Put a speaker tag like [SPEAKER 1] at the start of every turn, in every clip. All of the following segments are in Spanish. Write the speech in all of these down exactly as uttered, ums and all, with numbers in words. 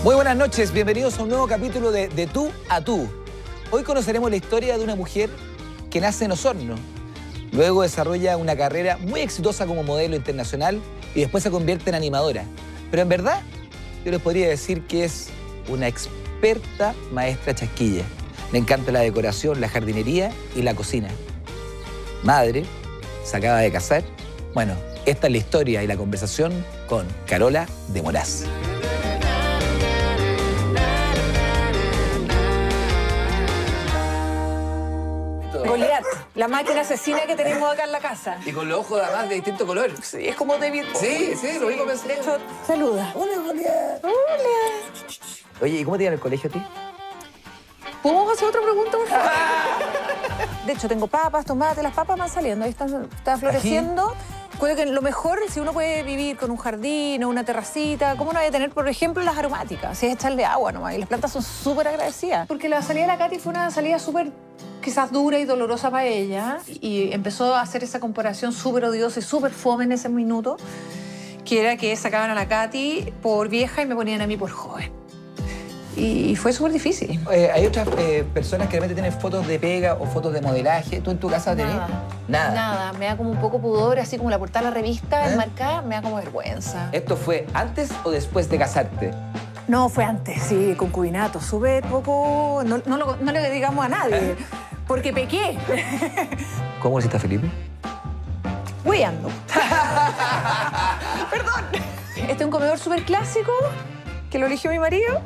[SPEAKER 1] Muy buenas noches, bienvenidos a un nuevo capítulo de De Tú a Tú. Hoy conoceremos la historia de una mujer que nace en Osorno. Luego desarrolla una carrera muy exitosa como modelo internacional y después se convierte en animadora. Pero en verdad, yo les podría decir que es una experta maestra chasquilla. Le encanta la decoración, la jardinería y la cocina. Madre, se acaba de casar. Bueno, esta es la historia y la conversación con Carola de Moraz.
[SPEAKER 2] Goliat, la máquina asesina que tenemos acá en la casa.
[SPEAKER 1] Y con los ojos además de distinto color.
[SPEAKER 2] Sí, es como David Bowie.
[SPEAKER 1] Sí, sí, lo mismo pensé.
[SPEAKER 2] De hecho, saluda.
[SPEAKER 1] Hola, Goliat.
[SPEAKER 2] Hola.
[SPEAKER 1] Oye, ¿y cómo te iba en el colegio a ti?
[SPEAKER 2] ¿Podemos hacer otra pregunta, por favor? De hecho, tengo papas, tomates, las papas van saliendo, ahí están, está floreciendo. Creo que lo mejor, si uno puede vivir con un jardín o una terracita, ¿cómo no hay que tener, por ejemplo, las aromáticas? Si es echarle agua nomás, y las plantas son súper agradecidas. Porque la salida de la Katy fue una salida súper, quizás dura y dolorosa para ella, y empezó a hacer esa comparación súper odiosa y súper fome en ese minuto, que era que sacaban a la Katy por vieja y me ponían a mí por joven. Y fue súper difícil.
[SPEAKER 1] Eh, hay otras eh, personas que realmente tienen fotos de pega o fotos de modelaje. ¿Tú en tu casa tenés?
[SPEAKER 2] Nada.
[SPEAKER 1] Nada.
[SPEAKER 2] Nada. Me da como un poco pudor, así como la portada de la revista
[SPEAKER 1] ¿Eh?
[SPEAKER 2] enmarcada, me da como vergüenza.
[SPEAKER 1] ¿Esto fue antes o después de casarte?
[SPEAKER 2] No, fue antes, sí, concubinato. Súper poco... No, no, lo- no le digamos a nadie, porque pequé.
[SPEAKER 1] ¿Cómo hiciste a Felipe?
[SPEAKER 2] Hueando. Perdón. Este es un comedor súper clásico que lo eligió mi marido.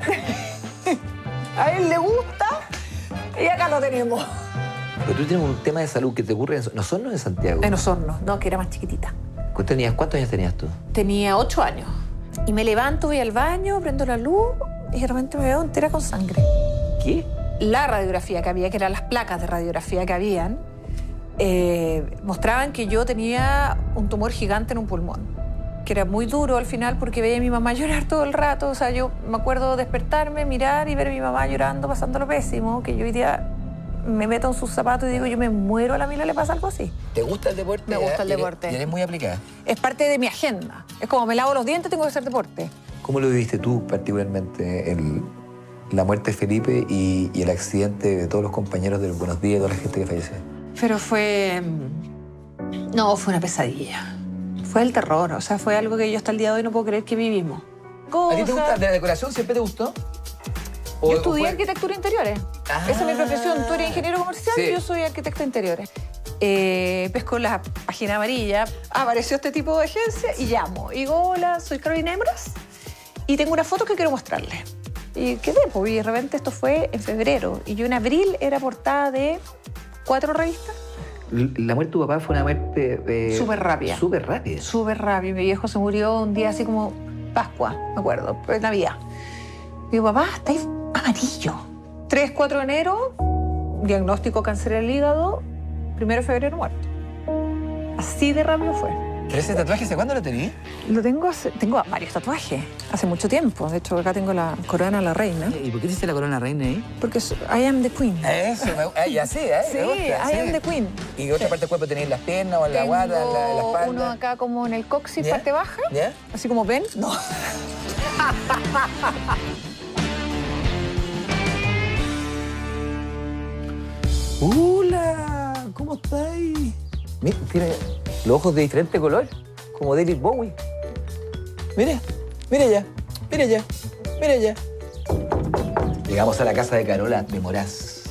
[SPEAKER 2] A él le gusta y acá lo tenemos.
[SPEAKER 1] Pero tú tienes un tema de salud que te ocurre en Osorno o en Santiago.
[SPEAKER 2] En Osorno, no, que era más chiquitita.
[SPEAKER 1] ¿Cuántos tenías, ¿Cuántos años tenías tú?
[SPEAKER 2] Tenía ocho años. Y me levanto, voy al baño, prendo la luz y de repente me veo entera con sangre.
[SPEAKER 1] ¿Qué?
[SPEAKER 2] La radiografía que había, que eran las placas de radiografía que habían, eh, mostraban que yo tenía un tumor gigante en un pulmón, que era muy duro al final porque veía a mi mamá llorar todo el rato. O sea, yo me acuerdo despertarme, mirar y ver a mi mamá llorando, pasándolo pésimo, que yo hoy día me meto en sus zapatos y digo, yo me muero, a la Mila le pasa algo así.
[SPEAKER 1] ¿Te gusta el deporte?
[SPEAKER 2] Me gusta el
[SPEAKER 1] ¿Y eres-
[SPEAKER 2] deporte.
[SPEAKER 1] ¿Y eres muy aplicada?
[SPEAKER 2] Es parte de mi agenda. Es como me lavo los dientes, tengo que hacer deporte.
[SPEAKER 1] ¿Cómo lo viviste tú particularmente, el, la muerte de Felipe y, y el accidente de todos los compañeros del Buenos Días, de toda la gente que falleció?
[SPEAKER 2] Pero fue... No, fue una pesadilla. Fue el terror, o sea, fue algo que yo hasta el día de hoy no puedo creer que vivimos.
[SPEAKER 1] ¿A ti te gusta la decoración? ¿Siempre te gustó?
[SPEAKER 2] Yo
[SPEAKER 1] ¿O-
[SPEAKER 2] estudié
[SPEAKER 1] o fue-
[SPEAKER 2] arquitectura de interiores.
[SPEAKER 1] Ah.
[SPEAKER 2] Esa es mi profesión. Tú eres ingeniero comercial
[SPEAKER 1] Sí.
[SPEAKER 2] y yo soy arquitecta de interiores. Eh, pesco la página amarilla, apareció este tipo de agencia y llamo. Y digo, hola, soy Carolina de Moraz y tengo una foto que quiero mostrarle. Y quedé, pues, y de repente esto fue en febrero. Y yo en abril era portada de cuatro revistas.
[SPEAKER 1] La muerte de tu papá fue una muerte... eh,
[SPEAKER 2] Súper rápida.
[SPEAKER 1] Súper rápida.
[SPEAKER 2] Súper rápido. Mi viejo se murió un día así como Pascua, me acuerdo, pues Navidad. Digo, papá, estáis amarillo. tres, cuatro de enero, diagnóstico cáncer del hígado, primero de febrero muerto. Así de rápido fue.
[SPEAKER 1] ¿Pero ese tatuaje hace cuándo lo tenías?
[SPEAKER 2] Lo tengo, hace- tengo varios tatuajes, hace mucho tiempo. De hecho, acá tengo la corona de la reina.
[SPEAKER 1] ¿Y por qué hiciste la corona reina ahí?
[SPEAKER 2] Porque so- I am the queen.
[SPEAKER 1] Eso, me, ah, ya sí, ¿eh?
[SPEAKER 2] Sí,
[SPEAKER 1] Me gusta,
[SPEAKER 2] I am the queen.
[SPEAKER 1] ¿Y otra
[SPEAKER 2] Sí.
[SPEAKER 1] parte del cuerpo tenéis las piernas o en la
[SPEAKER 2] Tengo
[SPEAKER 1] guata, en la, en la espalda?
[SPEAKER 2] uno acá como en el coxis,
[SPEAKER 1] ¿Ya?
[SPEAKER 2] parte baja.
[SPEAKER 1] ¿Ya?
[SPEAKER 2] Así como ven. No.
[SPEAKER 1] ¡Hola! ¿Cómo estáis? Mira, tiene los ojos de diferente color, como David Bowie. Mira, mira ya, mira ya, mira ya. Llegamos a la casa de Carola de Moraz.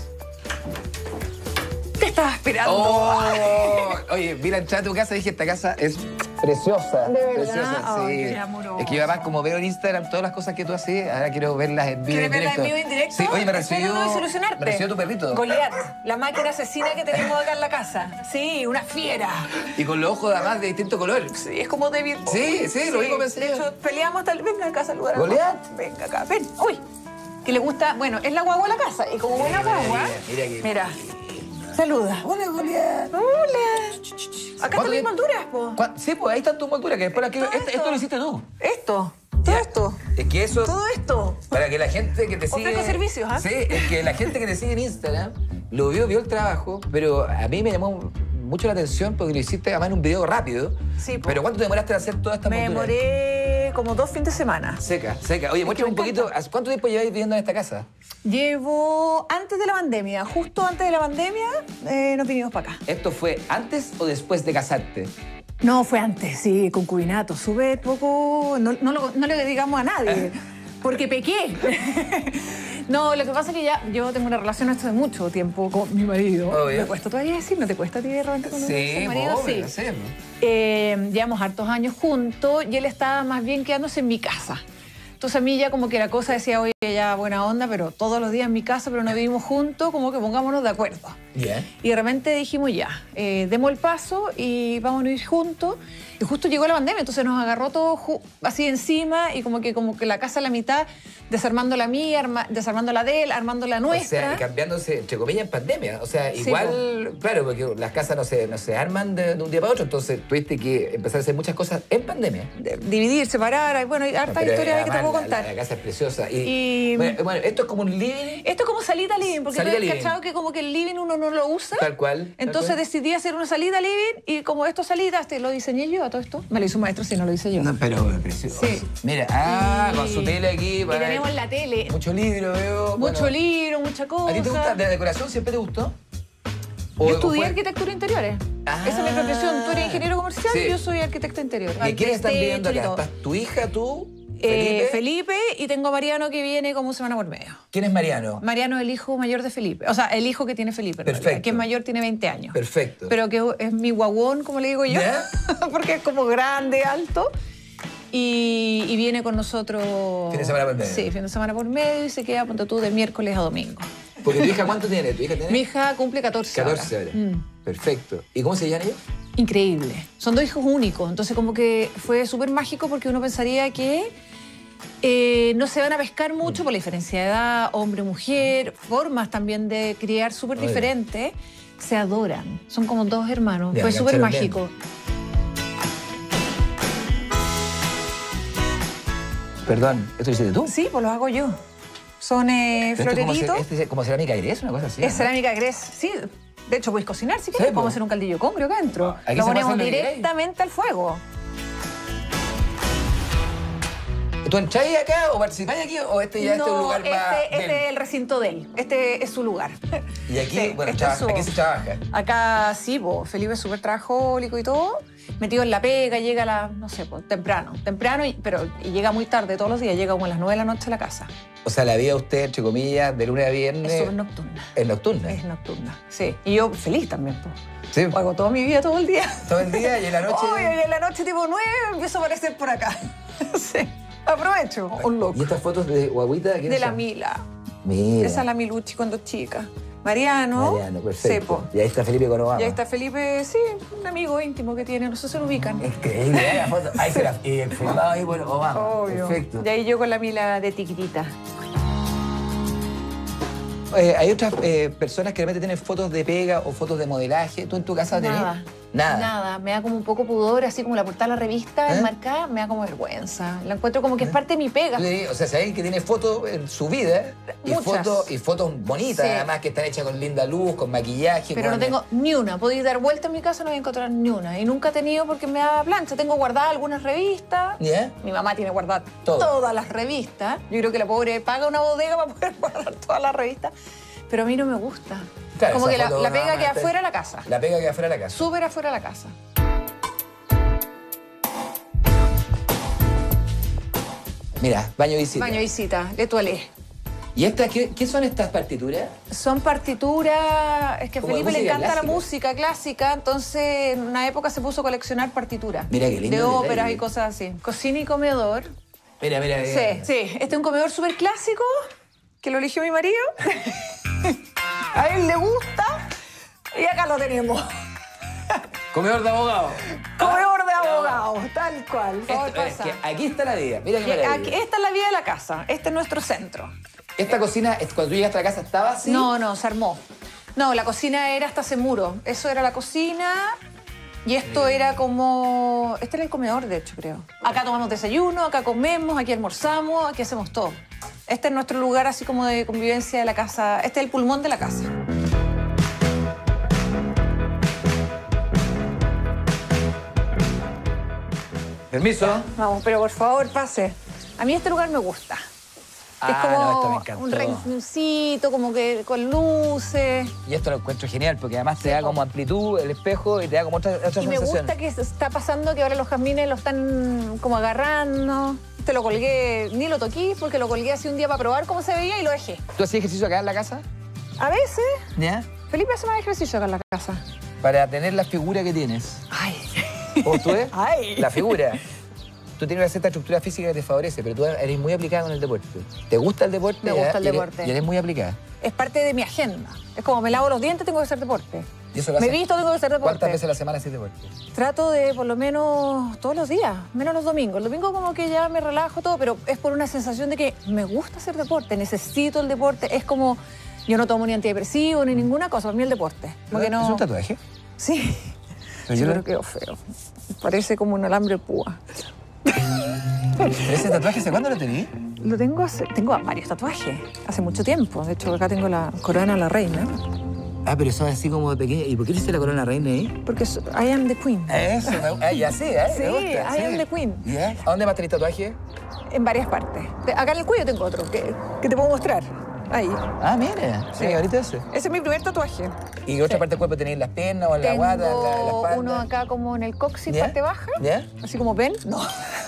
[SPEAKER 2] Te estaba esperando.
[SPEAKER 1] Oh, oye, mira, entrar a tu casa y dije, esta casa es preciosa.
[SPEAKER 2] ¿De verdad?
[SPEAKER 1] Preciosa,
[SPEAKER 2] Ay,
[SPEAKER 1] sí.
[SPEAKER 2] qué amoroso.
[SPEAKER 1] Es que yo además, como veo en Instagram todas las cosas que tú haces, ahora quiero verlas en vivo
[SPEAKER 2] ¿Quieres
[SPEAKER 1] en
[SPEAKER 2] verla
[SPEAKER 1] directo.
[SPEAKER 2] en vivo en directo?
[SPEAKER 1] Sí, oye, me
[SPEAKER 2] Espero
[SPEAKER 1] recibió...
[SPEAKER 2] no desilusionarte.
[SPEAKER 1] Me recibió tu perrito.
[SPEAKER 2] Goliat, la máquina asesina que tenemos acá en la casa. Sí, una fiera.
[SPEAKER 1] Y con los ojos además de distinto color.
[SPEAKER 2] Sí, es como David
[SPEAKER 1] Sí,
[SPEAKER 2] Bowie.
[SPEAKER 1] sí, lo mismo pensé.
[SPEAKER 2] De hecho, peleamos hasta el... Venga acá a saludar a la
[SPEAKER 1] ¿Goliat?
[SPEAKER 2] mamá. Venga acá, ven. Uy, que le gusta... Bueno, es la guagua de la casa. Y como buena guagua...
[SPEAKER 1] mira aquí.
[SPEAKER 2] Mira, saluda.
[SPEAKER 1] Hola, Goliat.
[SPEAKER 2] Hola. Acá están mis molduras, po.
[SPEAKER 1] ¿Cuá- Sí, pues ahí está tu moldura, que después aquí-
[SPEAKER 2] Todo
[SPEAKER 1] esto, esto lo hiciste tú.
[SPEAKER 2] Esto, todo esto,
[SPEAKER 1] Es que eso...
[SPEAKER 2] todo esto.
[SPEAKER 1] Para que la gente que te sigue...
[SPEAKER 2] Ofrezco servicios, ¿ah?
[SPEAKER 1] Sí, es que la gente que te sigue en Instagram lo vio, vio el trabajo, pero a mí me llamó mucho la atención porque lo hiciste además en un video rápido.
[SPEAKER 2] Sí, po.
[SPEAKER 1] Pero ¿cuánto te demoraste en hacer toda esta
[SPEAKER 2] Me
[SPEAKER 1] moldura?
[SPEAKER 2] demoré como dos fines de semana.
[SPEAKER 1] Seca, seca. Oye, muéstrame un poquito, ¿cuánto tiempo lleváis viviendo en esta casa?
[SPEAKER 2] Llevo antes de la pandemia, justo antes de la pandemia eh, nos vinimos para acá.
[SPEAKER 1] ¿Esto fue antes o después de casarte?
[SPEAKER 2] No, fue antes, sí, concubinato. Súper poco, no, no, lo, no le digamos a nadie, porque pequé. No, lo que pasa es que ya yo tengo una relación hace mucho tiempo con mi marido.
[SPEAKER 1] Obvio.
[SPEAKER 2] ¿Me cuesta todavía decir? ¿No te cuesta a ti de repente con
[SPEAKER 1] Sí,
[SPEAKER 2] tu marido?
[SPEAKER 1] obvio,
[SPEAKER 2] Sí,
[SPEAKER 1] sí.
[SPEAKER 2] eh, llevamos hartos años juntos y él estaba más bien quedándose en mi casa. Entonces a mí ya como que la cosa decía, oye, ya buena onda, pero todos los días en mi casa, pero no vivimos juntos, como que pongámonos de acuerdo.
[SPEAKER 1] Yeah.
[SPEAKER 2] Y de repente dijimos ya, eh, demos el paso y vamos a ir juntos. Y justo llegó la pandemia, entonces nos agarró todo así encima y como que, como que la casa a la mitad, desarmando la mía, arma, desarmando la de él, armando la nuestra.
[SPEAKER 1] O sea, y cambiándose, entre comillas, en pandemia. O sea,
[SPEAKER 2] Sí,
[SPEAKER 1] igual, claro, porque las casas no se, no se arman de, de un día para otro, entonces tuviste que empezar a hacer muchas cosas en pandemia.
[SPEAKER 2] De- dividir, separar, bueno, hay hartas
[SPEAKER 1] Pero,
[SPEAKER 2] historias que te
[SPEAKER 1] además,
[SPEAKER 2] puedo
[SPEAKER 1] la-
[SPEAKER 2] contar.
[SPEAKER 1] La, la casa es preciosa. Y,
[SPEAKER 2] Y-
[SPEAKER 1] bueno, bueno, esto es como un living.
[SPEAKER 2] Esto es como salida living, porque
[SPEAKER 1] Salida
[SPEAKER 2] tú has
[SPEAKER 1] living.
[SPEAKER 2] cachado que como que el living uno no lo usa.
[SPEAKER 1] Tal cual. tal
[SPEAKER 2] Entonces
[SPEAKER 1] cual.
[SPEAKER 2] decidí hacer una salida living y como esto salida, este, lo diseñé yo a todo esto. Me lo hizo un maestro, si no lo hice yo.
[SPEAKER 1] No, pero precioso.
[SPEAKER 2] Sí.
[SPEAKER 1] Mira, ah,
[SPEAKER 2] Y-
[SPEAKER 1] con su tele aquí.
[SPEAKER 2] Y
[SPEAKER 1] para-
[SPEAKER 2] tenemos la tele.
[SPEAKER 1] Mucho libro, veo.
[SPEAKER 2] Mucho
[SPEAKER 1] bueno.
[SPEAKER 2] libro, mucha cosa.
[SPEAKER 1] ¿A ti te gusta? ¿De decoración siempre te gustó? ¿O-
[SPEAKER 2] Yo
[SPEAKER 1] o
[SPEAKER 2] estudié
[SPEAKER 1] fue-
[SPEAKER 2] arquitectura interiores.
[SPEAKER 1] Ah.
[SPEAKER 2] Esa es mi profesión. Tú eres ingeniero comercial
[SPEAKER 1] Sí.
[SPEAKER 2] y yo soy arquitecta interior.
[SPEAKER 1] ¿Y quiénes están viviendo acá?
[SPEAKER 2] Arquitecto y todo.
[SPEAKER 1] ¿Estás tu hija, tú,
[SPEAKER 2] Eh,
[SPEAKER 1] Felipe?
[SPEAKER 2] Felipe y tengo a Mariano que viene como semana por medio.
[SPEAKER 1] ¿Quién es Mariano?
[SPEAKER 2] Mariano es el hijo mayor de Felipe. O sea, el hijo que tiene Felipe. en
[SPEAKER 1] Perfecto.
[SPEAKER 2] realidad, que es mayor, tiene veinte años.
[SPEAKER 1] Perfecto.
[SPEAKER 2] Pero que es mi guaguón, como le digo yo.
[SPEAKER 1] ¿Ya?
[SPEAKER 2] Porque es como grande, alto. Y, y viene con nosotros...
[SPEAKER 1] Fin de semana por medio.
[SPEAKER 2] Sí, fin de semana por medio y se queda, ponte tú, de miércoles a domingo.
[SPEAKER 1] Porque tu hija, ¿cuánto tiene? ¿Tu hija tiene?
[SPEAKER 2] Mi hija cumple catorce
[SPEAKER 1] catorce
[SPEAKER 2] ahora.
[SPEAKER 1] horas.
[SPEAKER 2] Mm.
[SPEAKER 1] Perfecto. ¿Y cómo se llaman ellos?
[SPEAKER 2] Increíble. Son dos hijos únicos, entonces como que fue súper mágico porque uno pensaría que eh, no se van a pescar mucho por la diferencia de edad, hombre-mujer, formas también de criar súper
[SPEAKER 1] Oye.
[SPEAKER 2] diferentes. Se adoran, son como dos hermanos.
[SPEAKER 1] Ya,
[SPEAKER 2] Fue súper
[SPEAKER 1] engancharon bien.
[SPEAKER 2] mágico.
[SPEAKER 1] Perdón, ¿esto lo hiciste tú?
[SPEAKER 2] Sí, pues lo hago yo. Son eh,
[SPEAKER 1] Pero esto es como
[SPEAKER 2] floreritos.
[SPEAKER 1] ce- este es como cerámica gris, una cosa así.
[SPEAKER 2] Es
[SPEAKER 1] ¿no?
[SPEAKER 2] cerámica gres, sí. De hecho, podéis cocinar si quieres.
[SPEAKER 1] Sí, po.
[SPEAKER 2] Podemos hacer un caldillo congrio acá adentro.
[SPEAKER 1] Aquí
[SPEAKER 2] Lo
[SPEAKER 1] se puede
[SPEAKER 2] ponemos
[SPEAKER 1] hacer lo que queráis.
[SPEAKER 2] directamente al fuego.
[SPEAKER 1] ¿Tú entráis acá o participáis aquí o este ya este es un
[SPEAKER 2] No,
[SPEAKER 1] lugar
[SPEAKER 2] este,
[SPEAKER 1] más
[SPEAKER 2] este
[SPEAKER 1] del-
[SPEAKER 2] es el recinto de él. Este es su lugar.
[SPEAKER 1] Y aquí,
[SPEAKER 2] Sí,
[SPEAKER 1] bueno,
[SPEAKER 2] este
[SPEAKER 1] traba-
[SPEAKER 2] es su-
[SPEAKER 1] aquí se trabaja.
[SPEAKER 2] Acá sí, po, Felipe es súper trabajólico y todo. Metido en la pega, llega a la, no sé, po, temprano. Temprano, y, pero y llega muy tarde todos los días. Llega como a las nueve de la noche a la casa.
[SPEAKER 1] O sea, la vida de usted, entre comillas, de lunes a viernes
[SPEAKER 2] Es súper nocturna.
[SPEAKER 1] es nocturna.
[SPEAKER 2] Es nocturna, sí. Y yo feliz también, pues.
[SPEAKER 1] Sí,
[SPEAKER 2] Hago toda mi vida todo el día.
[SPEAKER 1] todo el día y en la noche.
[SPEAKER 2] Obvio, y en la noche tipo nueve empiezo a aparecer por acá. Sí. Aprovecho. Un loco.
[SPEAKER 1] ¿Y estas fotos de guaguita? ¿quiénes
[SPEAKER 2] De la
[SPEAKER 1] son?
[SPEAKER 2] Mila.
[SPEAKER 1] Mira.
[SPEAKER 2] Esa es la Miluchi cuando chica. Mariano.
[SPEAKER 1] Mariano, perfecto.
[SPEAKER 2] Sepo.
[SPEAKER 1] Y ahí está Felipe con Obama.
[SPEAKER 2] Y ahí está Felipe, sí, un amigo íntimo que tiene, no sé si se lo ubican.
[SPEAKER 1] Increíble, ¿eh? la foto. Ahí se la. Y el filmado ahí por Obama.
[SPEAKER 2] Obvio.
[SPEAKER 1] Perfecto.
[SPEAKER 2] Y ahí yo con la Mila de tiquitita.
[SPEAKER 1] Eh, hay otras eh, personas que realmente tienen fotos de pega o fotos de modelaje. ¿Tú en tu casa tenés?
[SPEAKER 2] Nada.
[SPEAKER 1] Nada.
[SPEAKER 2] Nada. Me da como un poco pudor, así como la portada de la revista
[SPEAKER 1] ¿Eh?
[SPEAKER 2] enmarcada, me da como vergüenza. La encuentro como que es parte de mi pega.
[SPEAKER 1] Sí, o sea, si hay alguien que tiene fotos en su vida y
[SPEAKER 2] Muchas.
[SPEAKER 1] fotos, y fotos bonitas,
[SPEAKER 2] Sí.
[SPEAKER 1] además que están hechas con linda luz, con maquillaje.
[SPEAKER 2] Pero no
[SPEAKER 1] con-
[SPEAKER 2] tengo ni una. Podéis dar vuelta en mi casa, no voy a encontrar ni una. Y nunca he tenido porque me da plancha. Tengo guardadas algunas revistas.
[SPEAKER 1] ¿Ya?
[SPEAKER 2] Mi mamá tiene guardadas
[SPEAKER 1] Todo.
[SPEAKER 2] todas las revistas. Yo creo que la pobre paga una bodega para poder guardar todas las revistas. Pero a mí no me gusta.
[SPEAKER 1] Claro,
[SPEAKER 2] como
[SPEAKER 1] esa
[SPEAKER 2] que la,
[SPEAKER 1] foto
[SPEAKER 2] la
[SPEAKER 1] nada
[SPEAKER 2] pega
[SPEAKER 1] más
[SPEAKER 2] queda
[SPEAKER 1] está-
[SPEAKER 2] afuera de la casa.
[SPEAKER 1] La pega que afuera de la casa.
[SPEAKER 2] Súper afuera de la casa.
[SPEAKER 1] Mira, baño visita.
[SPEAKER 2] Baño visita, le toalé.
[SPEAKER 1] ¿Y estas qué, qué son estas partituras?
[SPEAKER 2] Son partituras, es que a
[SPEAKER 1] Como de
[SPEAKER 2] Felipe le
[SPEAKER 1] música
[SPEAKER 2] encanta la
[SPEAKER 1] clásica.
[SPEAKER 2] música clásica, entonces en una época se puso a coleccionar partituras.
[SPEAKER 1] Mira qué lindo
[SPEAKER 2] De
[SPEAKER 1] detalle.
[SPEAKER 2] óperas y cosas así. Cocina y comedor.
[SPEAKER 1] Mira, mira.
[SPEAKER 2] Sí,
[SPEAKER 1] mira.
[SPEAKER 2] sí. Este es un comedor súper clásico que lo eligió mi marido. A él le gusta y acá lo tenemos.
[SPEAKER 1] Comedor de abogado.
[SPEAKER 2] Comedor de abogados, tal cual. Por favor,
[SPEAKER 1] Esto, es
[SPEAKER 2] pasa.
[SPEAKER 1] que aquí está la vida. Mira qué
[SPEAKER 2] Que
[SPEAKER 1] maravilla.
[SPEAKER 2] aquí- esta es la vida de la casa. Este es nuestro centro.
[SPEAKER 1] Esta cocina, es- cuando tú llegaste a la casa, ¿estaba así?
[SPEAKER 2] No, no, se armó. No, la cocina era hasta ese muro. Eso era la cocina y esto era como... Este era el comedor, de hecho, creo. Acá tomamos desayuno, acá comemos, aquí almorzamos, aquí hacemos todo. Este es nuestro lugar así como de convivencia de la casa. Este es el pulmón de la casa.
[SPEAKER 1] Permiso.
[SPEAKER 2] Vamos, pero por favor, pase. A mí este lugar me gusta.
[SPEAKER 1] Ah,
[SPEAKER 2] es como
[SPEAKER 1] no, esto me encantó.
[SPEAKER 2] un rinconcito, como que con luces.
[SPEAKER 1] Y esto lo encuentro genial, porque además te da como amplitud el espejo y te da como otra, otra
[SPEAKER 2] Y me
[SPEAKER 1] sensación.
[SPEAKER 2] gusta que se está pasando que ahora los jazmines lo están como agarrando. Te lo colgué, ni lo toqué, porque lo colgué así un día para probar cómo se veía y lo dejé.
[SPEAKER 1] ¿Tú hacías ejercicio acá en la casa?
[SPEAKER 2] A veces,
[SPEAKER 1] ¿Ya?
[SPEAKER 2] Felipe hace más ejercicio acá en la casa.
[SPEAKER 1] Para tener la figura que tienes.
[SPEAKER 2] Ay.
[SPEAKER 1] ¿Vos tú ves?
[SPEAKER 2] Ay.
[SPEAKER 1] La figura. Tú tienes una cierta estructura física que te favorece, pero tú eres muy aplicada con el deporte. ¿Te gusta el deporte?
[SPEAKER 2] Me gusta el
[SPEAKER 1] y eres,
[SPEAKER 2] deporte.
[SPEAKER 1] Y eres muy aplicada.
[SPEAKER 2] Es parte de mi agenda. Es como me lavo los dientes, tengo que hacer deporte.
[SPEAKER 1] ¿Y eso lo
[SPEAKER 2] Me
[SPEAKER 1] haces?
[SPEAKER 2] visto, tengo que hacer deporte.
[SPEAKER 1] ¿Cuántas veces a la semana haces deporte?
[SPEAKER 2] Trato de por lo menos todos los días, menos los domingos. El domingo como que ya me relajo todo, pero es por una sensación de que me gusta hacer deporte, necesito el deporte. Es como, yo no tomo ni antidepresivo ni ninguna cosa, para mí el deporte. Porque no...
[SPEAKER 1] ¿Es un tatuaje?
[SPEAKER 2] Sí.
[SPEAKER 1] Pero
[SPEAKER 2] Sí,
[SPEAKER 1] yo
[SPEAKER 2] pero
[SPEAKER 1] lo-
[SPEAKER 2] quedó feo. Parece como un alambre de púa.
[SPEAKER 1] ¿Pero ese tatuaje hace cuándo lo tenías?
[SPEAKER 2] Lo tengo hace, tengo varios tatuajes, hace mucho tiempo. De hecho, acá tengo la corona de la reina.
[SPEAKER 1] Ah, pero eso es así como de pequeña. ¿Y por qué le hiciste la corona reina ahí?
[SPEAKER 2] Porque so- I am the queen.
[SPEAKER 1] Eso, me gusta. Ah, ya sí, ¿eh?
[SPEAKER 2] Sí,
[SPEAKER 1] me gusta,
[SPEAKER 2] I am the queen.
[SPEAKER 1] ¿Ya? ¿A dónde más tenés tatuaje?
[SPEAKER 2] En varias partes. Te- Acá en el cuello tengo otro que, que te puedo mostrar. Ahí.
[SPEAKER 1] Ah, mira. Sí,
[SPEAKER 2] Sí.
[SPEAKER 1] ahorita ese.
[SPEAKER 2] Ese es mi primer tatuaje.
[SPEAKER 1] ¿Y otra
[SPEAKER 2] Sí.
[SPEAKER 1] parte del cuerpo tenéis las piernas o en la
[SPEAKER 2] Tengo
[SPEAKER 1] guata, la, la espalda?
[SPEAKER 2] uno acá como en el coxis,
[SPEAKER 1] ¿Ya?
[SPEAKER 2] parte baja.
[SPEAKER 1] ¿Ya?
[SPEAKER 2] Así como ven. No.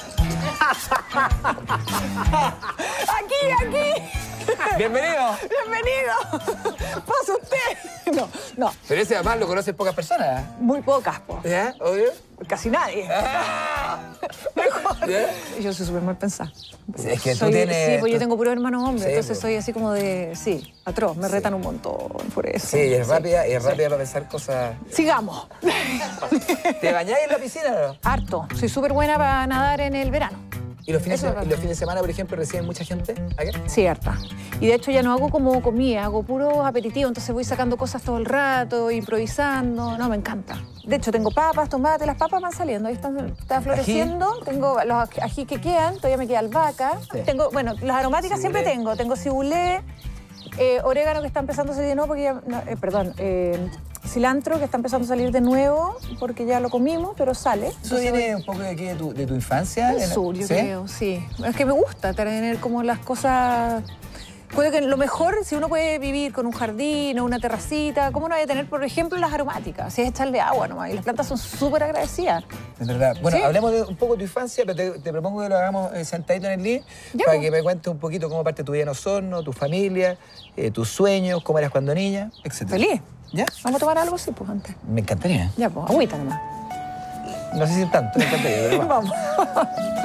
[SPEAKER 2] aquí, aquí.
[SPEAKER 1] ¡Bienvenido!
[SPEAKER 2] Bienvenido. Pasa usted. No, no.
[SPEAKER 1] Pero ese además lo conocen pocas personas.
[SPEAKER 2] Muy pocas, po.
[SPEAKER 1] ¿Ya? ¿Obvio?
[SPEAKER 2] Casi nadie. Mejor.
[SPEAKER 1] ¿Ya?
[SPEAKER 2] Yo soy súper mal pensada.
[SPEAKER 1] Sí, es que tú
[SPEAKER 2] Soy-
[SPEAKER 1] tienes-
[SPEAKER 2] Sí, pues yo
[SPEAKER 1] tú-
[SPEAKER 2] tengo puros hermanos hombres,
[SPEAKER 1] Sí,
[SPEAKER 2] entonces
[SPEAKER 1] pues.
[SPEAKER 2] soy así como de... Sí, atroz, me retan un montón por eso.
[SPEAKER 1] Sí, y es rápida, y es rápida para pensar cosas.
[SPEAKER 2] Sigamos.
[SPEAKER 1] ¿Te bañáis en la piscina o no?
[SPEAKER 2] Harto. Soy súper buena para nadar en el verano.
[SPEAKER 1] ¿Y los fines,
[SPEAKER 2] Eso es
[SPEAKER 1] de, y los fines de semana, por ejemplo, reciben mucha gente acá?
[SPEAKER 2] Sí, harta. Y de hecho ya no hago como comida, hago puro aperitivo, entonces voy sacando cosas todo el rato, improvisando. No, me encanta. De hecho, tengo papas, tomates, las papas van saliendo, ahí están, está floreciendo. Tengo los ají que quedan, todavía me queda albahaca.
[SPEAKER 1] Sí.
[SPEAKER 2] Tengo, bueno, las aromáticas
[SPEAKER 1] Cibulé.
[SPEAKER 2] siempre tengo. Tengo cibulé, eh, orégano que está empezando a salir de nuevo, porque ya, no, eh, perdón, eh, cilantro que está empezando a salir de nuevo, porque ya lo comimos, pero sale.
[SPEAKER 1] ¿Eso
[SPEAKER 2] Entonces,
[SPEAKER 1] viene un poco de, aquí, de, tu, de tu infancia?
[SPEAKER 2] del
[SPEAKER 1] En-
[SPEAKER 2] sur, yo
[SPEAKER 1] ¿Sí?
[SPEAKER 2] creo, sí. Es que me gusta tener como las cosas... Creo que lo mejor, si uno puede vivir con un jardín o una terracita, ¿cómo no hay que tener, por ejemplo, las aromáticas? Si es echarle agua nomás, y las plantas son súper agradecidas.
[SPEAKER 1] Es verdad. Bueno,
[SPEAKER 2] Sí.
[SPEAKER 1] hablemos de un poco de tu infancia, pero te, te propongo que lo hagamos eh, sentadito en el living
[SPEAKER 2] Ya,
[SPEAKER 1] para
[SPEAKER 2] pues.
[SPEAKER 1] que me cuentes un poquito cómo parte tu vida en Osorno, tu familia, eh, tus sueños, cómo eras cuando niña, etcétera.
[SPEAKER 2] Feliz.
[SPEAKER 1] ¿Ya?
[SPEAKER 2] Vamos a tomar algo, sí, pues, antes.
[SPEAKER 1] Me encantaría.
[SPEAKER 2] Ya, pues, agüita nomás.
[SPEAKER 1] No sé si tanto, me encantaría, pero vamos.
[SPEAKER 2] Vamos.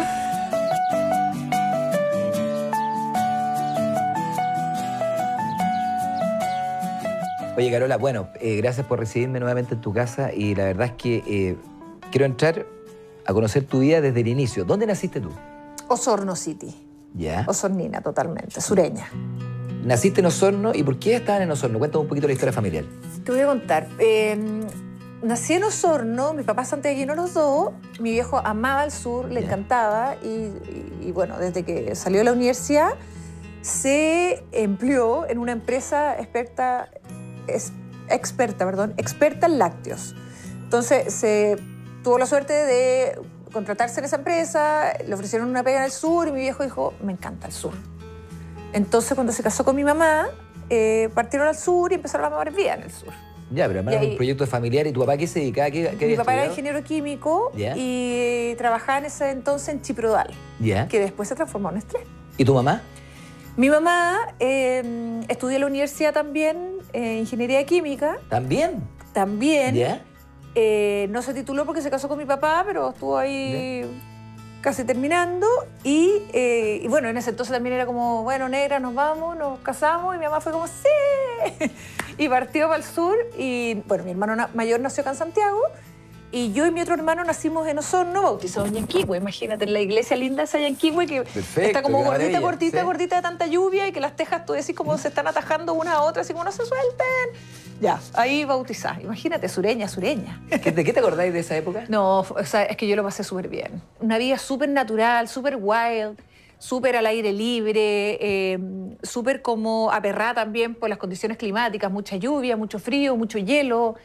[SPEAKER 1] Oye, Carola, bueno, eh, gracias por recibirme nuevamente en tu casa y la verdad es que eh, quiero entrar a conocer tu vida desde el inicio. ¿Dónde naciste tú?
[SPEAKER 2] Osorno City.
[SPEAKER 1] Ya.
[SPEAKER 2] Osornina, totalmente. Sureña.
[SPEAKER 1] Naciste en Osorno y ¿por qué estaban en Osorno? Cuéntame un poquito la historia familiar.
[SPEAKER 2] Te voy a contar. Eh, nací en Osorno, mi papá es santiaguino los dos, mi viejo amaba el sur, le
[SPEAKER 1] Ya.
[SPEAKER 2] encantaba y, y- y bueno, desde que salió de la universidad se empleó en una empresa experta, es- experta, perdón, experta en lácteos. Entonces se tuvo la suerte de contratarse en esa empresa, le ofrecieron una pega en el sur y mi viejo dijo, me encanta el sur. Entonces cuando se casó con mi mamá, eh, partieron al sur y empezaron a mover vida en el sur.
[SPEAKER 1] Ya, pero hermano,
[SPEAKER 2] Y ahí-
[SPEAKER 1] un proyecto familiar. ¿Y tu papá qué se dedicaba? ¿Qué, qué
[SPEAKER 2] Mi
[SPEAKER 1] había
[SPEAKER 2] papá era
[SPEAKER 1] estudiado?
[SPEAKER 2] ingeniero químico
[SPEAKER 1] Ya.
[SPEAKER 2] y trabajaba en ese entonces en Chiprodal,
[SPEAKER 1] Ya.
[SPEAKER 2] que después se transformó en Nestlé.
[SPEAKER 1] ¿Y tu mamá?
[SPEAKER 2] Mi mamá eh, estudió en la universidad también, eh, ingeniería química,
[SPEAKER 1] ¿También?
[SPEAKER 2] también.
[SPEAKER 1] ¿Ya?
[SPEAKER 2] Eh, no se tituló porque se casó con mi papá, pero estuvo ahí casi terminando. Y, eh, y bueno, en ese entonces también era como, bueno, negra, nos vamos, nos casamos. Y mi mamá fue como, sí. Y partió para el sur. Y bueno, mi hermano na- mayor nació acá en Santiago. Y yo y mi otro hermano nacimos en Osorno, bautizados en Yanquihue. Imagínate, en la iglesia linda esa Yanquihue que
[SPEAKER 1] Perfecto,
[SPEAKER 2] está como
[SPEAKER 1] qué
[SPEAKER 2] gordita,
[SPEAKER 1] maravilla,
[SPEAKER 2] gordita,
[SPEAKER 1] sí.
[SPEAKER 2] gordita de tanta lluvia y que las tejas tú decís como se están atajando una a otra, así como no se suelten. Ya, ahí bautizada. Imagínate, sureña, sureña.
[SPEAKER 1] ¿Qué- ¿De qué te acordáis de esa época?
[SPEAKER 2] No, o sea, es que yo lo pasé súper bien. Una vida súper natural, súper wild, súper al aire libre, eh, súper como aperrada también por las condiciones climáticas, mucha lluvia, mucho frío, mucho hielo.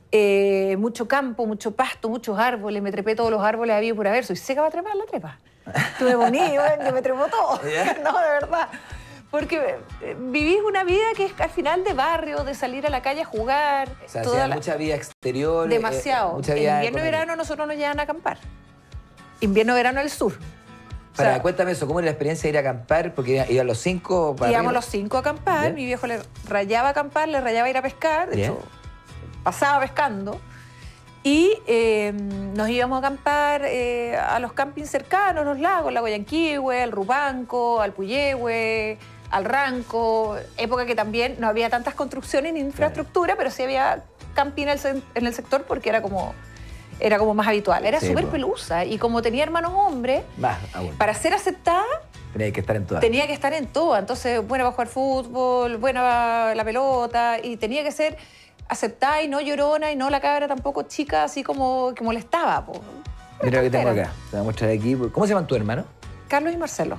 [SPEAKER 2] eh, mucho campo, mucho pasto, muchos árboles. Me trepé todos los árboles había por haber. Soy seca para trepar la trepa. Tú me ponías, yo me trepo todo. ¿Yeah? No, de verdad. Porque eh, vivís una vida que es al final de barrio, de salir a la calle a jugar.
[SPEAKER 1] O sea, toda la... mucha vida exterior.
[SPEAKER 2] Demasiado.
[SPEAKER 1] Eh, mucha vida
[SPEAKER 2] en invierno y verano nosotros nos llevan a acampar. Invierno y verano del sur.
[SPEAKER 1] Para,
[SPEAKER 2] o sea,
[SPEAKER 1] cuéntame eso, ¿cómo era la experiencia de ir a acampar? Porque iban los cinco para
[SPEAKER 2] Íbamos los cinco a acampar. ¿Yeah? Mi viejo le rayaba acampar, le rayaba ir a pescar. De ¿Yeah? hecho, pasaba pescando. Y eh, nos íbamos a acampar eh, a los campings cercanos, los lagos, Lago Yanquihue, al Rubanco, al Puyehue, al Ranco, época que también no había tantas construcciones ni infraestructura, pero sí había camping en el, en el sector porque era como, era como más habitual. Era sí, súper pues. pelusa y como tenía hermanos hombres, bah, ah, bueno. para ser aceptada
[SPEAKER 1] tenía que estar en todas.
[SPEAKER 2] Tenía que estar en todas. Entonces, buena para jugar fútbol, buena la pelota y tenía que ser aceptada y no llorona y no la cabra tampoco chica así como que molestaba. Po.
[SPEAKER 1] Mira lo que tengo acá, te voy a mostrar aquí. ¿Cómo se llaman tu hermano?
[SPEAKER 2] Carlos y Marcelo.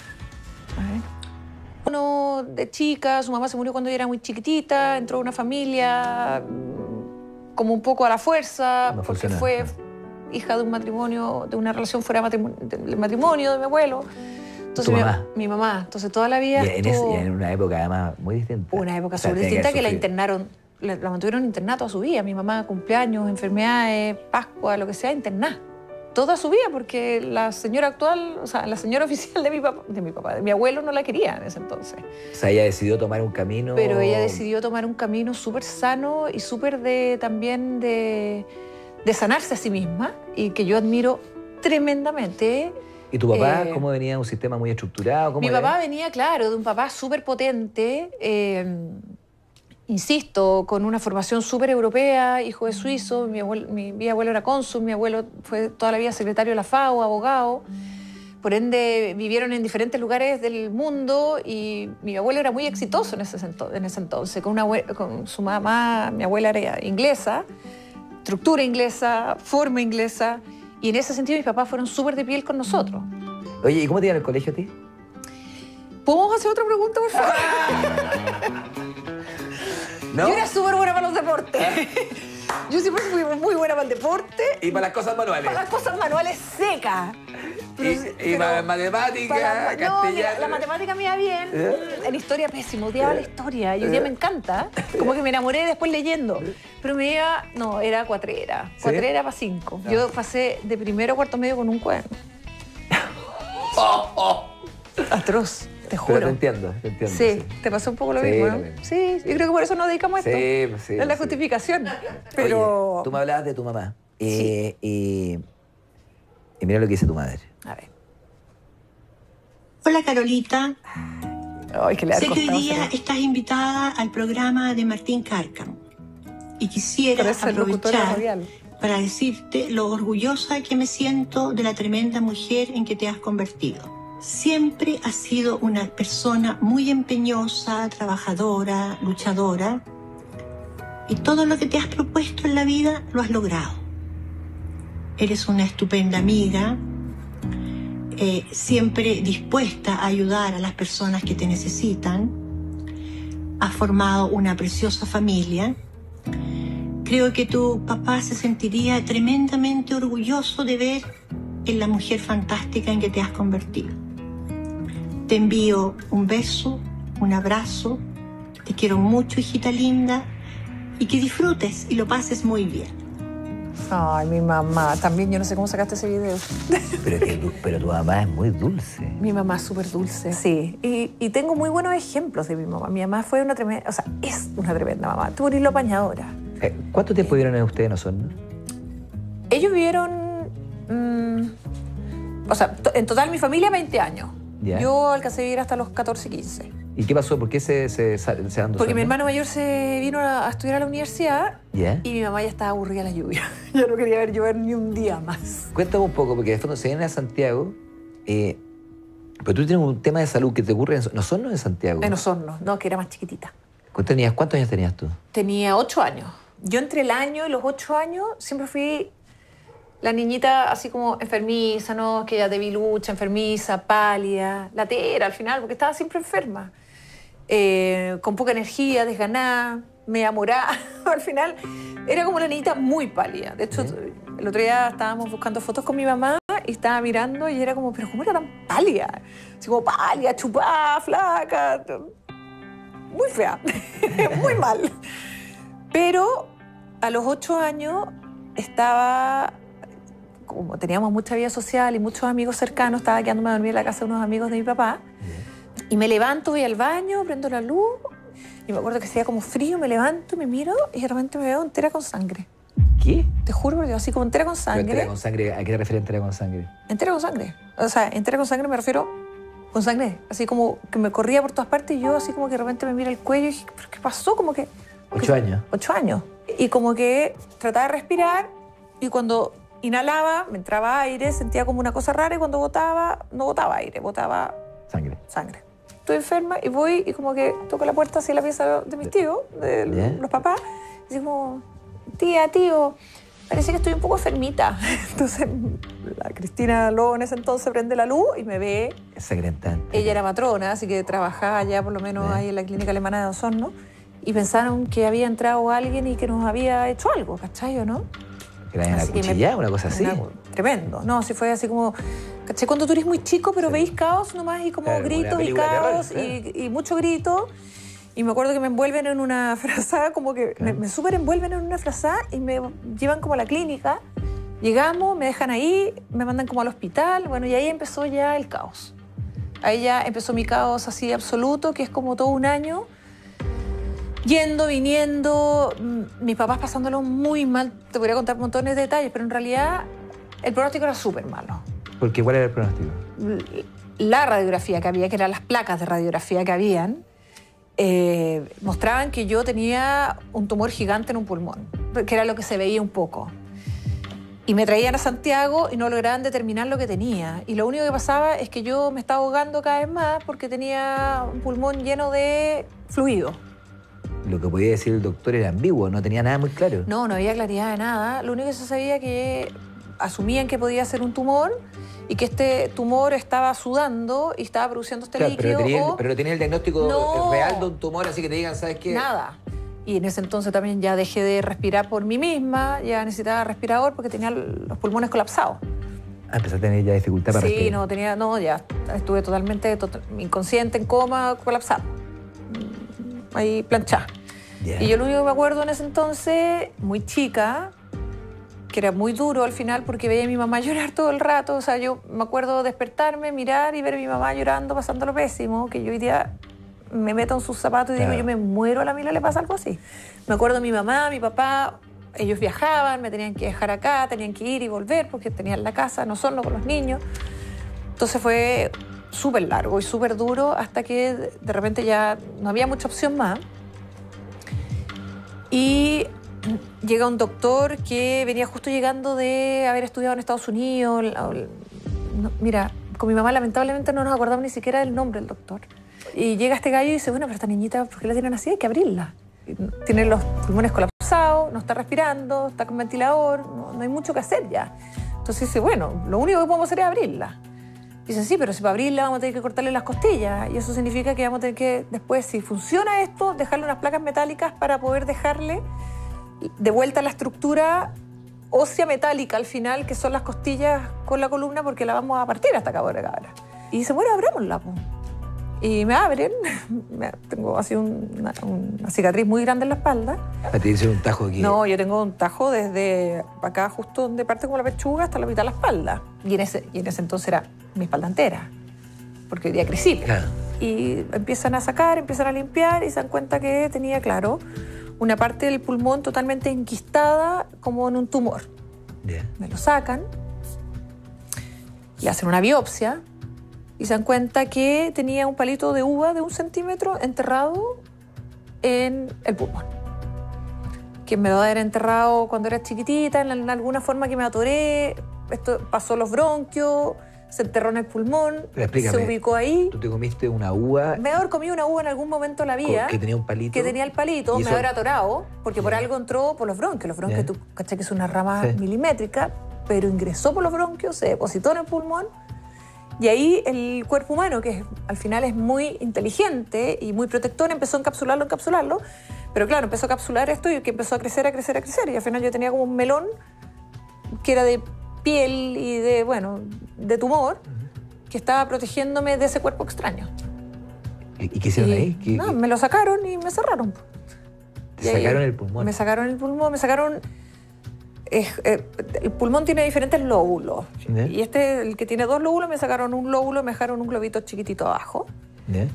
[SPEAKER 2] A ver. Uno de chica, su mamá se murió cuando ella era muy chiquitita, entró a una familia como un poco a la fuerza, no porque funciona. Fue hija de un matrimonio, de una relación fuera del matrimonio de mi abuelo. Entonces,
[SPEAKER 1] ¿Tu mamá?
[SPEAKER 2] Mi, mi mamá. Entonces toda la vida
[SPEAKER 1] y en,
[SPEAKER 2] estuvo,
[SPEAKER 1] es, y en una época además muy distinta.
[SPEAKER 2] Una época súper o sea, distinta que, que la internaron, la, la mantuvieron en internato a su vida. Mi mamá, cumpleaños, enfermedades, Pascua, lo que sea, internada. Toda su vida, porque la señora actual, o sea, la señora oficial de mi papá, de mi papá, de mi abuelo, no la quería en ese entonces.
[SPEAKER 1] O sea, ella decidió tomar un camino...
[SPEAKER 2] Pero ella decidió tomar un camino súper sano y súper de, también de, de sanarse a sí misma, y que yo admiro tremendamente.
[SPEAKER 1] ¿Y tu papá eh, cómo venía? ¿Un sistema muy estructurado? ¿Cómo
[SPEAKER 2] mi
[SPEAKER 1] era?
[SPEAKER 2] papá venía, claro, de un papá súper potente, eh, insisto, con una formación súper europea, hijo de suizo. Mi, abuelo, mi, mi abuelo era cónsul, mi abuelo fue toda la vida secretario de la FAO, abogado. Por ende, vivieron en diferentes lugares del mundo y mi abuelo era muy exitoso en ese, en ese entonces. Con, una, con su mamá, mi abuela era inglesa, estructura inglesa, forma inglesa. Y en ese sentido mis papás fueron súper de piel con nosotros.
[SPEAKER 1] Oye, ¿y cómo te iba en el colegio a ti?
[SPEAKER 2] ¿Podemos hacer otra pregunta, por favor? ¿No? Yo era súper buena para los deportes. Yo siempre fui muy buena para el deporte.
[SPEAKER 1] ¿Y para las cosas manuales?
[SPEAKER 2] Para las cosas manuales secas.
[SPEAKER 1] Pero, ¿Y, pero, y para matemática, para,
[SPEAKER 2] castellano? No, mira, la matemática me iba bien. ¿Eh? En historia pésimo, odiaba ¿Eh? la historia. Y hoy día me encanta. Como que me enamoré después leyendo. Pero me iba, no, era cuatrera. ¿Sí? Cuatrera para cinco. No. Yo pasé de primero a cuarto medio con un cuaderno.
[SPEAKER 1] oh, oh.
[SPEAKER 2] Atroz. Te juro.
[SPEAKER 1] Pero te entiendo, te entiendo.
[SPEAKER 2] Sí, sí, te pasó un poco lo sí, mismo, ¿no? Lo mismo. Sí, yo creo que por eso nos dedicamos a esto.
[SPEAKER 1] Sí, pues sí.
[SPEAKER 2] Es la
[SPEAKER 1] sí.
[SPEAKER 2] justificación. Pero...
[SPEAKER 1] Oye, tú me hablabas de tu mamá. Y,
[SPEAKER 2] sí.
[SPEAKER 1] y, y mira lo que dice tu madre.
[SPEAKER 2] A ver.
[SPEAKER 3] Hola, Carolita.
[SPEAKER 2] Ay, que le
[SPEAKER 3] sé que hoy día estás invitada al programa de Martín Cárcamo. Y quisiera aprovechar para decirte lo orgullosa que me siento de la tremenda mujer en que te has convertido. Siempre has sido una persona muy empeñosa, trabajadora, luchadora, y todo lo que te has propuesto en la vida lo has logrado. Eres una estupenda amiga, eh, siempre dispuesta a ayudar a las personas que te necesitan. Has formado una preciosa familia. Creo que tu papá se sentiría tremendamente orgulloso de ver en la mujer fantástica en que te has convertido. Te envío un beso, un abrazo. Te quiero mucho, hijita linda. Y que disfrutes y lo pases muy bien.
[SPEAKER 2] Ay, mi mamá. También yo no sé cómo sacaste ese video.
[SPEAKER 1] Pero, que tu, pero tu mamá es muy dulce.
[SPEAKER 2] Mi mamá es súper dulce. Sí. Y, y tengo muy buenos ejemplos de mi mamá. Mi mamá fue una tremenda... O sea, es una tremenda mamá. Tuvo una hilo apañadora.
[SPEAKER 1] Eh, ¿Cuánto tiempo vivieron ustedes en Osorno?
[SPEAKER 2] Ellos vivieron... Mmm, o sea, en total mi familia veinte años. Yeah. Yo alcancé a vivir hasta los catorce, quince.
[SPEAKER 1] ¿Y qué pasó? ¿Por qué se, se, se andó?
[SPEAKER 2] Porque mi hermano mayor se vino a, a estudiar a la universidad yeah. y mi mamá ya estaba aburrida de la lluvia. Ya no quería ver llover ni un día más.
[SPEAKER 1] Cuéntame un poco, porque de fondo se viene a Santiago, eh, pero tú tienes un tema de salud que te ocurre en Osorno o en Santiago.
[SPEAKER 2] En Osorno, no, que era más chiquitita.
[SPEAKER 1] Tenías, ¿Cuántos años tenías tú?
[SPEAKER 2] Tenía ocho años. Yo entre el año y los ocho años siempre fui la niñita así como enfermiza, ¿no? Que ya debilucha, enfermiza, pálida, latera al final, porque estaba siempre enferma. Eh, con poca energía, desganada. me amoraba. Al final era como una niñita muy pálida. De hecho, ¿sí? El otro día estábamos buscando fotos con mi mamá y estaba mirando y era como, pero ¿cómo era tan pálida? Así como pálida, chupada, flaca. Muy fea, muy mal. Pero a los ocho años estaba, como teníamos mucha vida social y muchos amigos cercanos, estaba quedándome a dormir en la casa de unos amigos de mi papá. Y me levanto, voy al baño, prendo la luz. Y me acuerdo que hacía como frío, me levanto, me miro y de repente me veo entera con sangre.
[SPEAKER 1] ¿Qué?
[SPEAKER 2] Te juro, porque así como entera con sangre.
[SPEAKER 1] Pero entera con sangre, ¿a qué te refieres entera con sangre?
[SPEAKER 2] Entera con sangre. O sea, entera con sangre me refiero con sangre. Así como que me corría por todas partes y yo así como que de repente me mira el cuello y dije, ¿pero qué pasó? Como que...
[SPEAKER 1] ¿Ocho años?
[SPEAKER 2] Ocho años. Y como que trataba de respirar y cuando inhalaba me entraba aire, sentía como una cosa rara y cuando botaba, no botaba aire, botaba...
[SPEAKER 1] Sangre.
[SPEAKER 2] Sangre. Estoy enferma y voy y como que toco la puerta hacia la pieza de mis tíos, de ¿bien? Los papás, y digo como, tía, tío, parece que estoy un poco enfermita. Entonces la Cristina Lobo en ese entonces prende la luz y me ve.
[SPEAKER 1] Sangrentante.
[SPEAKER 2] Ella era matrona, así que trabajaba ya por lo menos ¿bien? Ahí en la clínica alemana de Osorno, y pensaron que había entrado alguien y que nos había hecho algo, ¿cachai o no?
[SPEAKER 1] ¿Que era una cuchilla, una cosa así? Una,
[SPEAKER 2] tremendo. No, si fue así como... ¿Cachai? Cuando tú eres muy chico, pero sí. Veis caos nomás y como claro, gritos y caos terror, y, claro. y mucho grito. Y me acuerdo que me envuelven en una frazada, como que claro. me, me súper envuelven en una frazada y me llevan como a la clínica. Llegamos, me dejan ahí, me mandan como al hospital. Bueno, y ahí empezó ya el caos. Ahí ya empezó mi caos así absoluto, que es como todo un año. Yendo, viniendo, mis papás pasándolo muy mal. Te podría contar montones de detalles, pero en realidad el pronóstico era súper malo.
[SPEAKER 1] Porque ¿cuál era el pronóstico?
[SPEAKER 2] La radiografía que había, que eran las placas de radiografía que habían, eh, mostraban que yo tenía un tumor gigante en un pulmón, que era lo que se veía un poco. Y me traían a Santiago y no lograban determinar lo que tenía. Y lo único que pasaba es que yo me estaba ahogando cada vez más porque tenía un pulmón lleno de fluido.
[SPEAKER 1] Lo que podía decir el doctor era ambiguo, no tenía nada muy claro.
[SPEAKER 2] No, no había claridad de nada. Lo único que se sabía que asumían que podía ser un tumor y que este tumor estaba sudando y estaba produciendo este claro, líquido.
[SPEAKER 1] Pero, tenía,
[SPEAKER 2] o...
[SPEAKER 1] pero no tenía el diagnóstico no, real de un tumor, así que te digan, ¿sabes qué?
[SPEAKER 2] Nada. Y en ese entonces también ya dejé de respirar por mí misma, ya necesitaba respirador porque tenía los pulmones colapsados.
[SPEAKER 1] Ah, empezaste a tener ya dificultad para
[SPEAKER 2] sí,
[SPEAKER 1] respirar. Sí,
[SPEAKER 2] no, tenía, no, ya estuve totalmente to inconsciente, en coma, colapsado. Ahí planchada. Yeah. Y yo lo único que me acuerdo en ese entonces, muy chica, que era muy duro al final porque veía a mi mamá llorar todo el rato. O sea, yo me acuerdo despertarme, mirar y ver a mi mamá llorando, pasando lo pésimo, que yo hoy día me meto en sus zapatos y claro. digo, yo me muero, a la Mila le pasa algo así. Me acuerdo de mi mamá, mi papá, ellos viajaban, me tenían que dejar acá, tenían que ir y volver porque tenían la casa, no solo con los niños. Entonces fue súper largo y súper duro hasta que de repente ya no había mucha opción más. Y llega un doctor que venía justo llegando de haber estudiado en Estados Unidos. No, mira, con mi mamá lamentablemente no nos acordamos ni siquiera del nombre del doctor. Y llega este gallo y dice, bueno, pero esta niñita, ¿por qué la tienen así? Hay que abrirla. Tiene los pulmones colapsados, no está respirando, está con ventilador, no, no hay mucho que hacer ya. Entonces dice, bueno, lo único que podemos hacer es abrirla. Dicen, sí, pero si para abrirla vamos a tener que cortarle las costillas. Y eso significa que vamos a tener que, después, si funciona esto, dejarle unas placas metálicas para poder dejarle de vuelta la estructura ósea metálica al final, que son las costillas con la columna, porque la vamos a partir hasta acá por acá. Y dice, bueno, abrámosla. Po. Y me abren. Tengo así una, una cicatriz muy grande en la espalda.
[SPEAKER 1] ¿A ti dice un tajo aquí?
[SPEAKER 2] No, yo tengo un tajo desde acá, justo donde parte como la pechuga, hasta la mitad de la espalda. Y en ese, y en ese entonces era mi espalda entera, porque hoy día crecí. Claro. Y empiezan a sacar, empiezan a limpiar y se dan cuenta que tenía, claro, una parte del pulmón totalmente enquistada como en un tumor. Yeah. Me lo sacan, le hacen una biopsia y se dan cuenta que tenía un palito de uva de un centímetro enterrado en el pulmón. Que me lo era enterrado cuando era chiquitita, en, en alguna forma que me atoré, esto pasó los bronquios, se enterró en el pulmón, se ubicó ahí.
[SPEAKER 1] ¿Tú te comiste una uva?
[SPEAKER 2] Me haber comido una uva en algún momento de la vida.
[SPEAKER 1] Que tenía un palito.
[SPEAKER 2] Que tenía el palito, me
[SPEAKER 1] eso...
[SPEAKER 2] haber atorado, porque yeah. por algo entró por los bronquios. Los bronquios, yeah. tú cachai que es una rama sí. milimétrica, pero ingresó por los bronquios, se depositó en el pulmón. Y ahí el cuerpo humano, que al final es muy inteligente y muy protector, empezó a encapsularlo, encapsularlo, Pero claro, empezó a capsular esto y que empezó a crecer, a crecer, a crecer. Y al final yo tenía como un melón que era de piel y de, bueno, de tumor, uh-huh. que estaba protegiéndome de ese cuerpo extraño.
[SPEAKER 1] ¿Y qué hicieron
[SPEAKER 2] y,
[SPEAKER 1] ahí? ¿Qué,
[SPEAKER 2] no,
[SPEAKER 1] qué?
[SPEAKER 2] me lo sacaron y me cerraron.
[SPEAKER 1] ¿Te sacaron el pulmón?
[SPEAKER 2] Me sacaron el pulmón, me sacaron... Eh, eh, el pulmón tiene diferentes lóbulos. ¿Eh? Y este, el que tiene dos lóbulos, me sacaron un lóbulo, me dejaron un globito chiquitito abajo. ¿Eh?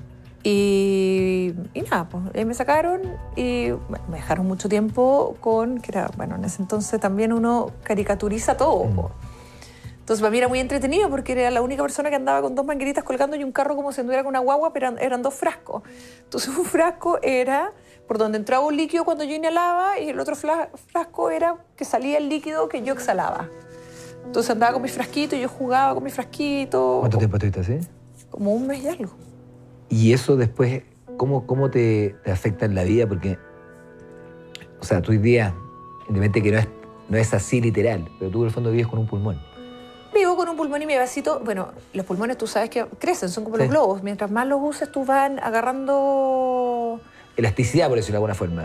[SPEAKER 2] Y, y nada, pues ahí me sacaron y bueno, me dejaron mucho tiempo con... que era, bueno, en ese entonces también uno caricaturiza todo. Mm. Entonces para mí era muy entretenido porque era la única persona que andaba con dos mangueritas colgando y un carro como si anduviera con una guagua, pero eran, eran dos frascos. Entonces un frasco era por donde entraba un líquido cuando yo inhalaba y el otro frasco era que salía el líquido que yo exhalaba. Entonces andaba con mi frasquito y yo jugaba con mi frasquito.
[SPEAKER 1] ¿Cuánto tiempo estuviste así?
[SPEAKER 2] Como un mes y algo.
[SPEAKER 1] Y eso después, ¿cómo, cómo te, te afecta en la vida? Porque, o sea, tú hoy día, independientemente que no es, no es así literal, pero tú en el fondo vives con un pulmón.
[SPEAKER 2] Vivo con un pulmón y mi vasito, bueno, los pulmones tú sabes que crecen, son como sí. los globos. Mientras más los uses, tú van agarrando...
[SPEAKER 1] elasticidad, por decirlo de alguna forma.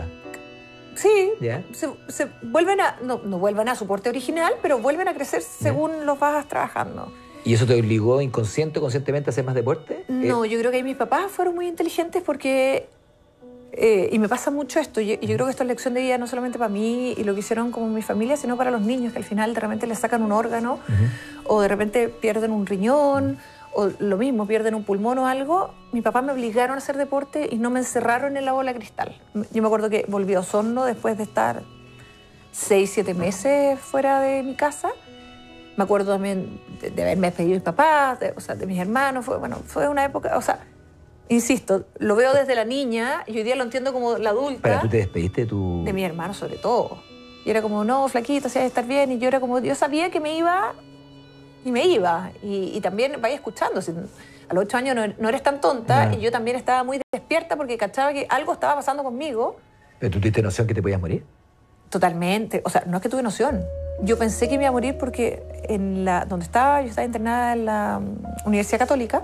[SPEAKER 2] Sí,
[SPEAKER 1] ¿Ya?
[SPEAKER 2] se, se vuelven a, no, no vuelven a su porte original, pero vuelven a crecer según ¿Ya? los vas trabajando.
[SPEAKER 1] ¿Y eso te obligó inconsciente o conscientemente a hacer más deporte?
[SPEAKER 2] No, eh... yo creo que mis papás fueron muy inteligentes porque... Eh, y me pasa mucho esto, y yo, yo creo que esto es lección de vida no solamente para mí y lo que hicieron como mi familia, sino para los niños, que al final de repente les sacan un órgano, uh-huh. o de repente pierden un riñón, o lo mismo, pierden un pulmón o algo. Mis papás me obligaron a hacer deporte y no me encerraron en la bola de cristal. Yo me acuerdo que volví a Osorno después de estar seis, siete meses fuera de mi casa. Me acuerdo también de, de haberme despedido de mis papás, de, o sea, de mis hermanos. Fue, bueno, fue una época, o sea, insisto, lo veo desde la niña y hoy día lo entiendo como la adulta.
[SPEAKER 1] Pero tú te despediste de tu...
[SPEAKER 2] De mi hermano sobre todo. Y era como, no, flaquito, si hay que estar bien. Y yo era como, yo sabía que me iba y me iba. Y, y también vaya escuchando. Si, a los ocho años no, no eres tan tonta, no. Y yo también estaba muy despierta porque cachaba que algo estaba pasando conmigo.
[SPEAKER 1] ¿Pero tú tuviste noción que te podías morir?
[SPEAKER 2] Totalmente. O sea, no es que tuve noción. Yo pensé que me iba a morir porque en la, donde estaba, yo estaba internada en la um, Universidad Católica.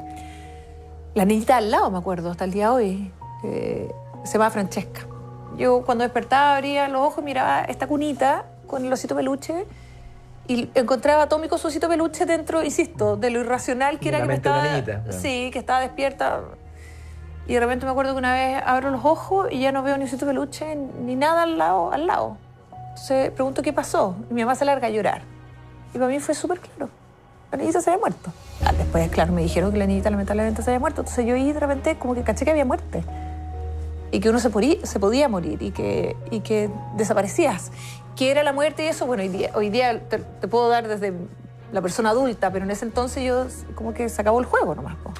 [SPEAKER 2] La niñita al lado, me acuerdo, hasta el día de hoy, eh, se llama Francesca. Yo cuando despertaba abría los ojos y miraba esta cunita con el osito peluche y encontraba todo mi osito peluche dentro, insisto, de lo irracional que
[SPEAKER 1] de
[SPEAKER 2] era
[SPEAKER 1] la
[SPEAKER 2] que me
[SPEAKER 1] mente
[SPEAKER 2] estaba...
[SPEAKER 1] de la niñita, claro.
[SPEAKER 2] Sí, que estaba despierta. Y de repente me acuerdo que una vez abro los ojos y ya no veo ni osito peluche ni nada al lado. Al lado. Entonces pregunto qué pasó y mi mamá se larga a llorar. Y para mí fue súper claro. La niñita se había muerto. Ah, después, claro, me dijeron que la niñita lamentablemente se había muerto. Entonces yo ahí de repente como que caché que había muerte. Y que uno se, porí, se podía morir y que, y que desaparecías. ¿Qué era la muerte y eso? Bueno, hoy día, hoy día te, te puedo dar desde la persona adulta, pero en ese entonces yo como que se acabó el juego nomás. Po.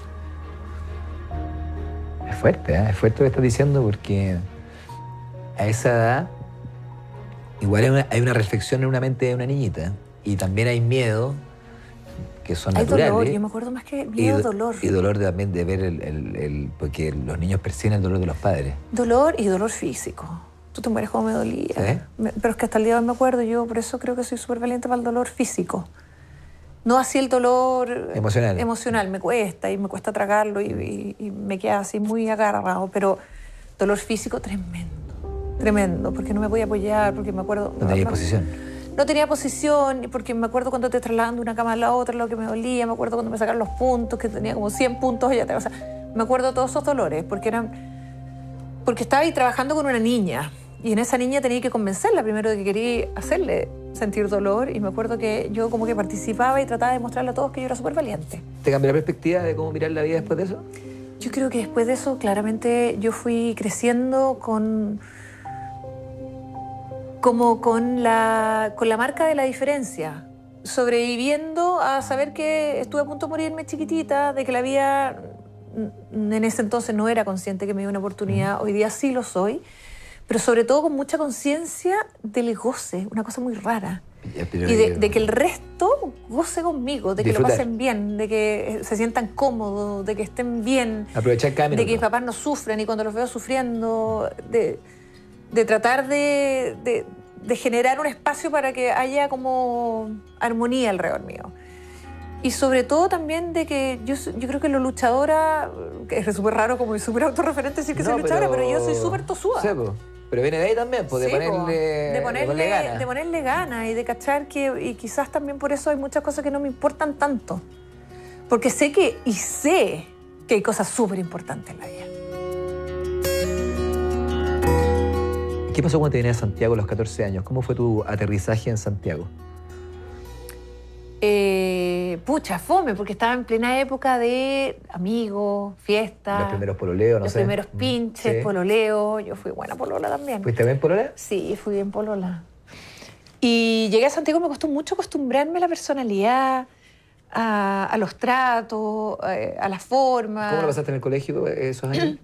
[SPEAKER 1] Es fuerte, ¿eh? Es fuerte lo que estás diciendo porque a esa edad igual hay una, hay una reflexión en una mente de una niñita y también hay miedo que son
[SPEAKER 2] hay
[SPEAKER 1] naturales.
[SPEAKER 2] Dolor, yo me acuerdo más que miedo,
[SPEAKER 1] y,
[SPEAKER 2] dolor.
[SPEAKER 1] Y dolor de, también de ver el, el, el... porque los niños perciben el dolor de los padres.
[SPEAKER 2] Dolor y dolor físico. Tú te mueres como me dolía.
[SPEAKER 1] ¿Sí?
[SPEAKER 2] Me, pero es que hasta el día de hoy me acuerdo, yo por eso creo que soy súper valiente para el dolor físico. No así el dolor...
[SPEAKER 1] Emocional.
[SPEAKER 2] Emocional, me cuesta y me cuesta tragarlo y, y, y me queda así muy agarrado, pero dolor físico tremendo, tremendo, porque no me podía apoyar, porque me acuerdo...
[SPEAKER 1] No tenía posición.
[SPEAKER 2] No tenía posición, porque me acuerdo cuando te trasladan de una cama a la otra, lo que me dolía, me acuerdo cuando me sacaron los puntos, que tenía como cien puntos, ya te, o sea, me acuerdo de todos esos dolores, porque eran, porque estaba ahí trabajando con una niña, y en esa niña tenía que convencerla primero de que quería hacerle sentir dolor, y me acuerdo que yo como que participaba y trataba de mostrarle a todos que yo era súper valiente.
[SPEAKER 1] ¿Te cambió la perspectiva de cómo mirar la vida después de eso?
[SPEAKER 2] Yo creo que después de eso, claramente, yo fui creciendo con... como con la, con la marca de la diferencia, sobreviviendo a saber que estuve a punto de morirme chiquitita, de que la vida en ese entonces no era consciente que me dio una oportunidad, hoy día sí lo soy, pero sobre todo con mucha conciencia del goce, una cosa muy rara. Y de, de que el resto goce conmigo, de que disfrutar. Lo pasen bien, de que se sientan cómodos, de que estén bien,
[SPEAKER 1] aprovechar cada minuto.
[SPEAKER 2] De que mis papás no sufran y cuando los veo sufriendo, de... de tratar de, de, de generar un espacio para que haya como armonía alrededor mío. Y sobre todo también de que yo, yo creo que lo luchadora, que es súper raro como súper autorreferente decir que no, soy luchadora, pero, pero yo soy súper tosuda.
[SPEAKER 1] Sepo. Pero viene de ahí también, pues, de,
[SPEAKER 2] sí,
[SPEAKER 1] ponerle,
[SPEAKER 2] de, ponerle,
[SPEAKER 1] de ponerle ganas.
[SPEAKER 2] De ponerle ganas y de cachar que... Y quizás también por eso hay muchas cosas que no me importan tanto. Porque sé que... Y sé que hay cosas súper importantes en la vida.
[SPEAKER 1] ¿Qué pasó cuando te viniste a Santiago a los catorce años? ¿Cómo fue tu aterrizaje en Santiago?
[SPEAKER 2] Eh, pucha, fome, porque estaba en plena época de amigos, fiestas.
[SPEAKER 1] Los primeros pololeos, no
[SPEAKER 2] los
[SPEAKER 1] sé.
[SPEAKER 2] Los primeros pinches, sí. pololeo. Yo fui buena polola también.
[SPEAKER 1] ¿Fuiste bien polola?
[SPEAKER 2] Sí, fui bien polola. Y llegué a Santiago, me costó mucho acostumbrarme a la personalidad, a, a los tratos, a, a la forma.
[SPEAKER 1] ¿Cómo lo pasaste en el colegio esos años?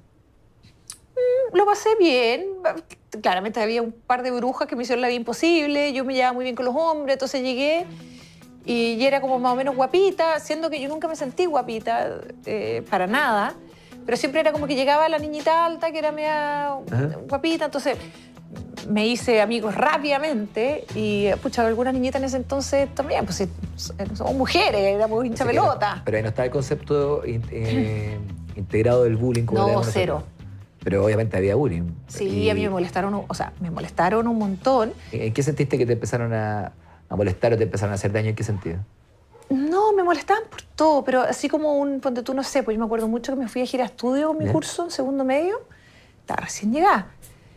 [SPEAKER 2] Lo pasé bien. Claramente había un par de brujas que me hicieron la vida imposible. Yo me llevaba muy bien con los hombres, entonces llegué y, y era como más o menos guapita, siendo que yo nunca me sentí guapita, eh, para nada. Pero siempre era como que llegaba la niñita alta, que era media Ajá. guapita, entonces me hice amigos rápidamente y, pucha, algunas niñitas en ese entonces también, pues somos mujeres, éramos hincha pelota.
[SPEAKER 1] No, pero ahí no está el concepto eh, integrado del bullying. Como
[SPEAKER 2] no, cero.
[SPEAKER 1] Pero obviamente había bullying.
[SPEAKER 2] Sí,
[SPEAKER 1] y...
[SPEAKER 2] a mí me molestaron, o sea, me molestaron un montón.
[SPEAKER 1] ¿En qué sentiste que te empezaron a, a molestar o te empezaron a hacer daño? ¿En qué sentido?
[SPEAKER 2] No, me molestaban por todo, pero así como un, ponte tú, no sé, pues yo me acuerdo mucho que me fui a gira a estudio con mi ¿Bien? curso en segundo medio, estaba recién llegada.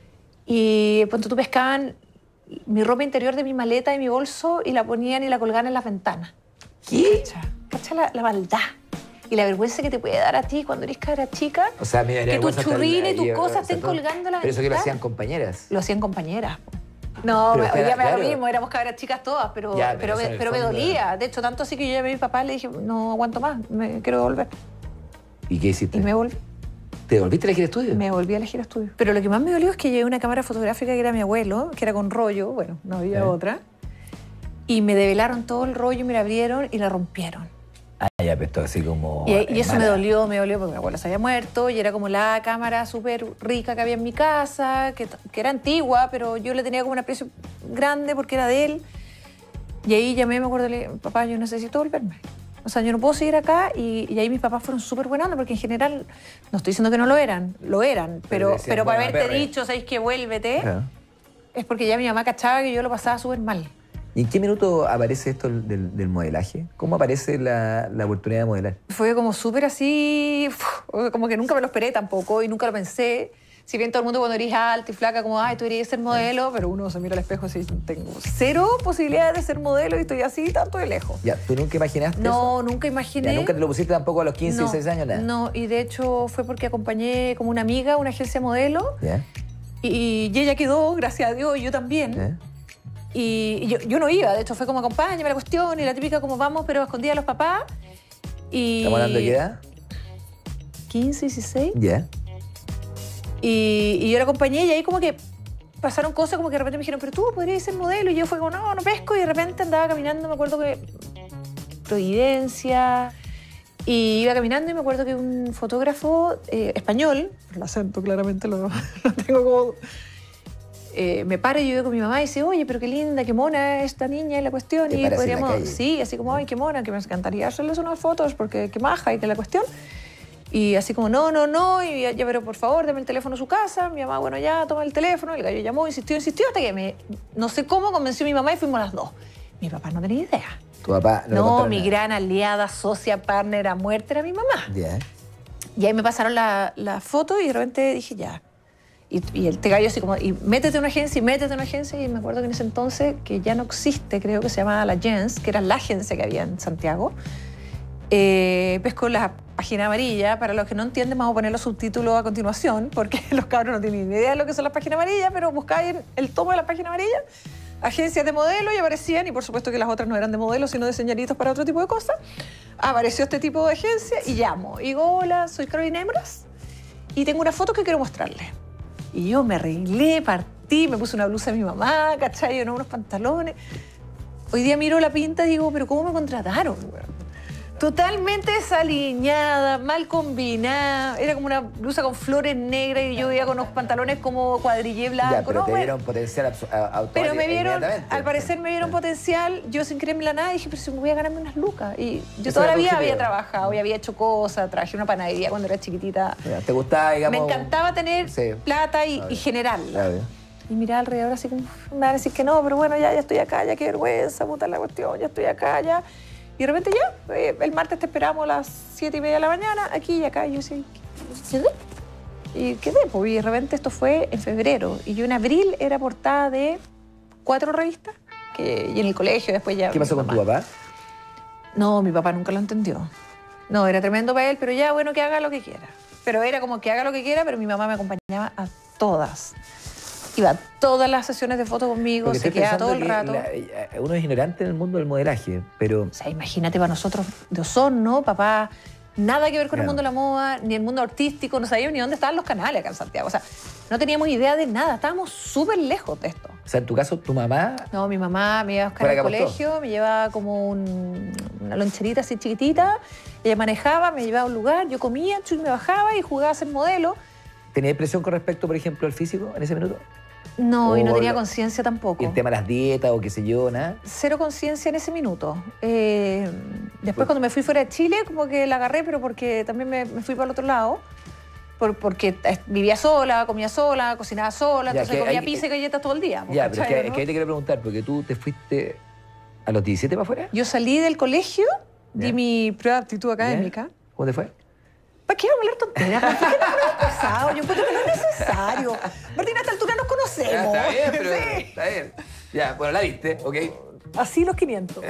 [SPEAKER 2] Y ponte tú, pescaban mi ropa interior de mi maleta y mi bolso y la ponían y la colgaban en las ventanas.
[SPEAKER 1] ¿Qué?
[SPEAKER 2] Cacha, cacha la, la maldad. Y la vergüenza que te puede dar a ti cuando eres cabra chica,
[SPEAKER 1] o sea, me
[SPEAKER 2] que tus churrines y tus cosas estén colgando la ventana.
[SPEAKER 1] Pero eso que lo hacían compañeras.
[SPEAKER 2] Lo hacían compañeras. No, pero, me, ya me da lo mismo, éramos cabras chicas todas, pero, ya, pero, pero, me, pero me dolía. De hecho, tanto así que yo llamé a mi papá y le dije, no aguanto más, me quiero devolver.
[SPEAKER 1] ¿Y qué hiciste?
[SPEAKER 2] Y me volví.
[SPEAKER 1] ¿Te volviste a elegir estudio?
[SPEAKER 2] Me volví a elegir estudio. Pero lo que más me dolió es que llevé una cámara fotográfica que era mi abuelo, que era con rollo, bueno, no había ¿Eh? otra, y me develaron todo el rollo y me la abrieron y la rompieron.
[SPEAKER 1] Ah, ya, pero esto así como...
[SPEAKER 2] Y, y eso mala. me dolió, me dolió porque mi abuela se había muerto y era como la cámara súper rica que había en mi casa, que, que era antigua, pero yo le tenía como un aprecio grande porque era de él. Y ahí llamé, me acuerdo, le dije, papá, yo necesito volverme. O sea, yo no puedo seguir acá y, y ahí mis papás fueron súper buenos porque en general, no estoy diciendo que no lo eran, lo eran, pero, pero, pero para haberte perre. dicho, ¿sabéis que vuélvete? Uh-huh. Es porque ya mi mamá cachaba que yo lo pasaba súper mal.
[SPEAKER 1] ¿Y en qué minuto aparece esto del, del modelaje? ¿Cómo aparece la, la oportunidad de modelar?
[SPEAKER 2] Fue como súper así, como que nunca me lo esperé tampoco y nunca lo pensé. Si bien todo el mundo cuando eres alta y flaca, como, ay, tú deberías ser modelo, pero uno se mira al espejo y dice, tengo cero posibilidades de ser modelo y estoy así tanto de lejos.
[SPEAKER 1] Ya, ¿tú nunca imaginaste
[SPEAKER 2] No,
[SPEAKER 1] eso?
[SPEAKER 2] nunca imaginé.
[SPEAKER 1] Ya, ¿nunca te lo pusiste tampoco a los quince,
[SPEAKER 2] no,
[SPEAKER 1] dieciséis años? Nada.
[SPEAKER 2] No, y de hecho fue porque acompañé como una amiga a una agencia modelo.
[SPEAKER 1] ¿Ya?
[SPEAKER 2] Y, y ella quedó, gracias a Dios, y yo también. ¿Ya? Y yo, yo no iba, de hecho fue como acompáñame la cuestión y la típica como vamos, pero escondida a los papás. Y...
[SPEAKER 1] ¿Estamos hablando de qué edad?
[SPEAKER 2] quince, dieciséis.
[SPEAKER 1] Ya. Yeah.
[SPEAKER 2] Y, y yo la acompañé y ahí como que pasaron cosas como que de repente me dijeron, pero tú podrías ser modelo. Y yo fue como, no, no pesco. Y de repente andaba caminando, me acuerdo que Providencia. Y iba caminando y me acuerdo que un fotógrafo eh, español, el acento claramente lo, lo tengo como... Eh, me para y yo veo con mi mamá y dice, oye, pero qué linda, qué mona esta niña y la cuestión.
[SPEAKER 1] ¿Te
[SPEAKER 2] y podríamos, sí, así como, ay, qué mona, que me encantaría hacerles unas fotos porque qué maja y que la cuestión. Y así como, no, no, no, y ya, pero por favor, dame el teléfono a su casa. Mi mamá, bueno, ya, toma el teléfono. El gallo llamó, insistió, insistió, hasta que me, no sé cómo convenció a mi mamá y fuimos las dos. Mi papá no tenía idea.
[SPEAKER 1] ¿Tu papá no
[SPEAKER 2] No, mi nada? gran aliada, socia, partner a muerte era mi mamá.
[SPEAKER 1] Yeah.
[SPEAKER 2] Y ahí me pasaron la, la foto y de repente dije, ya. Y, y el te gallo así como, y métete a una agencia, y métete a una agencia. Y me acuerdo que en ese entonces, que ya no existe, creo que se llamaba La Gens, que era la agencia que había en Santiago. Eh, pesco la página amarilla. Para los que no entienden, vamos a poner los subtítulos a continuación, porque los cabros no tienen ni idea de lo que son las páginas amarillas, pero buscáis el tomo de la página amarilla, agencias de modelo, y aparecían, y por supuesto que las otras no eran de modelos, sino de señoritos para otro tipo de cosas. Apareció este tipo de agencia y llamo. Y digo, hola, soy Carolina Hembras y tengo una foto que quiero mostrarles. Y yo me arreglé, partí, me puse una blusa de mi mamá, ¿cachai? ¿No? Unos pantalones. Hoy día miro la pinta y digo, ¿pero cómo me contrataron? Totalmente desaliñada, mal combinada. Era como una blusa con flores negras y yo iba con unos pantalones como cuadrillé blanco.
[SPEAKER 1] Ya, pero
[SPEAKER 2] ¿no?
[SPEAKER 1] te
[SPEAKER 2] Bueno,
[SPEAKER 1] vieron potencial automático.
[SPEAKER 2] Pero me vieron, al parecer me vieron potencial. Yo sin creerme nada dije, pero si me voy a ganarme unas lucas. Y yo toda la vida había trabajado y había hecho cosas. Trabajé en una panadería cuando era chiquitita.
[SPEAKER 1] ¿Te gustaba, digamos?
[SPEAKER 2] Me encantaba tener sí. plata y, y generarla.
[SPEAKER 1] Claro.
[SPEAKER 2] Y miraba alrededor así como, me van a decir que no, pero bueno, ya, ya estoy acá, ya qué vergüenza, puta la cuestión, ya estoy acá, ya. Y de repente ya, eh, el martes te esperamos a las siete y media de la mañana, aquí y acá. Y yo decía, ¿qué? Y quedé, pues, y de repente esto fue en febrero. Y yo en abril era portada de cuatro revistas, que, y en el colegio después ya...
[SPEAKER 1] ¿Qué pasó con tu papá?
[SPEAKER 2] No, mi papá nunca lo entendió. No, era tremendo para él, pero ya, bueno, que haga lo que quiera. Pero era como que haga lo que quiera, pero mi mamá me acompañaba a todas. Iba a todas las sesiones de fotos conmigo, porque se quedaba todo el rato.
[SPEAKER 1] La, uno es ignorante en el mundo del modelaje, pero...
[SPEAKER 2] O sea, imagínate para nosotros de Osorno, papá, nada que ver con claro. el mundo de la moda, ni el mundo artístico, no sabíamos ni dónde estaban los canales acá en Santiago. O sea, no teníamos idea de nada, estábamos súper lejos de esto.
[SPEAKER 1] O sea, en tu caso, tu mamá...
[SPEAKER 2] No, mi mamá me iba a buscar al colegio, me llevaba como un, una loncherita así chiquitita, ella manejaba, me llevaba a un lugar, yo comía, y me bajaba y jugaba a ser modelo.
[SPEAKER 1] ¿Tenías presión con respecto, por ejemplo, al físico en ese minuto?
[SPEAKER 2] No, o y no tenía
[SPEAKER 1] lo,
[SPEAKER 2] conciencia tampoco.
[SPEAKER 1] ¿Y el tema de las dietas o qué sé yo, nada?
[SPEAKER 2] Cero conciencia en ese minuto. Eh, después pues, cuando me fui fuera de Chile, como que la agarré, pero porque también me, me fui para el otro lado. Por, porque vivía sola, comía sola, cocinaba sola, ya, entonces comía hay, pizza y galletas todo el día.
[SPEAKER 1] Ya, pero es que, ¿no? que ahí te quiero preguntar, porque tú te fuiste a los diecisiete para afuera.
[SPEAKER 2] Yo salí del colegio, ya. di mi prueba de aptitud académica.
[SPEAKER 1] Ya. ¿Cómo te fue?
[SPEAKER 2] ¿Para qué vamos a hablar tonteras? ¿Por qué no hemos pasado? Yo encuentro que no es necesario. Martín, a esta altura nos conocemos.
[SPEAKER 1] Ya, está bien, pero sí. Está bien. Ya, bueno, la viste, ¿ok?
[SPEAKER 2] Así los quinientos.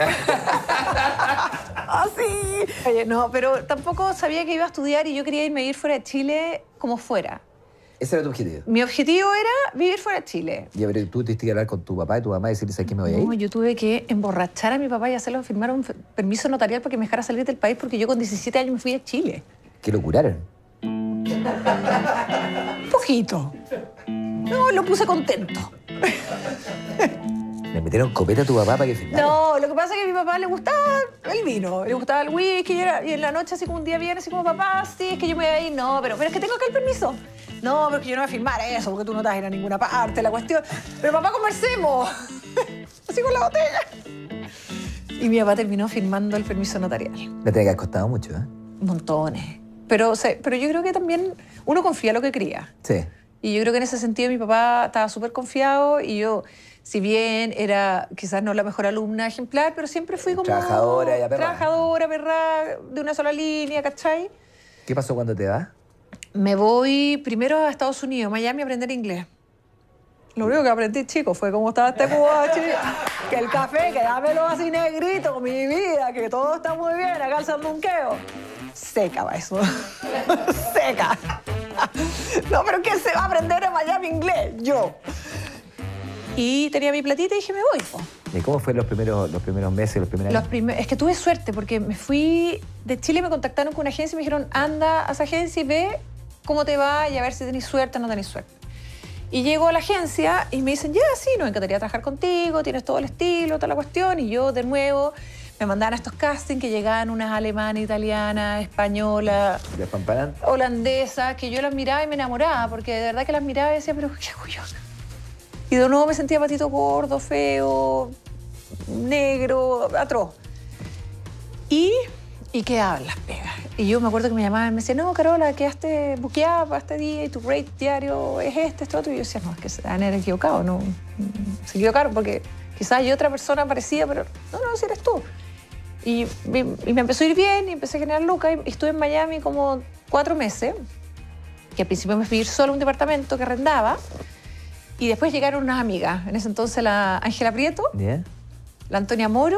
[SPEAKER 2] Así. Oye, no, pero tampoco sabía que iba a estudiar y yo quería irme a ir fuera de Chile como fuera.
[SPEAKER 1] ¿Ese era tu objetivo?
[SPEAKER 2] Mi objetivo era vivir fuera de Chile.
[SPEAKER 1] Y a ver, tú tuviste que hablar con tu papá y tu mamá y decirles a quién me voy a ir.
[SPEAKER 2] No, yo tuve que emborrachar a mi papá y hacerlo firmar un permiso notarial para que me dejara salir del país porque yo con diecisiete años me fui a Chile.
[SPEAKER 1] ¿Que lo curaron?
[SPEAKER 2] Un poquito. No, lo puse contento.
[SPEAKER 1] ¿Le metieron copeta a tu papá para que firmara?
[SPEAKER 2] No, lo que pasa es que a mi papá le gustaba el vino, le gustaba el whisky, y, era, y en la noche así como un día viene así como, papá, sí, es que yo me voy a ir. No, pero, pero es que tengo acá el permiso. No, pero es que yo no voy a firmar eso, porque tú no te vas a ir a ninguna parte, la cuestión. Pero papá, conversemos. Así con la botella. Y mi papá terminó firmando el permiso notarial.
[SPEAKER 1] Le tiene que haber costado mucho, ¿eh?
[SPEAKER 2] Montones. Pero, o sea, pero yo creo que también uno confía en lo que cría.
[SPEAKER 1] Sí.
[SPEAKER 2] Y yo creo que en ese sentido mi papá estaba súper confiado y yo, si bien era quizás no la mejor alumna ejemplar, pero siempre fui como...
[SPEAKER 1] Trabajadora y aperrada.
[SPEAKER 2] Trabajadora, perra, de una sola línea, ¿cachai?
[SPEAKER 1] ¿Qué pasó cuando te vas?
[SPEAKER 2] Me voy primero a Estados Unidos, Miami, a aprender inglés. Lo único que aprendí, chicos, fue cómo estaba este cubachi, que el café, que dámelo así negrito, mi vida, que todo está muy bien, acá el sandunqueo. Seca va eso. Seca. No, pero ¿quién se va a aprender en Miami inglés? Yo. Y tenía mi platita y dije, me voy. Po.
[SPEAKER 1] ¿Y cómo fueron los primeros, los primeros meses, los primeros años?
[SPEAKER 2] Los primer, es que tuve suerte porque me fui de Chile, me contactaron con una agencia y me dijeron, anda a esa agencia y ve cómo te va y a ver si tenés suerte o no tenés suerte. Y llego a la agencia y me dicen, ya, sí, nos encantaría trabajar contigo, tienes todo el estilo, toda la cuestión. Y yo, de nuevo, me mandaban a estos castings que llegaban unas alemanas, italianas, españolas, holandesas, que yo las miraba y me enamoraba, porque de verdad que las miraba y decía, pero qué orgullosa. Y de nuevo me sentía patito gordo, feo, negro, atroz. Y, y quedaban las pegas. Y yo me acuerdo que me llamaban y me decían, no, Carola, quedaste buqueada para este día y tu rate diario es este, esto, otro. Y yo decía, no, es que se han equivocado, no, se equivocaron porque quizás hay otra persona parecida, pero no, no, si eres tú. Y, y me empezó a ir bien y empecé a generar lucas y estuve en Miami como cuatro meses, que al principio me fui a ir solo a un departamento que arrendaba y después llegaron unas amigas. En ese entonces la Ángela Prieto,
[SPEAKER 1] yeah.
[SPEAKER 2] la Antonia Moro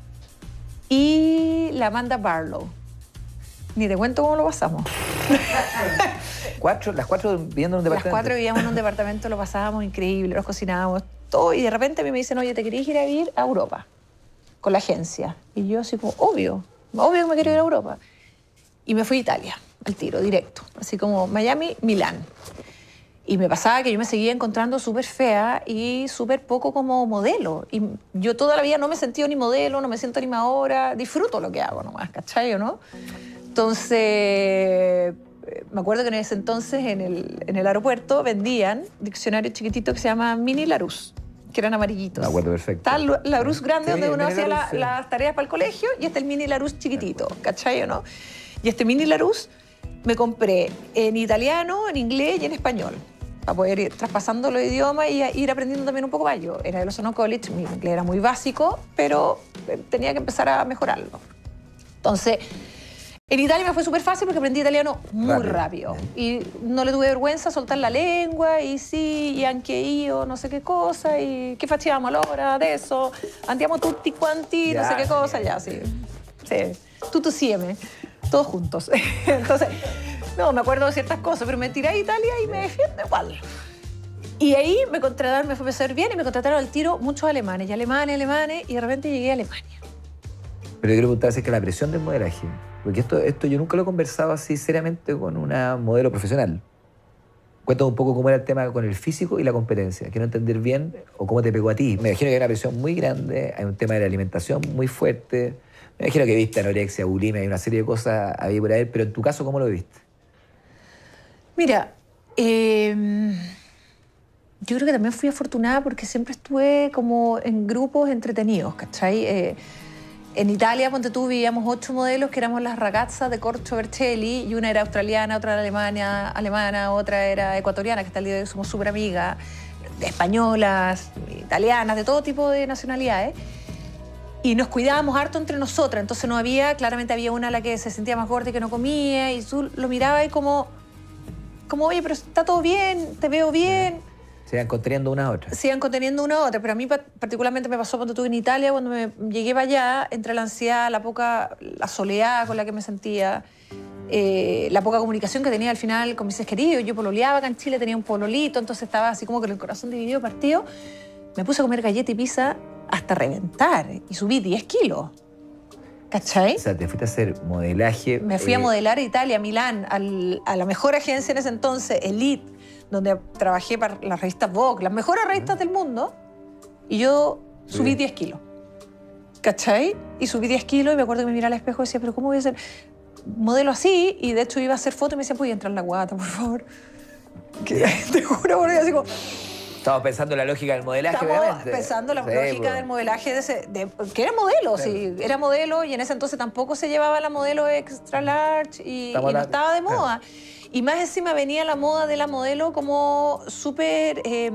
[SPEAKER 2] y la Amanda Barlow. Ni te cuento cómo lo pasamos.
[SPEAKER 1] ¿Cuatro? ¿Las cuatro viviendo en un departamento?
[SPEAKER 2] Las cuatro vivíamos en un departamento, lo pasábamos increíble, nos cocinábamos todo y de repente a mí me dicen, oye, ¿te querías ir a vivir a Europa? Con la agencia. Y yo así como, obvio, obvio que me quiero ir a Europa. Y me fui a Italia, al tiro, directo. Así como Miami, Milán. Y me pasaba que yo me seguía encontrando súper fea y súper poco como modelo. Y yo toda la vida no me he sentido ni modelo, no me siento animadora, disfruto lo que hago nomás, ¿cachai o no? Entonces, me acuerdo que en ese entonces en el, en el aeropuerto vendían diccionarios chiquititos que se llaman Mini Larousse, que eran amarillitos.
[SPEAKER 1] Me acuerdo perfecto.
[SPEAKER 2] Está el Larousse grande, sí, donde uno hacía
[SPEAKER 1] Larousse,
[SPEAKER 2] la,
[SPEAKER 1] sí.
[SPEAKER 2] las tareas para el colegio, y este el Mini Larousse chiquitito, ¿cachai o no? Y este Mini Larousse me compré en italiano, en inglés y en español. para poder ir traspasando los idiomas y ir aprendiendo también un poco más. Yo era de Lozano College, mi inglés era muy básico, pero tenía que empezar a mejorarlo. Entonces, en Italia me fue súper fácil porque aprendí italiano muy rápido. rápido. Y no le tuve vergüenza soltar la lengua, y sí, y anche io, no sé qué cosa, y qué facciamo allora, adesso, andiamo tutti quanti, no sé qué cosa, ya, sí. Sí, tutto insieme, todos juntos. Entonces, no, me acuerdo de ciertas cosas, pero me tiré a Italia y me defiendo igual. Y ahí me contrataron, me fue a empezar bien y me contrataron al tiro muchos alemanes, y alemanes, alemanes, y de repente llegué a Alemania.
[SPEAKER 1] Pero yo quiero preguntar si es que la presión del modelaje, porque esto, esto yo nunca lo he conversado así seriamente con una modelo profesional. Cuéntame un poco cómo era el tema con el físico y la competencia. Quiero entender bien o cómo te pegó a ti. Me imagino que hay una presión muy grande, hay un tema de la alimentación muy fuerte. Me imagino que viste anorexia, bulimia, hay una serie de cosas ahí por ahí, pero en tu caso, ¿cómo lo viste?
[SPEAKER 2] Mira, eh, yo creo que también fui afortunada porque siempre estuve como en grupos entretenidos, ¿cachai? Eh, En Italia, ponte tú, vivíamos ocho modelos que éramos las ragazzas de Corcho Bercelli, y una era australiana, otra era alemana, alemana, otra era ecuatoriana, que hasta el día de hoy somos súper amigas, españolas, italianas, de todo tipo de nacionalidades. Y nos cuidábamos harto entre nosotras, entonces no había, claramente había una a la que se sentía más gorda y que no comía, y tú lo mirabas y como, como, oye, pero está todo bien, te veo bien.
[SPEAKER 1] Se iban conteniendo una a otra.
[SPEAKER 2] Se iban conteniendo una a otra, pero a mí particularmente me pasó cuando estuve en Italia, cuando me llegué para allá, entre la ansiedad, la poca, la soledad con la que me sentía, eh, la poca comunicación que tenía al final con mis seres queridos. Yo pololeaba acá en Chile, tenía un pololito, entonces estaba así como con el corazón dividido, partido. Me puse a comer galleta y pizza hasta reventar y subí diez kilos. ¿Cachai?
[SPEAKER 1] O sea, te fuiste a hacer modelaje.
[SPEAKER 2] Me fui eh... a modelar a Italia, a Milán, al, a la mejor agencia en ese entonces, Elite, donde trabajé para las revistas Vogue, las mejores revistas del mundo, y yo subí sí. diez kilos. ¿Cachai? Y subí diez kilos y me acuerdo que me miraba al espejo y decía, pero ¿cómo voy a ser modelo así? Y de hecho iba a hacer fotos y me decía, ¿puedo entrar en la guata, por favor? Que, te juro, porque así como...
[SPEAKER 1] Estamos pensando en la lógica del modelaje,
[SPEAKER 2] Estamos
[SPEAKER 1] obviamente.
[SPEAKER 2] pensando en la
[SPEAKER 1] sí,
[SPEAKER 2] lógica
[SPEAKER 1] pues.
[SPEAKER 2] del modelaje, de ese, de, que era modelo, sí. sí. Era modelo y en ese entonces tampoco se llevaba la modelo extra large y, y no la... estaba de moda. Sí. Y más encima venía la moda de la modelo como súper... Eh,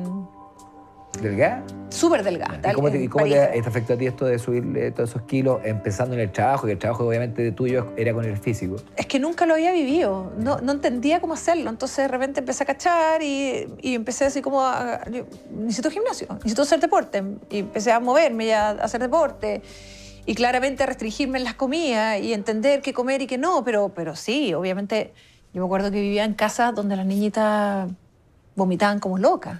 [SPEAKER 1] ¿Delgada?
[SPEAKER 2] Súper delgada.
[SPEAKER 1] ¿Y cómo, te, y cómo te, te afectó a ti esto de subir todos esos kilos empezando en el trabajo? Que el trabajo obviamente tuyo era con el físico.
[SPEAKER 2] Es que nunca lo había vivido, no, no entendía cómo hacerlo. Entonces de repente empecé a cachar y, y empecé así como a... Yo, necesito gimnasio, necesito hacer deporte. Y empecé a moverme y a hacer deporte. Y claramente a restringirme en las comidas y entender qué comer y qué no. Pero, pero sí, obviamente... Yo me acuerdo que vivía en casas donde las niñitas vomitaban como locas.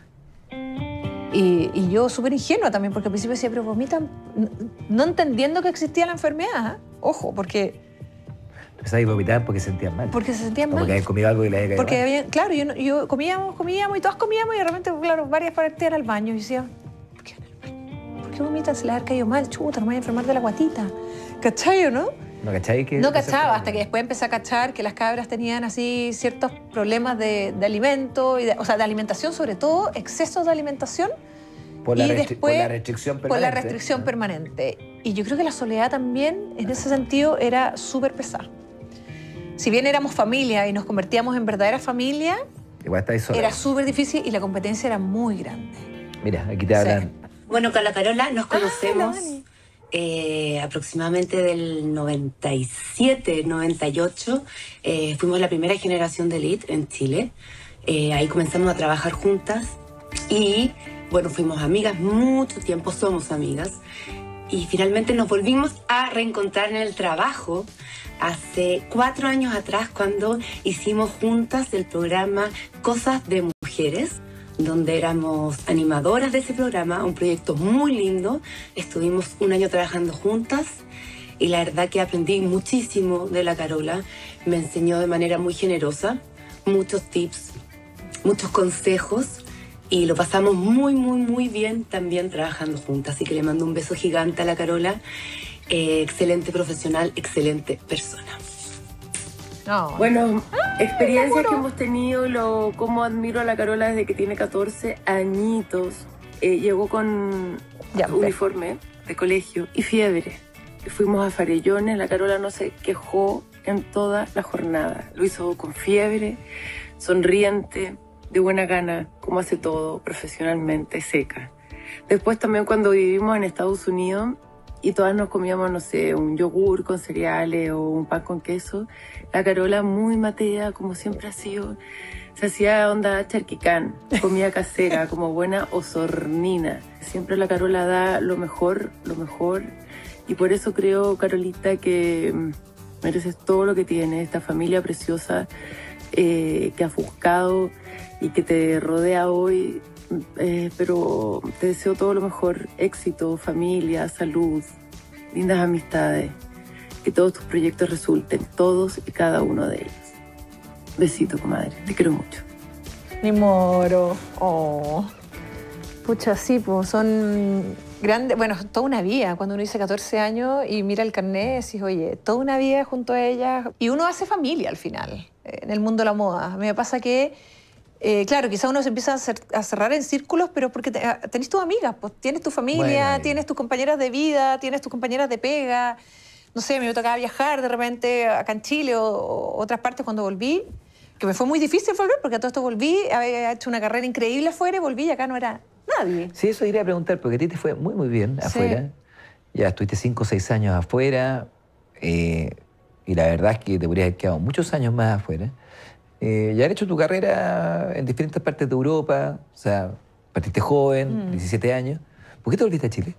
[SPEAKER 2] Y, y yo súper ingenua también, porque al principio decía, pero vomitan, no entendiendo que existía la enfermedad. Ojo, porque...
[SPEAKER 1] Empezaban a vomitar porque se sentían mal.
[SPEAKER 2] Porque se sentían mal.
[SPEAKER 1] Porque habían comido algo y les había caído
[SPEAKER 2] Porque
[SPEAKER 1] mal.
[SPEAKER 2] habían, claro, yo, yo comíamos, comíamos y todas comíamos y de repente, claro, varias partían al baño. Y decía, ¿por qué van al baño? ¿Por qué vomitan? Se les ha caído mal, chuta, no me voy a enfermar de la guatita. ¿Cachai o no?
[SPEAKER 1] ¿No cachai? Que
[SPEAKER 2] no cachaba, hasta que después empecé a cachar que las cabras tenían así ciertos problemas de, de alimento, y de, o sea, de alimentación sobre todo, excesos de alimentación.
[SPEAKER 1] Por la,
[SPEAKER 2] y
[SPEAKER 1] restri
[SPEAKER 2] después,
[SPEAKER 1] por la restricción permanente.
[SPEAKER 2] Por la restricción ¿no? permanente. Y yo creo que la soledad también, en ese sentido, era súper pesada. Si bien éramos familia y nos convertíamos en verdadera familia,
[SPEAKER 1] igual estáis sola.
[SPEAKER 2] Era súper difícil y la competencia era muy grande.
[SPEAKER 1] Mira, aquí te hablan.
[SPEAKER 3] Sí. Bueno, con la Carola nos conocemos... Ah, Eh, aproximadamente del noventa y siete, noventa y ocho, eh, fuimos la primera generación de Elite en Chile. Eh, ahí comenzamos a trabajar juntas y, bueno, fuimos amigas mucho tiempo, somos amigas. Y finalmente nos volvimos a reencontrar en el trabajo hace cuatro años atrás, cuando hicimos juntas el programa Cosas de Mujeres, donde éramos animadoras de ese programa, un proyecto muy lindo. Estuvimos un año trabajando juntas y la verdad que aprendí muchísimo de la Carola. Me enseñó de manera muy generosa, muchos tips, muchos consejos y lo pasamos muy, muy, muy bien también trabajando juntas. Así que le mando un beso gigante a la Carola. Eh, excelente profesional, excelente persona.
[SPEAKER 4] No. Bueno, experiencias que hemos tenido, lo, cómo admiro a la Carola desde que tiene catorce añitos. Eh, llegó con ya, uniforme de colegio y fiebre. Fuimos a Farellones, la Carola no se quejó en toda la jornada. Lo hizo con fiebre, sonriente, de buena gana, como hace todo, profesionalmente, seca. Después también cuando vivimos en Estados Unidos y todas nos comíamos, no sé, un yogur con cereales o un pan con queso, la Carola muy matea, como siempre ha sido, se hacía onda charquicán, comida casera, como buena osornina. Siempre la Carola da lo mejor, lo mejor, y por eso creo, Carolita, que mereces todo lo que tienes, esta familia preciosa eh, que has buscado y que te rodea hoy, eh, pero te deseo todo lo mejor, éxito, familia, salud, lindas amistades, que todos tus proyectos resulten, todos y cada uno de ellos. Besito, comadre, te quiero mucho.
[SPEAKER 2] Mi moro, oh, pucha, sí, pues son grandes, bueno, toda una vida, cuando uno dice catorce años y mira el carnet, decís, oye, toda una vida junto a ellas, y uno hace familia al final, en el mundo de la moda. A mí me pasa que Eh, claro, quizá uno se empieza a, hacer, a cerrar en círculos, pero porque te, tenés tus amigas, pues tienes tu familia, bueno, tienes tus compañeras de vida, tienes tus compañeras de pega. No sé, me tocaba viajar de repente acá en Chile o, o otras partes cuando volví, que me fue muy difícil volver porque a todo esto volví, había hecho una carrera increíble afuera y volví y acá no era nadie.
[SPEAKER 1] Sí, eso iría a preguntar, porque a ti te fue muy, muy bien afuera. Sí. Ya estuviste cinco o seis años afuera eh, y la verdad es que te podrías haber quedado muchos años más afuera. Eh, ya has hecho tu carrera en diferentes partes de Europa, o sea, partiste joven, mm. diecisiete años. ¿Por qué te volviste a Chile?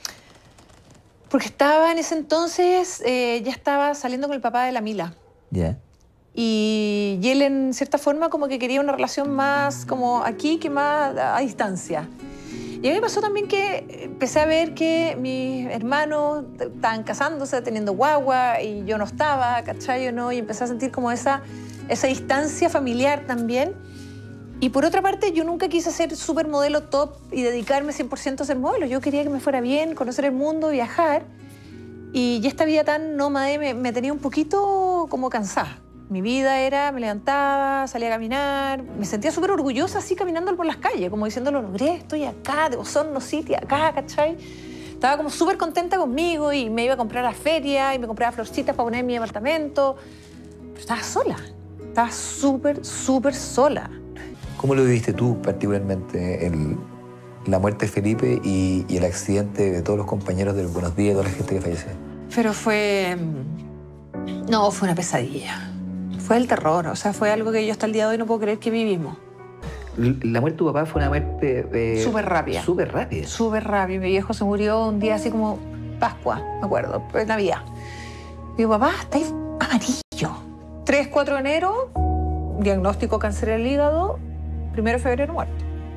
[SPEAKER 2] Porque estaba en ese entonces, eh, ya estaba saliendo con el papá de la Mila.
[SPEAKER 1] Ya. Yeah.
[SPEAKER 2] Y, y él, en cierta forma, como que quería una relación más como aquí que más a, a distancia. Y a mí me pasó también que empecé a ver que mis hermanos estaban casándose, teniendo guagua, y yo no estaba, ¿cachai? Yo no, y empecé a sentir como esa... esa distancia familiar también. Y por otra parte, yo nunca quise ser supermodelo top y dedicarme cien por ciento a ser modelo. Yo quería que me fuera bien, conocer el mundo, viajar. Y ya esta vida tan nómade me, me tenía un poquito como cansada. Mi vida era, me levantaba, salía a caminar, me sentía súper orgullosa así caminando por las calles, como diciendo, lo logré, estoy acá, de Osorno City, acá, ¿cachai? Estaba como súper contenta conmigo y me iba a comprar a feria y me compraba florcitas para poner en mi apartamento. Pero estaba sola. Estaba súper, súper sola.
[SPEAKER 1] ¿Cómo lo viviste tú particularmente, el, la muerte de Felipe y, y el accidente de todos los compañeros del Buenos Días, toda la gente que falleció?
[SPEAKER 2] Pero fue... No, fue una pesadilla. Fue el terror, o sea, fue algo que yo hasta el día de hoy no puedo creer que vivimos.
[SPEAKER 1] La muerte de tu papá fue una muerte... Eh,
[SPEAKER 2] súper rápida.
[SPEAKER 1] Súper rápida.
[SPEAKER 2] Súper rápida. Mi viejo se murió un día así como Pascua, me acuerdo, en Navidad. Mi papá está ahí amarillo. tres, cuatro de enero, diagnóstico cáncer del hígado, primero de febrero, muerte.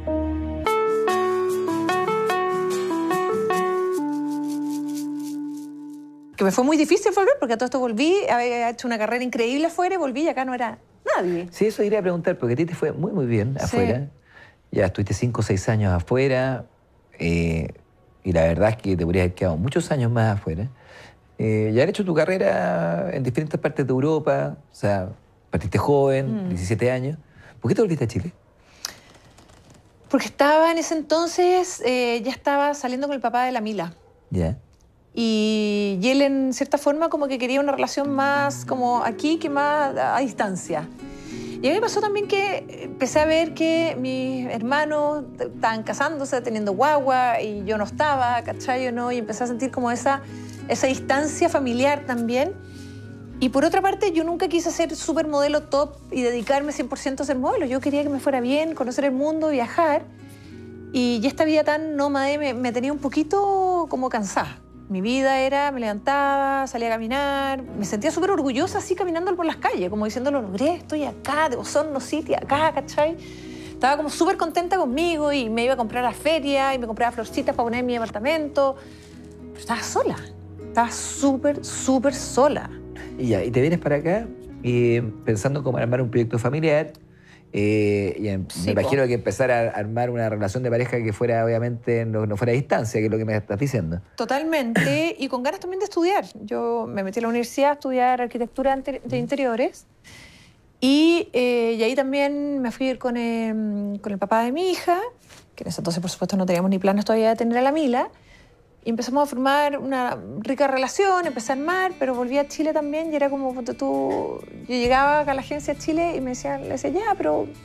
[SPEAKER 2] Que me fue muy difícil volver porque a todo esto volví, había hecho una carrera increíble afuera y volví y acá no era nadie.
[SPEAKER 1] Sí, eso iría a preguntar, porque a ti te fue muy, muy bien afuera. Sí. Ya estuviste cinco o seis años afuera eh, y la verdad es que te podrías haber quedado muchos años más afuera. Eh, ya has hecho tu carrera en diferentes partes de Europa, o sea, partiste joven, mm. diecisiete años. ¿Por qué te volviste a Chile?
[SPEAKER 2] Porque estaba en ese entonces, eh, ya estaba saliendo con el papá de la Mila.
[SPEAKER 1] Ya. Yeah.
[SPEAKER 2] Y, y él, en cierta forma, como que quería una relación más como aquí que más a, a distancia. Y a mí me pasó también que empecé a ver que mis hermanos estaban casándose, teniendo guagua, y yo no estaba, ¿cachai? Yo no, y empecé a sentir como esa... esa distancia familiar también. Y por otra parte, yo nunca quise ser supermodelo top y dedicarme cien por ciento a ser modelo. Yo quería que me fuera bien, conocer el mundo, viajar. Y ya esta vida tan nómade me, me tenía un poquito como cansada. Mi vida era, me levantaba, salía a caminar, me sentía súper orgullosa así caminando por las calles, como diciendo, lo logré, estoy acá, de Osorno City, acá, ¿cachai? Estaba como súper contenta conmigo y me iba a comprar a feria y me compraba florcitas para poner en mi apartamento. Pero estaba sola. Estaba súper, súper sola.
[SPEAKER 1] Y ya, y te vienes para acá eh, pensando cómo armar un proyecto familiar. Eh, y en, sí, me imagino po. que empezar a armar una relación de pareja que fuera, obviamente, no, no fuera a distancia, que es lo que me estás diciendo.
[SPEAKER 2] Totalmente. Y con ganas también de estudiar. Yo me metí a la universidad a estudiar arquitectura de interiores. Y, eh, y ahí también me fui a ir con el, con el papá de mi hija, que en ese entonces, por supuesto, no teníamos ni planes todavía de tener a la Mila. Y empezamos a formar una rica relación, empecé a armar, pero volví a Chile también y era como, tú, yo llegaba a la agencia de Chile y me decían, le decía, ya, pero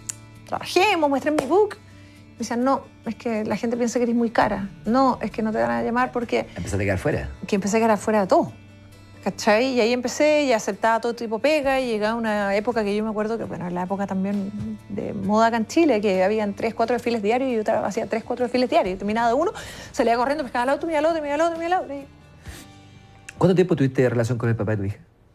[SPEAKER 2] trabajemos, muestren mi book. Me decían, no, es que la gente piensa que eres muy cara. No, es que no te van a llamar porque...
[SPEAKER 1] Empezaste a quedar fuera.
[SPEAKER 2] Que empecé a quedar fuera de todo. ¿Cachai? Y ahí empecé y aceptaba todo tipo de pega y llegaba una época que yo me acuerdo que, bueno, era la época también de moda acá en Chile, que habían tres, cuatro desfiles diarios y yo hacía tres, cuatro desfiles diarios. Y terminaba de uno, salía corriendo, pescaba el auto, me iba al otro, me iba al otro, me iba al otro. Y...
[SPEAKER 1] ¿Cuánto tiempo tuviste de relación con el papá de tu hija?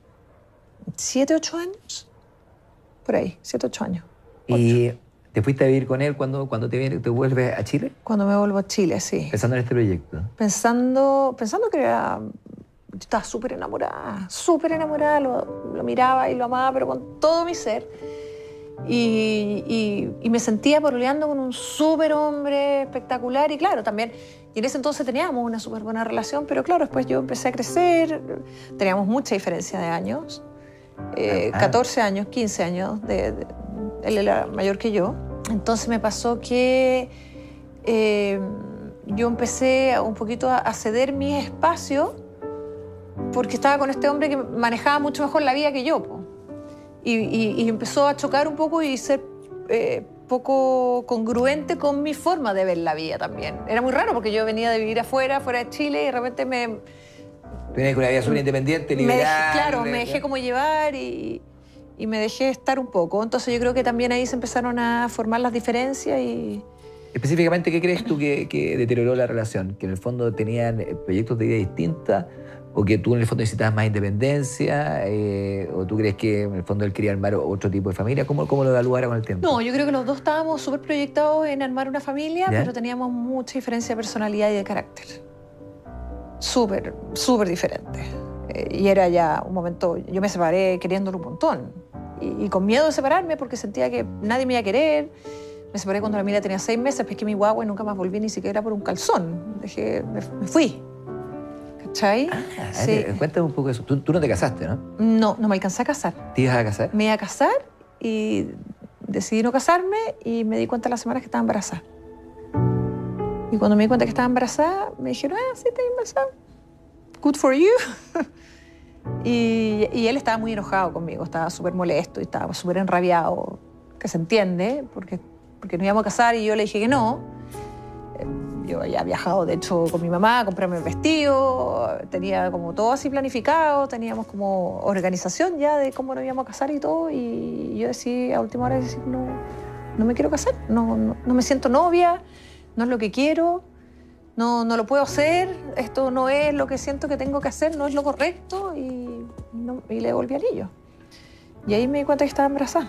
[SPEAKER 2] Siete, ocho años. Por ahí, siete, ocho años.
[SPEAKER 1] ¿Y te fuiste a vivir con él cuando, cuando te, te vuelves a Chile?
[SPEAKER 2] Cuando me vuelvo a Chile, sí.
[SPEAKER 1] Pensando en este proyecto.
[SPEAKER 2] Pensando, pensando que era... Yo estaba súper enamorada, súper enamorada, lo, lo miraba y lo amaba, pero con todo mi ser. Y, y, y me sentía pololeando con un súper hombre espectacular. Y claro, también, y en ese entonces teníamos una súper buena relación, pero claro, después yo empecé a crecer, teníamos mucha diferencia de años, eh, ah. catorce años, quince años, de, de, él era mayor que yo. Entonces me pasó que eh, yo empecé un poquito a, a ceder mis espacios porque estaba con este hombre que manejaba mucho mejor la vida que yo. Po. Y, y, y empezó a chocar un poco y ser eh, poco congruente con mi forma de ver la vida también. Era muy raro porque yo venía de vivir afuera, fuera de Chile, y de repente me...
[SPEAKER 1] Tenías con una vida súper independiente, liberal...
[SPEAKER 2] Me dejé, claro, me dejé como llevar y, y me dejé estar un poco. Entonces yo creo que también ahí se empezaron a formar las diferencias y...
[SPEAKER 1] Específicamente, ¿qué crees tú que, que deterioró la relación? ¿Que en el fondo tenían proyectos de vida distintas? ¿O que tú en el fondo necesitabas más independencia? Eh, ¿O tú crees que en el fondo él quería armar otro tipo de familia? ¿Cómo, cómo lo evaluara con el tiempo?
[SPEAKER 2] No, yo creo que los dos estábamos súper proyectados en armar una familia,
[SPEAKER 1] ¿Ya?
[SPEAKER 2] Pero teníamos mucha diferencia de personalidad y de carácter. Súper, súper diferente. Eh, y era ya un momento, yo me separé queriéndolo un montón. Y, y con miedo de separarme porque sentía que nadie me iba a querer. Me separé cuando la Mila tenía seis meses, pesqué mi guagua y nunca más volví ni siquiera por un calzón. Dejé, me, me fui. ¿Cachai?
[SPEAKER 1] Ah,
[SPEAKER 2] sí.
[SPEAKER 1] Cuéntame un poco eso. Tú, tú no te casaste, ¿no?
[SPEAKER 2] No, no me alcancé a casar.
[SPEAKER 1] ¿Te ibas a casar?
[SPEAKER 2] Me iba a casar y decidí no casarme y me di cuenta las semanas que estaba embarazada. Y cuando me di cuenta que estaba embarazada, me dijeron, ah, sí, estás embarazada. Good for you. y, y él estaba muy enojado conmigo, estaba súper molesto y estaba súper enrabiado, que se entiende, porque, porque nos íbamos a casar y yo le dije que no. Yo había viajado, de hecho, con mi mamá a comprarme el vestido, tenía como todo así planificado, teníamos como organización ya de cómo nos íbamos a casar y todo, y yo decidí a última hora decir, no, no me quiero casar, no, no, no me siento novia, no es lo que quiero, no, no lo puedo hacer, esto no es lo que siento que tengo que hacer, no es lo correcto, y, no, y le devolví anillo. Y ahí me di cuenta que estaba embarazada.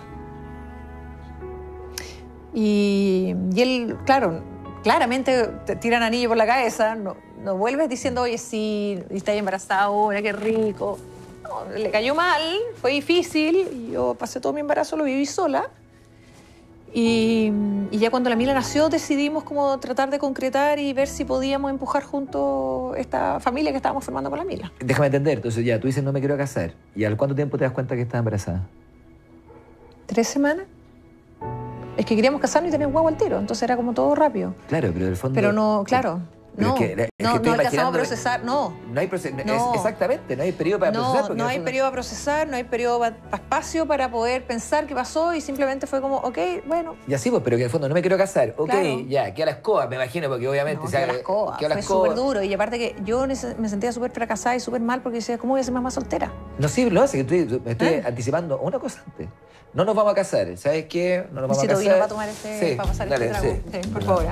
[SPEAKER 2] Y, y él, claro, claramente te tiran anillo por la cabeza, no, no vuelves diciendo, oye, sí, estás embarazada ahora, qué rico. No, le cayó mal, fue difícil, y yo pasé todo mi embarazo, lo viví sola. Y, y ya cuando la Mila nació decidimos como tratar de concretar y ver si podíamos empujar juntos esta familia que estábamos formando con la Mila.
[SPEAKER 1] Déjame entender, entonces ya, tú dices no me quiero casar, ¿y al cuánto tiempo te das cuenta que estás embarazada?
[SPEAKER 2] ¿Tres semanas? Es que queríamos casarnos y tener guagua al tiro, entonces era como todo rápido.
[SPEAKER 1] Claro, pero en el fondo...
[SPEAKER 2] Pero no, claro,
[SPEAKER 1] pero
[SPEAKER 2] no,
[SPEAKER 1] es que, es
[SPEAKER 2] no,
[SPEAKER 1] que
[SPEAKER 2] no alcanzamos a procesar, no.
[SPEAKER 1] No hay proceso,
[SPEAKER 2] no.
[SPEAKER 1] exactamente, no hay periodo para
[SPEAKER 2] no,
[SPEAKER 1] procesar.
[SPEAKER 2] No hay periodo para procesar, no hay periodo para, para espacio para poder pensar qué pasó y simplemente fue como, ok, bueno.
[SPEAKER 1] Y así pues, pero que en el fondo no me quiero casar, ok,
[SPEAKER 2] claro.
[SPEAKER 1] Ya, queda la escoba, me imagino, porque obviamente...
[SPEAKER 2] No,
[SPEAKER 1] o sea,
[SPEAKER 2] queda la escoba,
[SPEAKER 1] queda la
[SPEAKER 2] fue
[SPEAKER 1] escoba.
[SPEAKER 2] súper duro y aparte que yo me sentía súper fracasada y súper mal porque decía, ¿cómo voy a ser mamá soltera?
[SPEAKER 1] No, sí, lo hace, que estoy, me estoy ¿Eh? anticipando una cosa antes. No nos vamos a casar, ¿sabes qué? No nos vamos
[SPEAKER 2] Necesito
[SPEAKER 1] a casar.
[SPEAKER 2] vino para tomar este,
[SPEAKER 1] sí,
[SPEAKER 2] para pasar
[SPEAKER 1] dale,
[SPEAKER 2] este trago.
[SPEAKER 1] Sí,
[SPEAKER 2] sí, por favor.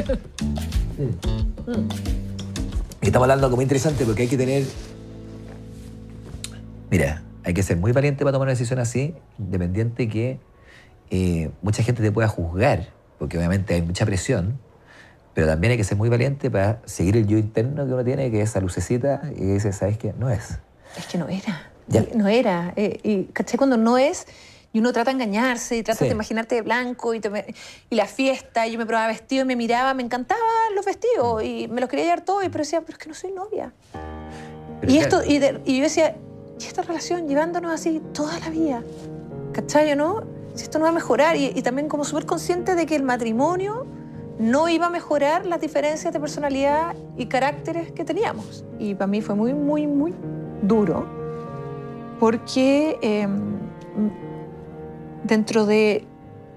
[SPEAKER 1] mm. Mm. Estamos hablando algo muy interesante porque hay que tener... Mira, hay que ser muy valiente para tomar una decisión así, independiente que eh, mucha gente te pueda juzgar, porque obviamente hay mucha presión, pero también hay que ser muy valiente para seguir el yo interno que uno tiene, que es esa lucecita, y que dice, ¿sabes qué? No es.
[SPEAKER 2] Es que no era.
[SPEAKER 1] ¿Ya?
[SPEAKER 2] No era. Eh, y ¿caché? Cuando no es... Y uno trata de engañarse y trata sí. de imaginarte de blanco y, te, y la fiesta, y yo me probaba vestido y me miraba, me encantaban los vestidos y me los quería llevar todo, y pero decía, pero es que no soy novia. Pero y, esto, y, de, y yo decía, ¿y esta relación llevándonos así toda la vida? ¿Cachai, no? Si esto no va a mejorar. Y, y también como súper consciente de que el matrimonio no iba a mejorar las diferencias de personalidad y caracteres que teníamos. Y para mí fue muy, muy, muy duro porque... Eh, dentro de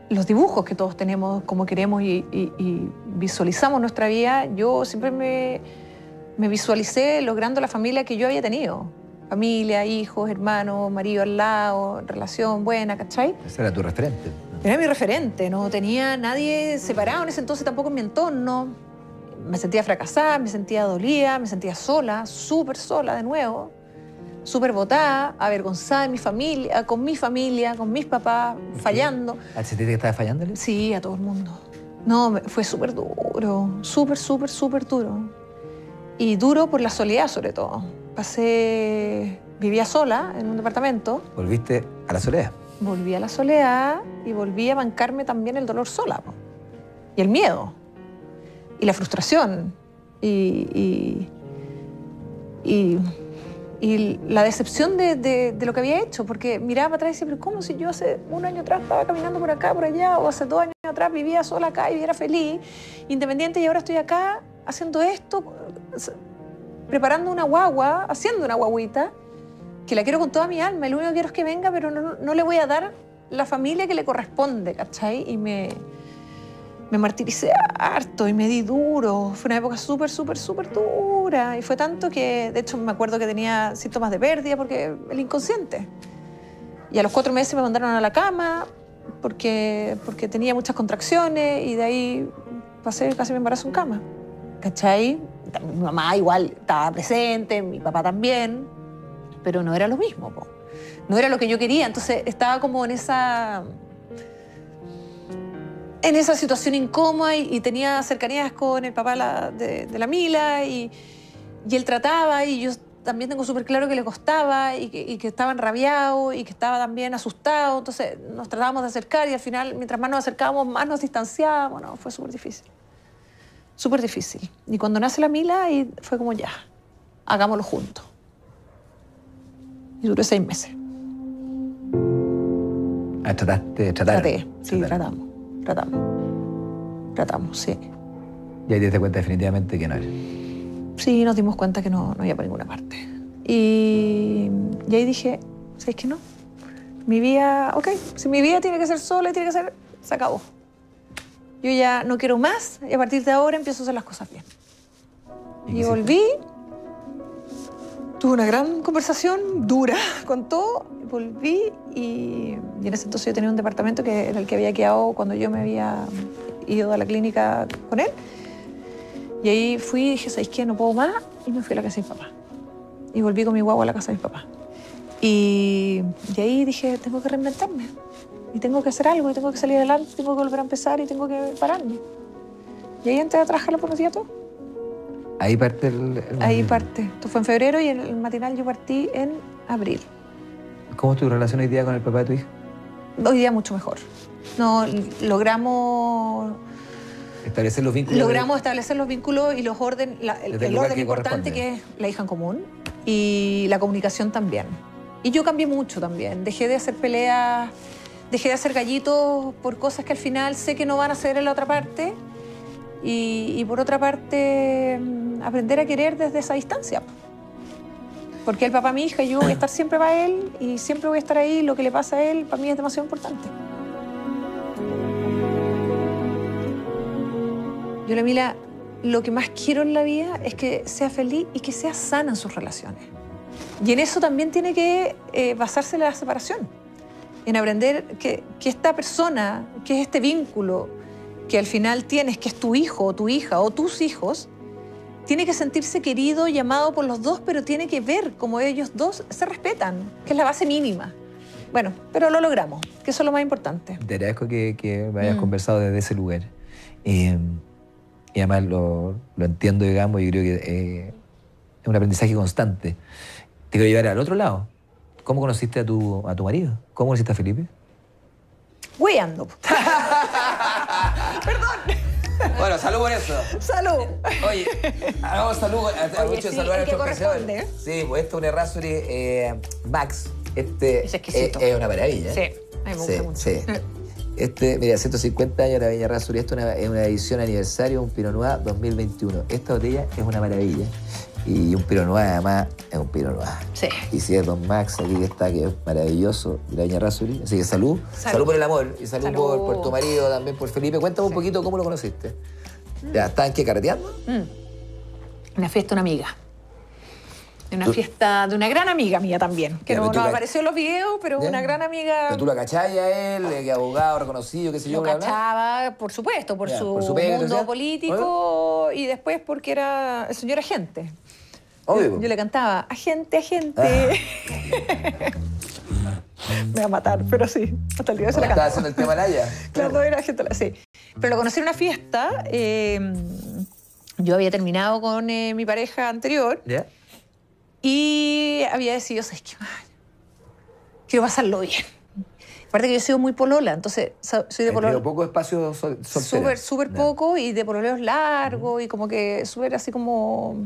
[SPEAKER 2] los dibujos que todos tenemos, como queremos y, y, y visualizamos nuestra vida, yo siempre me, me visualicé logrando la familia que yo había tenido. Familia, hijos, hermanos, marido al lado, relación buena, ¿cachai?
[SPEAKER 1] Ese era tu referente.
[SPEAKER 2] Era mi referente, no tenía nadie separado en ese entonces tampoco en mi entorno. Me sentía fracasada, me sentía dolida, me sentía sola, súper sola de nuevo. Súper botada, avergonzada de mi familia, con mi familia, con mis papás, fallando.
[SPEAKER 1] ¿Al sentir que estabas fallándole?
[SPEAKER 2] Sí, a todo el mundo. No, fue súper duro, súper, súper, súper duro. Y duro por la soledad, sobre todo. Pasé, vivía sola en un departamento.
[SPEAKER 1] ¿Volviste a la soledad?
[SPEAKER 2] Volví a la soledad y volví a bancarme también el dolor sola. Po. Y el miedo. Y la frustración. Y... y, y Y la decepción de, de, de lo que había hecho, porque miraba para atrás y decía, pero ¿cómo si yo hace un año atrás estaba caminando por acá, por allá, o hace dos años atrás vivía sola acá y era feliz, independiente, y ahora estoy acá haciendo esto, preparando una guagua, haciendo una guaguita, que la quiero con toda mi alma, y lo único que quiero es que venga, pero no, no le voy a dar la familia que le corresponde, ¿cachai? Y me... Me martiricé harto y me di duro. Fue una época súper, súper, súper dura. Y fue tanto que, de hecho, me acuerdo que tenía síntomas de pérdida porque el inconsciente. Y a los cuatro meses me mandaron a la cama porque, porque tenía muchas contracciones y de ahí pasé casi mi embarazo en cama. ¿Cachai? Mi mamá igual estaba presente, mi papá también, pero no era lo mismo, po. No era lo que yo quería. Entonces estaba como en esa... en esa situación incómoda y, y tenía cercanías con el papá la, de, de la Mila y, y él trataba y yo también tengo súper claro que le costaba y que, y que estaba enrabiado y que estaba también asustado. Entonces nos tratábamos de acercar y al final, mientras más nos acercábamos, más nos distanciábamos. No, fue súper difícil. Súper difícil. Y cuando nace la Mila, y fue como ya, hagámoslo juntos. Y duró seis meses.
[SPEAKER 1] Ah, trataste, trataron.
[SPEAKER 2] Traté, sí, trataron. tratamos. Tratamos. Tratamos, sí.
[SPEAKER 1] Y ahí te diste cuenta definitivamente que no era.
[SPEAKER 2] Sí, nos dimos cuenta que no, no iba por ninguna parte. Y, y ahí dije, ¿sabes qué no? Mi vida, ok, si mi vida tiene que ser sola y tiene que ser, se acabó. Yo ya no quiero más y a partir de ahora empiezo a hacer las cosas bien. Y, y volví, tuve una gran conversación dura con todo, volví y, y en ese entonces yo tenía un departamento que era el que había quedado cuando yo me había ido a la clínica con él. Y ahí fui y dije, ¿sabes qué? No puedo más. Y me fui a la casa de mi papá. Y volví con mi guagua a la casa de mi papá. Y, y ahí dije, tengo que reinventarme. Y tengo que hacer algo, y tengo que salir adelante, tengo que volver a empezar y tengo que pararme. Y ahí entré a trabajar la pornografía todo.
[SPEAKER 1] Ahí parte el, el...
[SPEAKER 2] Ahí parte. Esto fue en febrero y el, el matinal yo partí en abril.
[SPEAKER 1] ¿Cómo es tu relación hoy día con el papá de tu hija?
[SPEAKER 2] Hoy día mucho mejor. No, logramos...
[SPEAKER 1] Establecer los vínculos.
[SPEAKER 2] Logramos de... establecer los vínculos y los orden, la, el, el, el orden que importante que es la hija en común y la comunicación también. Y yo cambié mucho también. Dejé de hacer peleas, dejé de hacer gallitos por cosas que al final sé que no van a ser en la otra parte. Y, y por otra parte, aprender a querer desde esa distancia. Porque el papá de mi hija y yo voy a estar siempre para él y siempre voy a estar ahí. Lo que le pasa a él para mí es demasiado importante. Yo, la Mila, lo que más quiero en la vida es que sea feliz y que sea sana en sus relaciones. Y en eso también tiene que eh, basarse la separación. En aprender que, que esta persona, que es este vínculo que al final tienes, que es tu hijo o tu hija o tus hijos, tiene que sentirse querido y amado por los dos, pero tiene que ver cómo ellos dos se respetan, que es la base mínima. Bueno, pero lo logramos, que eso es lo más importante.
[SPEAKER 1] Te agradezco que, que me hayas mm. conversado desde ese lugar. Eh, y además lo, lo entiendo, digamos, y creo que eh, es un aprendizaje constante. Te quiero llevar al otro lado. ¿Cómo conociste a tu, a tu marido? ¿Cómo conociste a Felipe?
[SPEAKER 2] Hueando. Perdón.
[SPEAKER 1] Bueno, salud por eso.
[SPEAKER 2] Salud.
[SPEAKER 1] Oye, hagamos salud. Oye, mucho
[SPEAKER 2] sí,
[SPEAKER 1] saludar a nuestros
[SPEAKER 2] corresponde.
[SPEAKER 1] Sí, pues esto es un Errázuri eh, Max. Este
[SPEAKER 2] es exquisito.
[SPEAKER 1] Es, es una maravilla.
[SPEAKER 2] Sí, a mí me gusta
[SPEAKER 1] sí,
[SPEAKER 2] mucho.
[SPEAKER 1] Sí. Este, mira, ciento cincuenta años de la Viña Errázuri. Esto es una, una edición aniversario, un Pinot Noir dos mil veintiuno. Esta botella es una maravilla. Y un Pinot Noir, además, es un Pinot Noir.
[SPEAKER 2] Sí.
[SPEAKER 1] Y si es Don Max, aquí que está, que es maravilloso, y la doña Razuri. Así que salud. salud. Salud por el amor. Y salud, salud. Por, por tu marido, también por Felipe. Cuéntame sí. un poquito cómo lo conociste. Mm. ¿Ya estaban qué, carreteando?
[SPEAKER 2] Mm. Una fiesta de una amiga. De una ¿Tú? fiesta de una gran amiga mía también. Que ya, no, no apareció en los videos, pero ya. una gran amiga.
[SPEAKER 1] ¿Pero tú la cachabas a él? ¿Que abogado, reconocido, qué sé yo?
[SPEAKER 2] Lo cachaba, por supuesto, por ya, su, por su pega, mundo político. ¿Oye? Y después porque era el señor agente.
[SPEAKER 1] Obvio.
[SPEAKER 2] Yo, yo le cantaba, agente, agente. Ah. Me va a matar, pero sí. Hasta el día de hoy se la cantaba.
[SPEAKER 1] ¿Estabas haciendo el tema Laya?
[SPEAKER 2] Claro, era agente, sí. Pero lo conocí en una fiesta. Eh, yo había terminado con eh, mi pareja anterior. ¿Ya? Yeah. Y había decidido, ¿sabes qué? Quiero pasarlo bien. Aparte que yo he sido muy polola, entonces soy de pololeo.
[SPEAKER 1] poco espacio sol soltera.
[SPEAKER 2] Súper, súper no. poco y de pololeos largos uh-huh. y como que súper así como...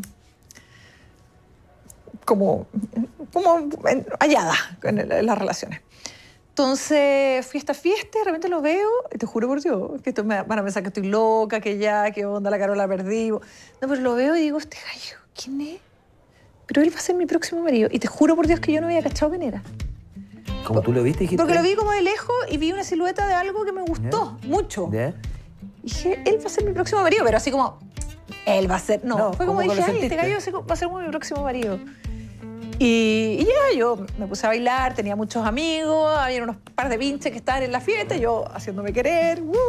[SPEAKER 2] como... como hallada en, en las relaciones. Entonces fui a esta fiesta y de repente lo veo y te juro por Dios que esto me van a pensar que estoy loca, que ya, que onda, la Carola perdí. No, pero lo veo y digo, este gallo, ¿quién es? Pero él va a ser mi próximo marido. Y te juro por Dios que yo no había cachado quién era.
[SPEAKER 1] ¿Cómo tú lo viste?
[SPEAKER 2] Porque lo vi como de lejos y vi una silueta de algo que me gustó yeah. mucho. Yeah. Y dije, él va a ser mi próximo marido. Pero así como, él va a ser... No, no fue como dije, ay, este gallo va a ser mi próximo marido. Y, y ya, yo me puse a bailar, tenía muchos amigos, había unos par de pinches que estaban en la fiesta, yo haciéndome querer. Uh.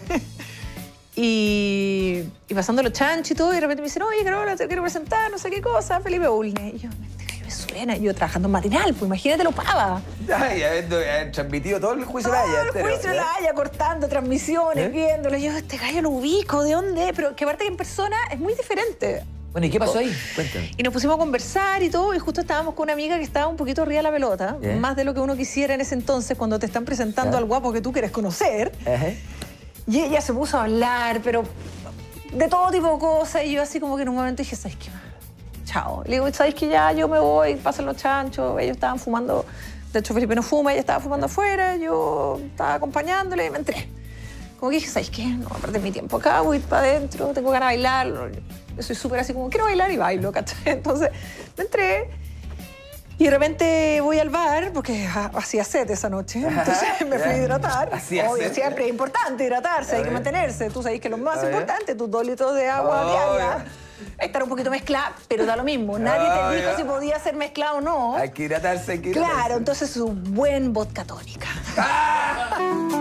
[SPEAKER 2] Y, y pasando los chanchos y todo, y de repente me dicen, oye, Carola, te quiero presentar, no sé qué cosa, Felipe Bulnes. Y yo, este gallo me suena. Y yo trabajando en matinal, pues imagínate lo pava.
[SPEAKER 1] Ay, habiendo transmitido todo el juicio de Laya.
[SPEAKER 2] Todo el juicio de Laya, cortando transmisiones, ¿eh? Viéndolo. Y yo, este gallo lo ubico, ¿de dónde? Pero que aparte que en persona es muy diferente.
[SPEAKER 1] Bueno, ¿y qué pasó ahí? Cuéntame.
[SPEAKER 2] Y nos pusimos a conversar y todo, y justo estábamos con una amiga que estaba un poquito arriba de la pelota, ¿eh? Más de lo que uno quisiera en ese entonces, cuando te están presentando ¿eh? Al guapo que tú quieres conocer. ¿Eh? Y ella se puso a hablar, pero de todo tipo de cosas. Y yo así como que en un momento dije, ¿sabes qué? Chao. Le digo, ¿sabes qué? Ya yo me voy, pasan los chanchos. Ellos estaban fumando. De hecho, Felipe no fuma, ella estaba fumando afuera. Yo estaba acompañándole y me entré. Como que dije, ¿sabes qué? No voy a perder mi tiempo acá, voy a ir para adentro, tengo ganas de bailar. Yo soy súper así como, quiero bailar y bailo, ¿cachai? Entonces me entré. Y de repente voy al bar, porque hacía sed esa noche, entonces me fui a hidratar. Obvio, siempre es importante hidratarse, hay que mantenerse. Tú sabes que lo más importante, tus dos litros de agua oh, diaria. Estar un poquito mezclada, pero da lo mismo. Nadie oh, te dijo yeah. si podía ser mezclado o no.
[SPEAKER 1] Hay que hidratarse, hay que hidratarse.
[SPEAKER 2] Claro, entonces un buen vodka tónica.
[SPEAKER 1] Ah.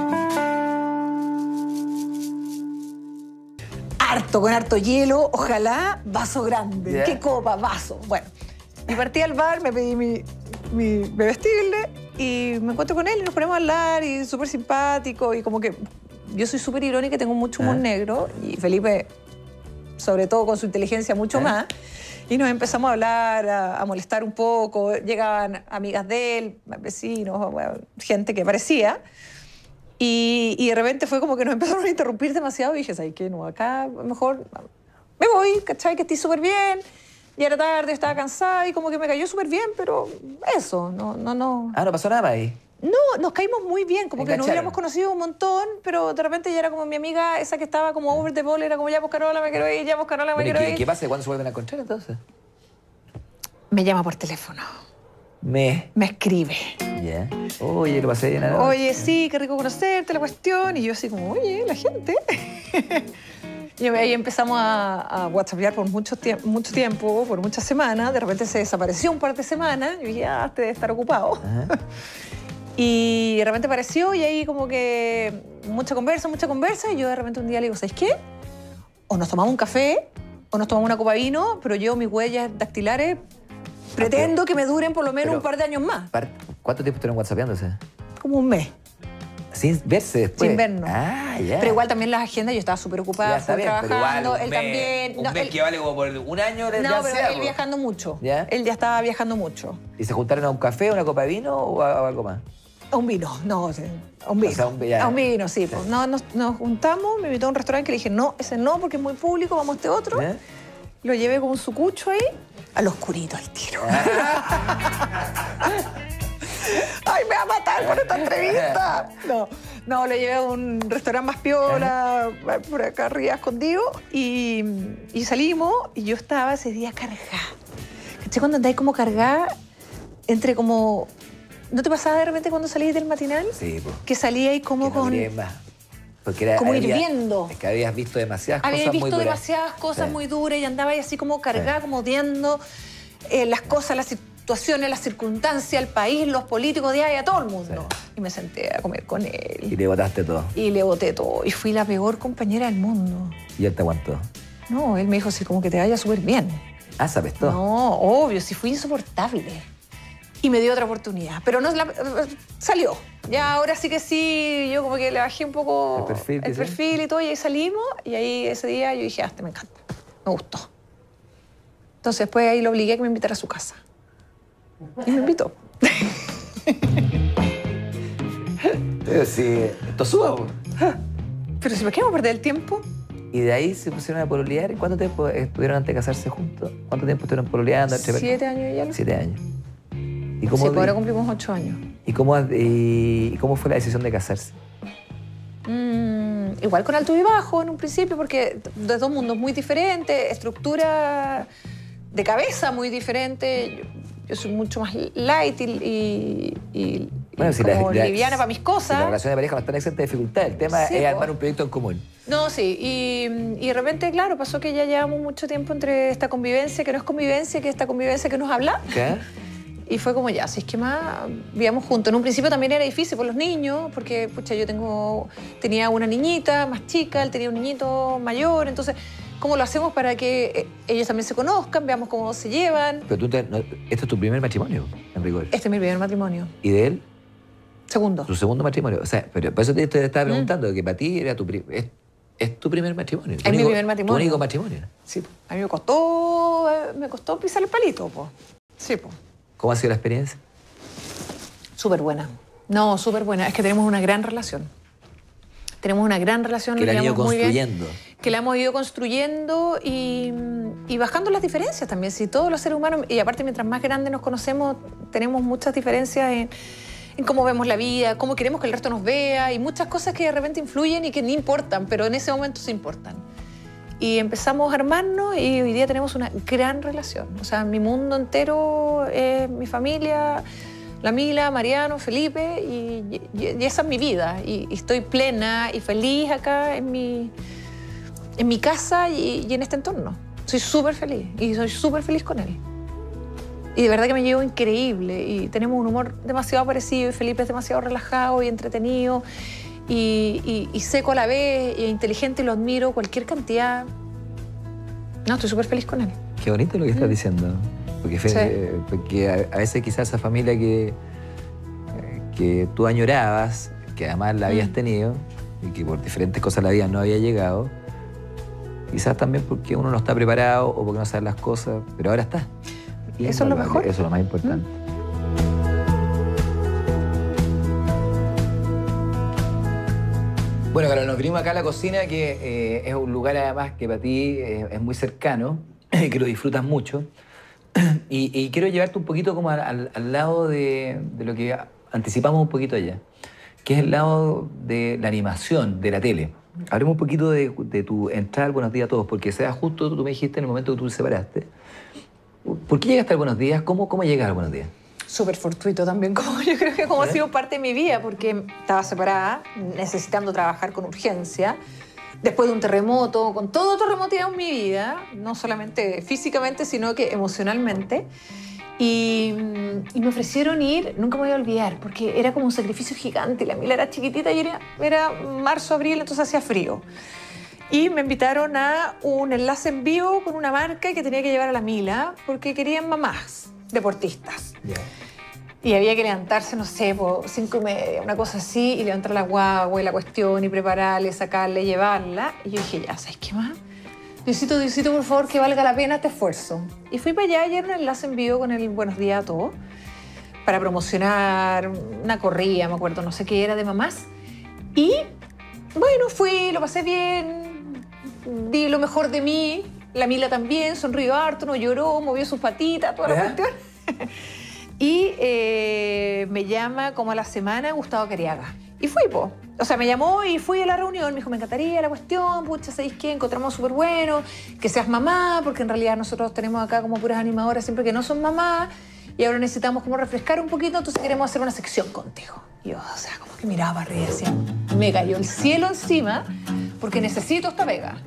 [SPEAKER 2] Harto, con harto hielo, ojalá vaso grande. Yeah. ¿Qué copa? Vaso. Bueno. Y partí al bar, me pedí mi, mi bebestible y me encuentro con él y nos ponemos a hablar y súper simpático y como que yo soy súper irónica y tengo mucho humor ¿eh? Negro y Felipe, sobre todo con su inteligencia, mucho ¿eh? Más. Y nos empezamos a hablar, a, a molestar un poco. Llegaban amigas de él, vecinos, bueno, gente que parecía. Y, y de repente fue como que nos empezaron a interrumpir demasiado y dije, ¿sabes qué? No, acá mejor me voy, ¿cachai? Que estoy súper bien. Y era tarde, estaba cansada y como que me cayó súper bien, pero eso, no, no, no.
[SPEAKER 1] Ah, ¿no pasó nada ahí?
[SPEAKER 2] No, nos caímos muy bien, como que nos hubiéramos conocido un montón, pero de repente ya era como mi amiga, esa que estaba como over the ball, era como, ya, pues, Carola, me quiero ir, ya, pues, Carola, me bueno, quiero
[SPEAKER 1] ¿qué,
[SPEAKER 2] ir.
[SPEAKER 1] ¿Qué pasa? ¿Cuándo se vuelven a encontrar entonces?
[SPEAKER 2] Me llama por teléfono.
[SPEAKER 1] Me...
[SPEAKER 2] Me escribe.
[SPEAKER 1] Ya. Yeah. Oye, ¿qué pasé? Nada.
[SPEAKER 2] Oye, sí, qué rico conocerte, la cuestión. Y yo así como, oye, la gente... Y ahí empezamos a, a whatsappear por mucho, tie mucho tiempo, por muchas semanas. De repente se desapareció un par de semanas. Yo dije, ya, te debe estar ocupado. Uh-huh. Y de repente apareció y ahí como que mucha conversa, mucha conversa. Y yo de repente un día le digo, ¿sabes qué? O nos tomamos un café, o nos tomamos una copa de vino, pero yo mis huellas dactilares pretendo okay. que me duren por lo menos pero, un par de años más.
[SPEAKER 1] ¿Cuánto tiempo estuvieron whatsappeándose?
[SPEAKER 2] Como un mes.
[SPEAKER 1] Sin verse después.
[SPEAKER 2] Sin vernos.
[SPEAKER 1] Ah, ya.
[SPEAKER 2] Pero igual también las agendas, yo estaba súper ocupada,
[SPEAKER 1] ya, bien,
[SPEAKER 2] trabajando,
[SPEAKER 1] igual,
[SPEAKER 2] él
[SPEAKER 1] mes,
[SPEAKER 2] también.
[SPEAKER 1] Un
[SPEAKER 2] no,
[SPEAKER 1] mes
[SPEAKER 2] él,
[SPEAKER 1] que vale como por un año de
[SPEAKER 2] No,
[SPEAKER 1] ya
[SPEAKER 2] pero
[SPEAKER 1] sea,
[SPEAKER 2] él viajando mucho.
[SPEAKER 1] ¿Ya?
[SPEAKER 2] Él ya estaba viajando mucho.
[SPEAKER 1] ¿Y se juntaron a un café, a una copa de vino o a, a algo más?
[SPEAKER 2] A un vino, no, a un vino. O sea, un, a un vino, sí. Pues. No, nos, nos juntamos, me invitó a un restaurante que le dije, no, ese no, porque es muy público, vamos a este otro. ¿Eh? Lo llevé con un sucucho ahí, al oscurito, al tiro. Ay, me va a matar con esta entrevista. No, No, lo llevé a un restaurante más piola, ajá, por acá arriba, escondido, y, y salimos, y yo estaba ese día cargada. ¿Cachai? Cuando andáis como cargada, entre como... ¿No te pasaba de repente cuando salís del matinal?
[SPEAKER 1] Sí, pues.
[SPEAKER 2] Que salíais como
[SPEAKER 1] que no
[SPEAKER 2] con...
[SPEAKER 1] Más. Porque era,
[SPEAKER 2] como
[SPEAKER 1] había,
[SPEAKER 2] hirviendo.
[SPEAKER 1] Es que habías visto demasiadas
[SPEAKER 2] Habías
[SPEAKER 1] cosas
[SPEAKER 2] visto
[SPEAKER 1] muy duras.
[SPEAKER 2] demasiadas cosas sí. muy duras y andabais así como cargada, sí. como odiando eh, las cosas, las situaciones, las circunstancias, el país, los políticos, de ahí, a todo el mundo. Sí. Y me senté a comer con él.
[SPEAKER 1] Y le botaste todo.
[SPEAKER 2] Y le boté todo. Y fui la peor compañera del mundo.
[SPEAKER 1] ¿Y él te aguantó?
[SPEAKER 2] No, él me dijo así como que te vaya súper bien.
[SPEAKER 1] Ah, ¿sabes todo?
[SPEAKER 2] No, obvio, sí fui insoportable. Y me dio otra oportunidad. Pero no la, salió. Ya ahora sí que sí, yo como que le bajé un poco
[SPEAKER 1] el perfil,
[SPEAKER 2] el perfil y todo, y ahí salimos. Y ahí ese día yo dije, ah, este me encanta, me gustó. Entonces después ahí lo obligué a que me invitara a su casa. Y me invitó.
[SPEAKER 1] Pero si esto suba.
[SPEAKER 2] Pero si me quedamos a perder el tiempo.
[SPEAKER 1] Y de ahí se pusieron a pololear. ¿Y cuánto tiempo estuvieron antes de casarse juntos? ¿Cuánto tiempo estuvieron pololeando?
[SPEAKER 2] Siete años ya.
[SPEAKER 1] Siete años. ¿Y cómo,
[SPEAKER 2] sí, pues ahora cumplimos ocho años.
[SPEAKER 1] ¿Y cómo, y, ¿Y cómo fue la decisión de casarse?
[SPEAKER 2] Mm, igual con alto y bajo en un principio, porque de dos mundos muy diferentes, estructura de cabeza muy diferente. Yo, yo soy mucho más light y, y, y, bueno, y si como la, liviana la, para mis cosas.
[SPEAKER 1] Si la relación de pareja no está en exenta de dificultad. El tema sí, es armar un proyecto en común.
[SPEAKER 2] No, sí. Y, y de repente, claro, pasó que ya llevamos mucho tiempo entre esta convivencia, que no es convivencia, que esta convivencia que nos habla.
[SPEAKER 1] ¿Qué?
[SPEAKER 2] Y fue como ya, si es que más vivíamos juntos. En un principio también era difícil por los niños, porque pucha, yo tengo, tenía una niñita más chica, él tenía un niñito mayor, entonces, ¿cómo lo hacemos para que ellos también se conozcan, veamos cómo se llevan?
[SPEAKER 1] Pero tú, te, no, este es tu primer matrimonio, en rigor.
[SPEAKER 2] Este es mi primer matrimonio.
[SPEAKER 1] ¿Y de él?
[SPEAKER 2] Segundo.
[SPEAKER 1] Tu segundo matrimonio. O sea, pero por eso te, te estaba preguntando, mm. que para ti era tu es, es tu primer matrimonio.
[SPEAKER 2] Es
[SPEAKER 1] único,
[SPEAKER 2] mi primer matrimonio.
[SPEAKER 1] Tu único matrimonio.
[SPEAKER 2] Sí. A mí me costó, me costó pisar el palito, po. Sí, po.
[SPEAKER 1] ¿Cómo ha sido la experiencia?
[SPEAKER 2] Súper buena. No, súper buena. Es que tenemos una gran relación. Tenemos una gran relación.
[SPEAKER 1] Que la han ido construyendo.
[SPEAKER 2] Bien, que la hemos ido construyendo y, y bajando las diferencias también. Si todos los seres humanos, y aparte mientras más grandes nos conocemos, tenemos muchas diferencias en, en cómo vemos la vida, cómo queremos que el resto nos vea y muchas cosas que de repente influyen y que ni importan, pero en ese momento sí importan. Y empezamos a armarnos y hoy día tenemos una gran relación. O sea, mi mundo entero es mi familia, la Mila, Mariano, Felipe, y, y, y esa es mi vida. Y, y estoy plena y feliz acá en mi, en mi casa y, y en este entorno. Soy súper feliz y soy súper feliz con él. Y de verdad que me llevo increíble y tenemos un humor demasiado parecido y Felipe es demasiado relajado y entretenido. Y, y, y seco a la vez, e inteligente, y lo admiro, cualquier cantidad. No, estoy súper feliz con él.
[SPEAKER 1] Qué bonito lo que estás mm. diciendo. Porque, sí. eh, porque a, a veces quizás esa familia que, eh, que tú añorabas, que además la habías mm. tenido, y que por diferentes cosas la vida no había llegado, quizás también porque uno no está preparado o porque no sabe las cosas, pero ahora está.
[SPEAKER 2] Y eso es lo mejor.
[SPEAKER 1] Eso es lo más importante. Mm. Bueno, Carol, nos vinimos acá a la cocina, que eh, es un lugar además que para ti eh, es muy cercano, que lo disfrutas mucho. Y, y quiero llevarte un poquito como al, al, al lado de, de lo que anticipamos un poquito allá, que es el lado de la animación, de la tele. Hablemos un poquito de, de tu entrada al Buenos Días a Todos, porque sea justo, tú me dijiste en el momento que tú te separaste. ¿Por qué llegaste al Buenos Días? ¿Cómo, cómo llegas al Buenos Días?
[SPEAKER 2] Súper fortuito también, como yo creo que como ¿Eh? ha sido parte de mi vida, porque estaba separada, necesitando trabajar con urgencia, después de un terremoto, con todo terremoteado en mi vida, no solamente físicamente, sino que emocionalmente, y, y me ofrecieron ir, nunca me voy a olvidar, porque era como un sacrificio gigante, la Mila era chiquitita y era, era marzo, abril, entonces hacía frío. Y me invitaron a un enlace en vivo con una marca que tenía que llevar a la Mila, porque querían mamás deportistas. Yeah. Y había que levantarse, no sé, por cinco y media, una cosa así, y levantar la guagua y la cuestión, y prepararle, sacarle, llevarla. Y yo dije, ya, ¿sabes qué más? Diosito, Diosito, por favor, que valga la pena este esfuerzo. Y fui para allá y era un enlace en vivo con el Buenos Días a Todos, para promocionar una corrida, me acuerdo, no sé qué era, de mamás. Y, bueno, fui, lo pasé bien, di lo mejor de mí. La Mila también, sonrió harto, no lloró, movió sus patitas, toda la cuestión. Y eh, me llama como a la semana Gustavo Cariaga. Y fui, po. O sea, me llamó y fui a la reunión. Me dijo, me encantaría la cuestión, pucha, ¿sabéis qué? Encontramos súper bueno, que seas mamá, porque en realidad nosotros tenemos acá como puras animadoras siempre que no son mamás, y ahora necesitamos como refrescar un poquito, entonces queremos hacer una sección contigo. Y yo, o sea, como que miraba para arriba y decía, me cayó el cielo encima, porque necesito esta pega.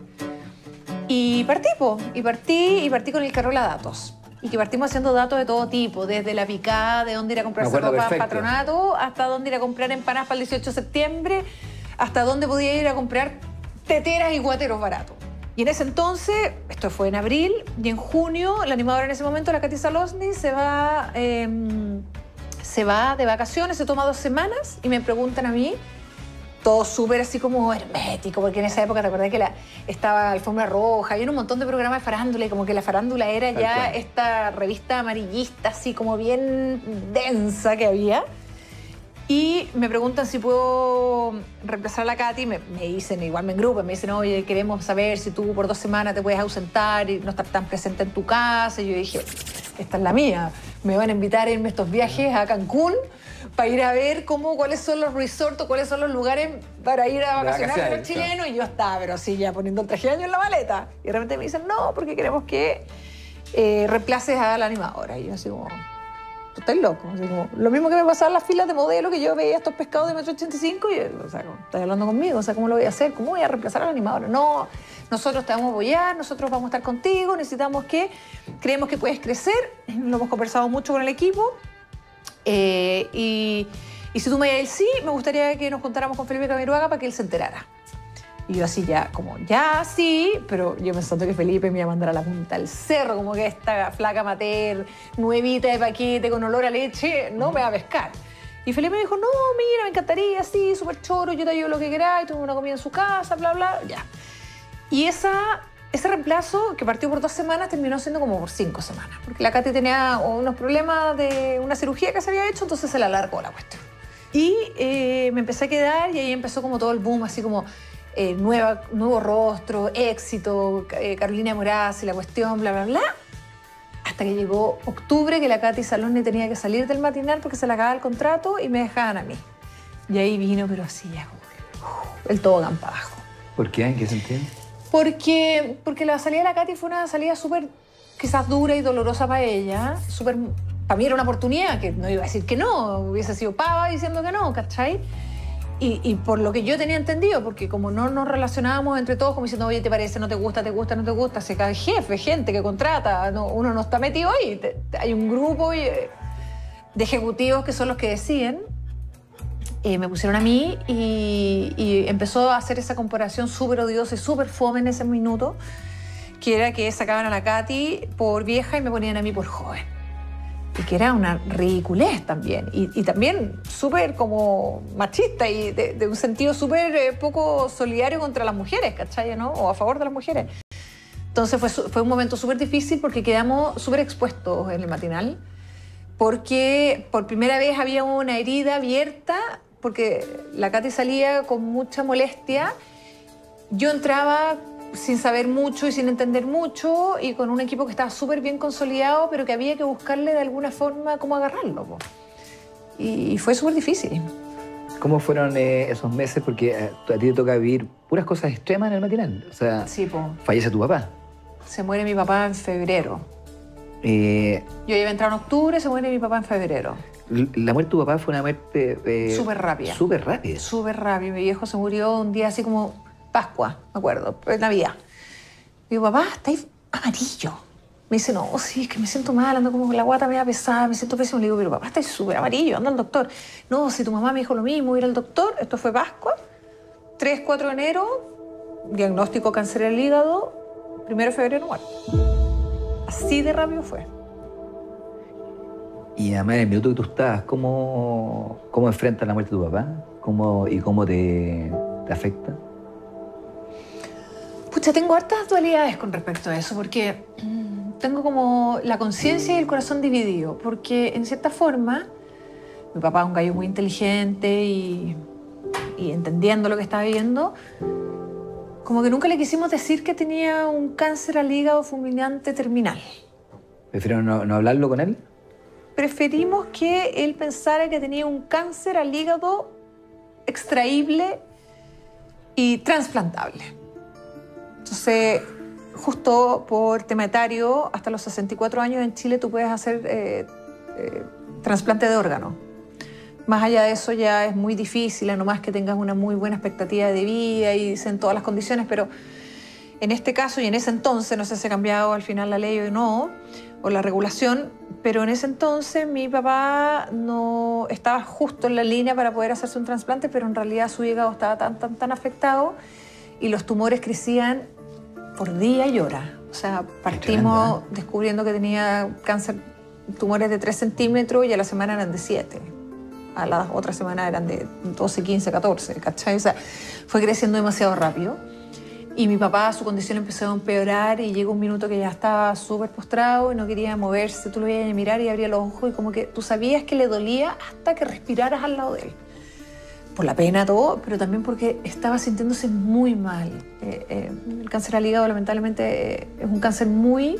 [SPEAKER 2] Y partí, po. Y partí, y partí con el Carola Datos. Y que partimos haciendo datos de todo tipo, desde la picada, de dónde ir a comprar ropa en Patronato, hasta dónde ir a comprar empanadas para el dieciocho de septiembre, hasta dónde podía ir a comprar teteras y guateros baratos. Y en ese entonces, esto fue en abril, y en junio, la animadora en ese momento, la Katy Salosny, se va, eh, se va de vacaciones, se toma dos semanas, y me preguntan a mí, todo súper así como hermético, porque en esa época, ¿te acordás que la, estaba Alfombra Roja? Había un montón de programas de farándula y como que la farándula era ya cual. Esta revista amarillista así como bien densa que había. Y me preguntan si puedo reemplazar a la Katy, me, me dicen, igual me engrupan, me dicen, oye, queremos saber si tú por dos semanas te puedes ausentar y no estar tan presente en tu casa. Y yo dije, esta es la mía, me van a invitar a irme estos viajes a Cancún para ir a ver cómo, cuáles son los resorts, cuáles son los lugares para ir a vacacionar a los chilenos. Y yo estaba, pero sí, ya poniendo el traje de baño en la maleta. Y de repente me dicen, no, porque queremos que eh, reemplaces a la animadora. Y yo así como, tú estás loco. Así como, lo mismo que me pasaba en las filas de modelo, que yo veía estos pescados de metro ochenta y cinco y, o sea, estás hablando conmigo, o sea, ¿cómo lo voy a hacer? ¿Cómo voy a reemplazar a la animadora? No, nosotros te vamos a apoyar, nosotros vamos a estar contigo, necesitamos que, creemos que puedes crecer, lo hemos conversado mucho con el equipo. Eh, y, y si tú me dices el sí, me gustaría que nos juntáramos con Felipe Camiroaga para que él se enterara. Y yo así ya, como, ya sí, pero yo pensando que Felipe me iba a mandar a la punta del cerro, como que esta flaca mater, nuevita de paquete con olor a leche, no me va a pescar. Y Felipe me dijo, no, mira, me encantaría, sí, súper choro, yo te ayudo lo que queráis, tuve una comida en su casa, bla, bla, ya. Y esa... Ese reemplazo, que partió por dos semanas, terminó siendo como por cinco semanas. Porque la Katy tenía unos problemas de una cirugía que se había hecho, entonces se la alargó la cuestión. Y eh, me empecé a quedar y ahí empezó como todo el boom, así como eh, nueva, nuevo rostro, éxito, eh, Carolina Moraz y la cuestión, bla, bla, bla. Hasta que llegó octubre, que la Katy Salosny tenía que salir del matinal porque se le acababa el contrato y me dejaban a mí. Y ahí vino, pero así ya, como que, uh, el tobogán para abajo.
[SPEAKER 1] ¿Por qué? ¿En qué sentido?
[SPEAKER 2] Porque, porque la salida de la Katy fue una salida súper, quizás dura y dolorosa para ella. Súper, para mí era una oportunidad, que no iba a decir que no, hubiese sido pava diciendo que no, ¿cachai? Y, y por lo que yo tenía entendido, porque como no nos relacionábamos entre todos, como diciendo, oye, ¿te parece? ¿No te gusta? ¿Te gusta? ¿No te gusta? Se cae jefe, gente que contrata, no, uno no está metido ahí. Te, te, hay un grupo de ejecutivos que son los que deciden. Eh, me pusieron a mí y, y empezó a hacer esa comparación súper odiosa y súper fome en ese minuto, que era que sacaban a la Katy por vieja y me ponían a mí por joven. Y que era una ridiculez también. Y, y también súper como machista y de, de un sentido súper eh, poco solidario contra las mujeres, ¿cachai? ¿No? O a favor de las mujeres. Entonces fue, fue un momento súper difícil porque quedamos súper expuestos en el matinal, porque por primera vez había una herida abierta, porque la Katy salía con mucha molestia. Yo entraba sin saber mucho y sin entender mucho y con un equipo que estaba súper bien consolidado, pero que había que buscarle de alguna forma cómo agarrarlo. Po. Y fue súper difícil.
[SPEAKER 1] ¿Cómo fueron eh, esos meses? Porque a, a ti te toca vivir puras cosas extremas en el matinal. O sea,
[SPEAKER 2] sí, po.
[SPEAKER 1] Fallece tu papá.
[SPEAKER 2] Se muere mi papá en febrero.
[SPEAKER 1] Eh,
[SPEAKER 2] Yo iba a entrar en octubre, se muere mi papá en febrero.
[SPEAKER 1] La muerte de tu papá fue una muerte... Eh,
[SPEAKER 2] súper rápida.
[SPEAKER 1] Súper rápida.
[SPEAKER 2] Súper rápida. Mi viejo se murió un día así como Pascua, me acuerdo, en Navidad. Digo, papá, estáis amarillo. Me dice, no, sí, es que me siento mal, ando como con la guata media pesada, me siento pésimo. Le digo, pero papá, estáis súper amarillo, anda al doctor. No, si tu mamá me dijo lo mismo, ir al doctor. Esto fue Pascua. tres, cuatro de enero, diagnóstico cáncer del hígado. primero de febrero, muerto. Así de rápido fue.
[SPEAKER 1] Y además, en el minuto que tú estabas, ¿cómo, cómo enfrentas la muerte de tu papá? ¿Cómo, ¿Y cómo te, te afecta?
[SPEAKER 2] Pucha, tengo hartas dualidades con respecto a eso, porque tengo como la conciencia y el corazón dividido, porque en cierta forma, mi papá es un gallo muy inteligente y, y entendiendo lo que estaba viviendo, como que nunca le quisimos decir que tenía un cáncer al hígado fulminante terminal.
[SPEAKER 1] ¿Prefirieron no, no hablarlo con él?
[SPEAKER 2] Preferimos que él pensara que tenía un cáncer al hígado extraíble y trasplantable. Entonces, justo por tema etario, hasta los sesenta y cuatro años en Chile tú puedes hacer eh, eh, trasplante de órgano. Más allá de eso ya es muy difícil, a no más que tengas una muy buena expectativa de vida y en todas las condiciones, pero en este caso y en ese entonces, no sé si ha cambiado al final la ley o no, o la regulación, pero en ese entonces mi papá no estaba justo en la línea para poder hacerse un trasplante, pero en realidad su hígado estaba tan, tan, tan afectado y los tumores crecían por día y hora. O sea, partimos descubriendo que tenía cáncer, tumores de tres centímetros y a la semana eran de siete. A la otra semana eran de doce, quince, catorce, ¿cachai? O sea, fue creciendo demasiado rápido. Y mi papá, su condición empezó a empeorar y llegó un minuto que ya estaba súper postrado y no quería moverse. Tú lo veías mirar y abría los ojos y como que tú sabías que le dolía hasta que respiraras al lado de él. Por la pena, todo, pero también porque estaba sintiéndose muy mal. Eh, eh, el cáncer al hígado, lamentablemente, eh, es un cáncer muy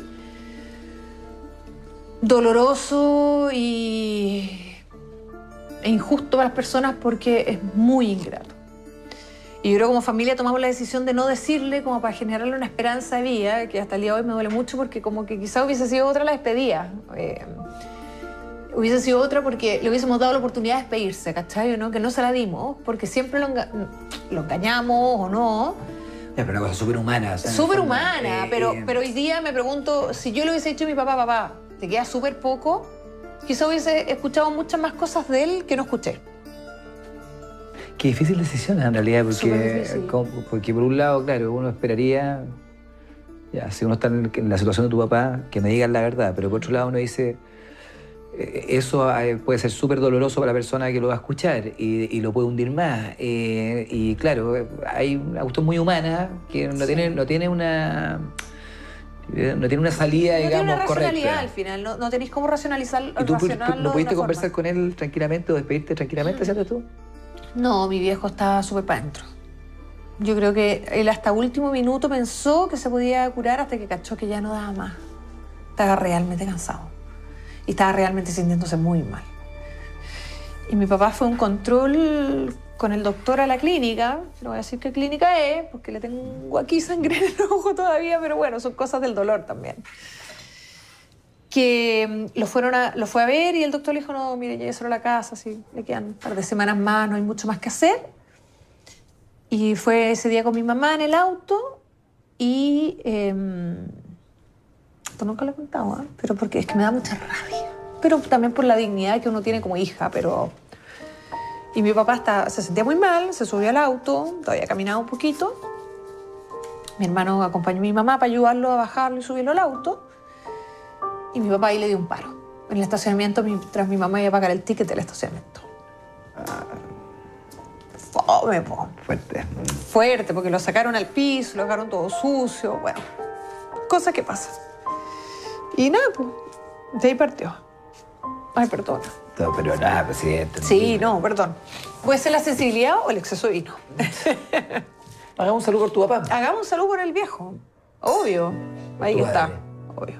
[SPEAKER 2] doloroso y e injusto para las personas porque es muy ingrato. Y yo creo que como familia tomamos la decisión de no decirle como para generarle una esperanza de vida, que hasta el día de hoy me duele mucho porque como que quizá hubiese sido otra la despedida. Eh, hubiese sido otra porque le hubiésemos dado la oportunidad de despedirse, ¿cachai? ¿No? Que no se la dimos, porque siempre lo, enga lo engañamos o no.
[SPEAKER 1] Ya, pero una cosa súper humana. O sea,
[SPEAKER 2] súper humana, eh, pero, eh, pero hoy día me pregunto, si yo le hubiese dicho a mi papá, papá, te queda súper poco, quizá hubiese escuchado muchas más cosas de él que no escuché.
[SPEAKER 1] Qué difícil decisión en realidad, porque, como, porque por un lado, claro, uno esperaría, ya, si uno está en, en la situación de tu papá, que me digan la verdad, pero por otro lado uno dice, eh, eso eh, puede ser súper doloroso para la persona que lo va a escuchar y, y lo puede hundir más. Eh, y claro, hay una cuestión muy humana que no, sí. tiene, no tiene una... No tiene una salida,
[SPEAKER 2] no
[SPEAKER 1] digamos,
[SPEAKER 2] correcta. No tiene una racionalidad
[SPEAKER 1] correcta.
[SPEAKER 2] al final, no, no tenéis cómo racionalizar,
[SPEAKER 1] ¿Y tú,
[SPEAKER 2] racionarlo
[SPEAKER 1] tú no pudiste
[SPEAKER 2] de una
[SPEAKER 1] conversar
[SPEAKER 2] forma.
[SPEAKER 1] con él tranquilamente o despedirte tranquilamente, ¿cierto tú?
[SPEAKER 2] No, mi viejo estaba súper para adentro. Yo creo que él hasta último minuto pensó que se podía curar hasta que cachó que ya no daba más. Estaba realmente cansado y estaba realmente sintiéndose muy mal. Y mi papá fue a un control con el doctor a la clínica, no voy a decir qué clínica es, porque le tengo aquí sangre en el ojo todavía, pero bueno, son cosas del dolor también. Que lo, fueron a, lo fue a ver y el doctor le dijo, no, mire, ya solo a la casa, sí, le quedan un par de semanas más, no hay mucho más que hacer. Y fue ese día con mi mamá en el auto y... Eh, esto nunca lo he contado, ¿eh? Pero porque es que me da mucha rabia. Pero también por la dignidad que uno tiene como hija, pero... Y mi papá está, se sentía muy mal, se subió al auto, todavía caminaba un poquito. Mi hermano acompañó a mi mamá para ayudarlo a bajarlo y subirlo al auto. Y mi papá ahí le dio un paro. En el estacionamiento, mientras mi mamá iba a pagar el ticket del estacionamiento. Ah, fome, po.
[SPEAKER 1] Fuerte.
[SPEAKER 2] Fuerte, porque lo sacaron al piso, lo dejaron todo sucio, bueno. Cosas que pasan. Y nada, pues, de ahí partió. Ay, perdona.
[SPEAKER 1] No, pero nada, presidente.
[SPEAKER 2] Sí, no, perdón. ¿Puede ser la sensibilidad o el exceso de vino?
[SPEAKER 1] Hagamos un saludo por tu papá.
[SPEAKER 2] Hagamos un saludo por el viejo. Obvio. Ahí está. Madre. Obvio.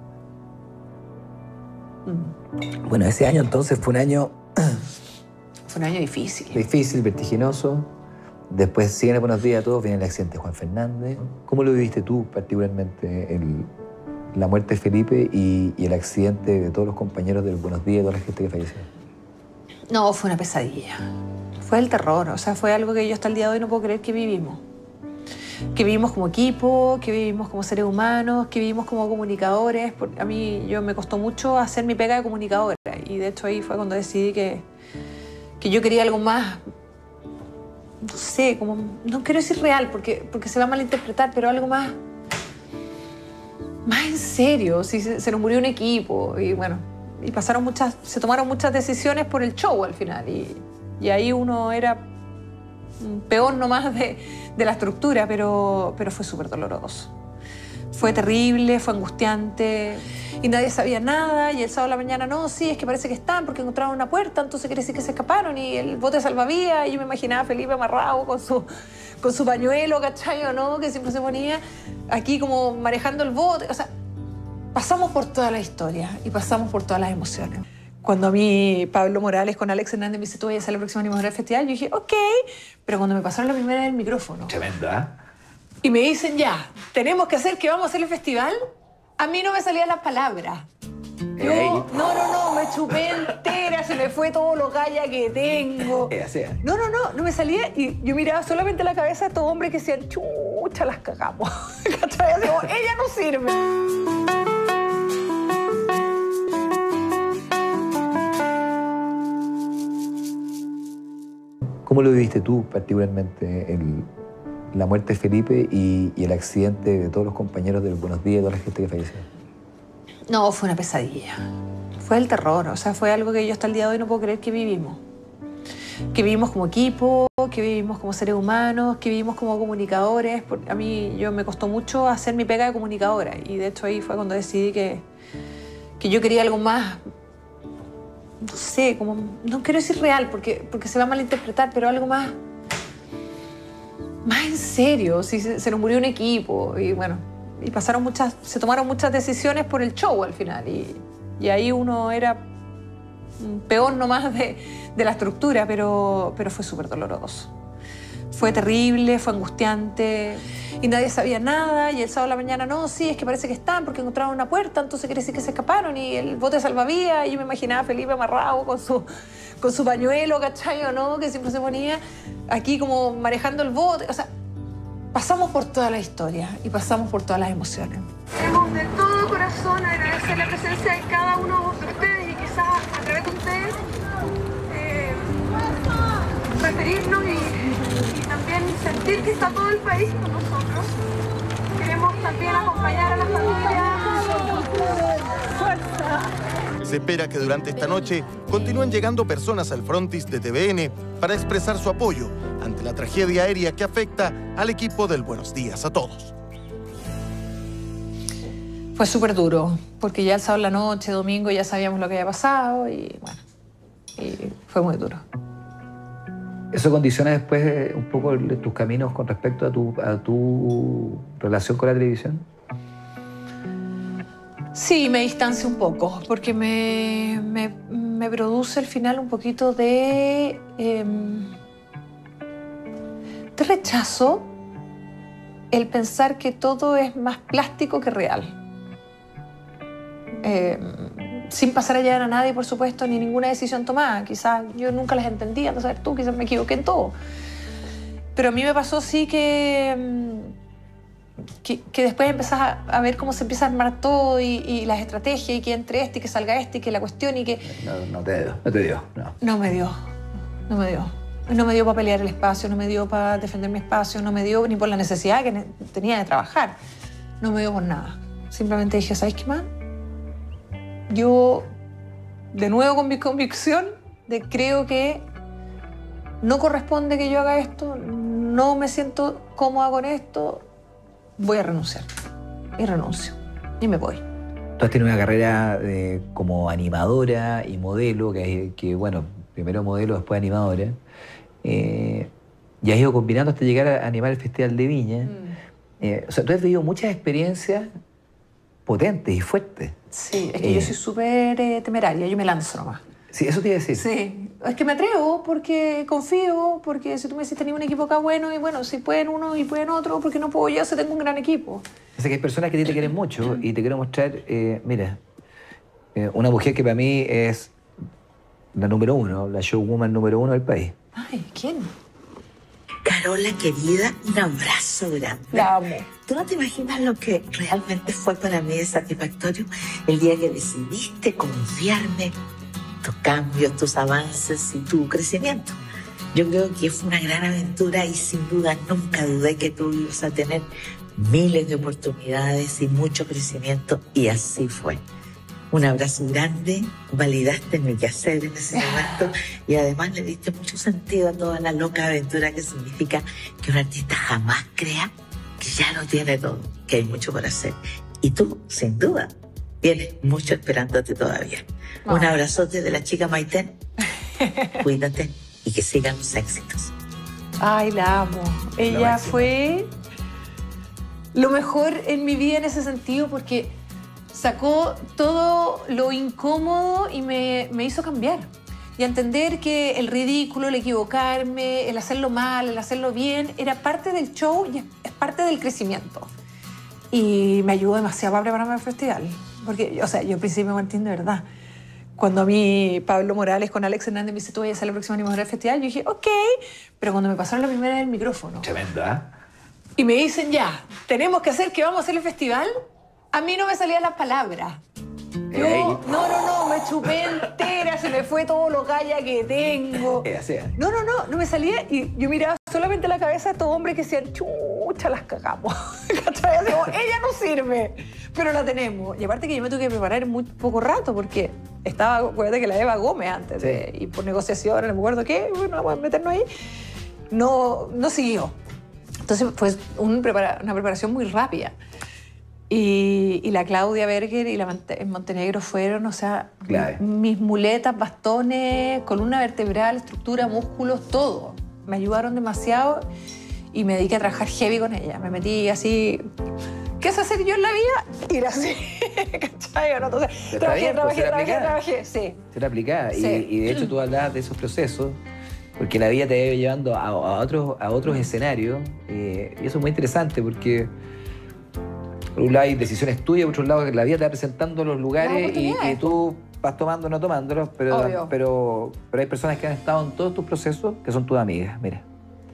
[SPEAKER 1] Mm. Bueno, ese año entonces fue un año...
[SPEAKER 2] Fue un año difícil.
[SPEAKER 1] Difícil, vertiginoso. Después siguen Buenos días a todos, viene el accidente de Juan Fernández. ¿Cómo lo viviste tú particularmente, el, la muerte de Felipe y, y el accidente de todos los compañeros del Buenos días, toda la gente que falleció?
[SPEAKER 2] No, fue una pesadilla. Fue el terror, o sea, fue algo que yo hasta el día de hoy no puedo creer que vivimos. Que vivimos como equipo, que vivimos como seres humanos, que vivimos como comunicadores. A mí yo me costó mucho hacer mi pega de comunicadora y de hecho ahí fue cuando decidí que, que yo quería algo más, no sé, como, no quiero decir real porque, porque se va a malinterpretar, pero algo más, más en serio. Si se, se nos murió un equipo y bueno, y pasaron muchas, se tomaron muchas decisiones por el show al final y, y ahí uno era un peón nomás de, de la estructura, pero, pero fue súper doloroso. Fue terrible, fue angustiante y nadie sabía nada y el sábado de la mañana, no, sí, es que parece que están porque encontraron una puerta, entonces quiere decir que se escaparon y el bote salvavidas y yo me imaginaba a Felipe amarrado con su, con su pañuelo, ¿cachai o no? Que siempre se ponía aquí como manejando el bote, o sea, pasamos por toda la historia y pasamos por todas las emociones. Cuando a mí Pablo Morales con Alex Hernández me dice, tú vayas a la próxima animadora del festival, yo dije, ok, pero cuando me pasaron la primera vez el micrófono.
[SPEAKER 1] Tremenda.
[SPEAKER 2] Y me dicen, ya, tenemos que hacer que vamos a hacer el festival, a mí no me salían las palabras. Yo, hey. no, no, no, me chupé entera, se me fue todo lo calla que tengo. No, no, no, no me salía y yo miraba solamente la cabeza de estos hombres que decían, chucha, las cagamos. ¿Cachai? Así como, ella no sirve.
[SPEAKER 1] ¿Cómo lo viviste tú particularmente, el, la muerte de Felipe y, y el accidente de todos los compañeros del Buenos Días, de toda la gente que falleció?
[SPEAKER 2] No, fue una pesadilla. Fue el terror, o sea, fue algo que yo hasta el día de hoy no puedo creer que vivimos. Que vivimos como equipo, que vivimos como seres humanos, que vivimos como comunicadores. A mí yo me costó mucho hacer mi pega de comunicadora y de hecho ahí fue cuando decidí que, que yo quería algo más, no sé, como, no quiero decir real porque, porque se va a malinterpretar, pero algo más, más en serio. Si se, se nos murió un equipo y bueno, y pasaron muchas, se tomaron muchas decisiones por el show al final y, y ahí uno era un peón nomás de, de la estructura, pero, pero fue súper doloroso. Fue terrible, fue angustiante y nadie sabía nada y el sábado de la mañana, no, sí, es que parece que están porque encontraron una puerta, entonces quiere decir que se escaparon y el bote salvavidas y yo me imaginaba a Felipe amarrado con su, con su pañuelo, ¿cachai o no? Que siempre se ponía aquí como manejando el bote, o sea, pasamos por toda la historia y pasamos por todas las emociones.
[SPEAKER 5] Queremos de todo corazón agradecer la presencia de cada uno de ustedes y quizás a través de ustedes eh, referirnos y, y también sentir que está todo el país con nosotros. Queremos también acompañar a las familias. ¡Fuerza!
[SPEAKER 6] Se espera que durante esta noche continúen llegando personas al frontis de T V N para expresar su apoyo ante la tragedia aérea que afecta al equipo del Buenos Días a Todos.
[SPEAKER 2] Fue súper duro, porque ya el sábado en la noche, domingo, ya sabíamos lo que había pasado y bueno, y fue muy duro.
[SPEAKER 1] ¿Eso condiciona después un poco tus caminos con respecto a tu, a tu relación con la televisión?
[SPEAKER 2] Sí, me distancia un poco, porque me, me, me produce al final un poquito de, eh, de rechazo el pensar que todo es más plástico que real. Eh, sin pasar a llevar a nadie, por supuesto, ni ninguna decisión tomada. Quizás yo nunca las entendía, entonces tú quizás me equivoqué en todo. Pero a mí me pasó sí que... Que, que después empezás a, a ver cómo se empieza a armar todo y, y las estrategias y que entre este y que salga este y que la cuestión y que...
[SPEAKER 1] No, no te dio, no te dio, no.
[SPEAKER 2] No me dio, no me dio. No me dio para pelear el espacio, no me dio para defender mi espacio, no me dio ni por la necesidad que tenía de trabajar. No me dio por nada. Simplemente dije, ¿sabes qué más? Yo, de nuevo con mi convicción, de creo que no corresponde que yo haga esto, no me siento cómoda con esto, voy a renunciar. Y renuncio. Y me voy.
[SPEAKER 1] Tú has tenido una carrera de, como animadora y modelo, que, que bueno, primero modelo, después animadora. Eh, y has ido combinando hasta llegar a animar el Festival de Viña. Mm. Eh, o sea, tú has vivido muchas experiencias potentes y fuertes.
[SPEAKER 2] Sí, es que eh, yo soy súper eh, temeraria, yo me lanzo nomás.
[SPEAKER 1] Sí, eso te iba a decir.
[SPEAKER 2] Sí, es que me atrevo porque confío, porque si tú me decís tenía un equipo acá bueno y bueno, si pueden uno y pueden otro, porque no puedo yo, si tengo un gran equipo.
[SPEAKER 1] O sea, que hay personas que a ti te quieren mucho y te quiero mostrar, eh, mira, eh, una mujer que para mí es la número uno, la showwoman número uno del país.
[SPEAKER 2] Ay, ¿quién?
[SPEAKER 7] Carola, querida, un abrazo grande.
[SPEAKER 2] La amo.
[SPEAKER 7] ¿Tú no te imaginas lo que realmente fue para mí satisfactorio el día que decidiste confiarme tus cambios, tus avances y tu crecimiento? Yo creo que fue una gran aventura y sin duda nunca dudé que tú ibas a tener miles de oportunidades y mucho crecimiento y así fue. Un abrazo grande, validaste mi quehacer en ese momento y además le diste mucho sentido a toda la loca aventura que significa que un artista jamás crea que ya lo tiene todo, que hay mucho por hacer. Y tú, sin duda, tienes mucho esperándote todavía. Oh. Un abrazote de la chica Maiten. Cuídate y que sigan los éxitos.
[SPEAKER 2] Ay, la amo. Ella fue lo mejor en mi vida en ese sentido porque sacó todo lo incómodo y me, me hizo cambiar. Y entender que el ridículo, el equivocarme, el hacerlo mal, el hacerlo bien, era parte del show y es, es parte del crecimiento. Y me ayudó demasiado para prepararme al festival. Porque, o sea, yo al principio me entiendo de verdad. Cuando a mí Pablo Morales con Alex Hernández me dice, tú vas a ser la próxima animadora del festival, yo dije, ok. Pero cuando me pasaron la primera vez el micrófono.
[SPEAKER 1] Tremendo, ¿eh?
[SPEAKER 2] Y me dicen, ya, tenemos que hacer que vamos a hacer el festival. A mí no me salían las palabras. Yo, no, no, no, me chupé entera, se me fue todo lo calla que tengo. No, no, no, no me salía y yo miraba solamente la cabeza de estos hombres que decían, chucha, las cagamos. ¿Cachai? Digo, ella no sirve, pero la tenemos. Y aparte que yo me tuve que preparar en muy poco rato porque estaba, acuérdate que la Eva Gómez antes, sí. de, y por negociaciones, no me acuerdo qué, bueno, vamos a meternos ahí, no, no siguió. Entonces fue un prepara, una preparación muy rápida. Y, y la Claudia Berger y la Monte, en Montenegro fueron, o sea, clave. Mis muletas, bastones, columna vertebral, estructura, músculos, todo. Me ayudaron demasiado y me dediqué a trabajar heavy con ella. Me metí así... ¿Qué sé hacer yo en la vida? Ir así. ¿Cachai? ¿No? Entonces, trabajé, bien, trabajé, trabajé, trabajé, trabajé, sí.
[SPEAKER 1] Ser aplicada.
[SPEAKER 2] Sí.
[SPEAKER 1] Y, y de hecho tú hablabas de esos procesos porque la vida te va llevando a, a otros, a otros escenarios. Eh, y eso es muy interesante porque... Por un lado hay decisiones tuyas, por otro lado la vida te va presentando los lugares y, y tú vas tomando o no tomándolos, pero, pero, pero hay personas que han estado en todos tus procesos que son tus amigas, mira.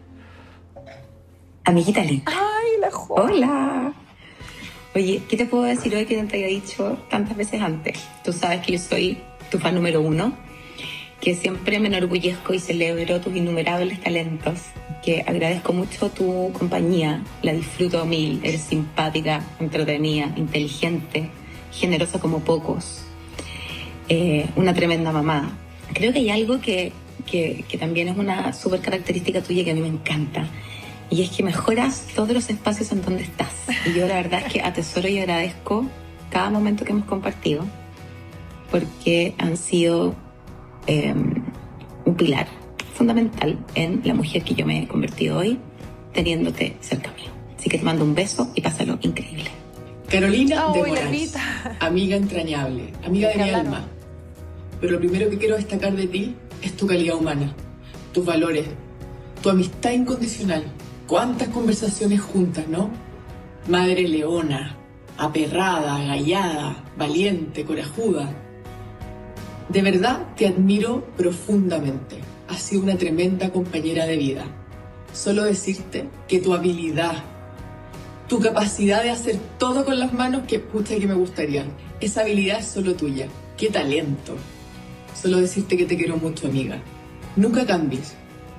[SPEAKER 8] Amiguita linda.
[SPEAKER 2] ¡Ay, la joven!
[SPEAKER 8] ¡Hola! Oye, ¿qué te puedo decir hoy que no te había dicho tantas veces antes? Tú sabes que yo soy tu fan número uno, que siempre me enorgullezco y celebro tus innumerables talentos, que agradezco mucho tu compañía, la disfruto mil, eres simpática, entretenida, inteligente, generosa como pocos, eh, una tremenda mamá. Creo que hay algo que, que, que también es una súper característica tuya que a mí me encanta, y es que mejoras todos los espacios en donde estás. Y yo la verdad es que atesoro y agradezco cada momento que hemos compartido, porque han sido eh, un pilar fundamental en la mujer que yo me he convertido hoy, teniéndote cerca mío. Así que te mando un beso y pásalo increíble.
[SPEAKER 9] Carolina oh, de Moraes, amiga entrañable, amiga de mi alma. Pero lo primero que quiero destacar de ti es tu calidad humana, tus valores, tu amistad incondicional. ¿Cuántas conversaciones juntas, no? Madre leona, aperrada, gallada, valiente, corajuda. De verdad te admiro profundamente. Has sido una tremenda compañera de vida. Solo decirte que tu habilidad, tu capacidad de hacer todo con las manos, que pucha que me gustaría. Esa habilidad es solo tuya. ¡Qué talento! Solo decirte que te quiero mucho, amiga. Nunca cambies.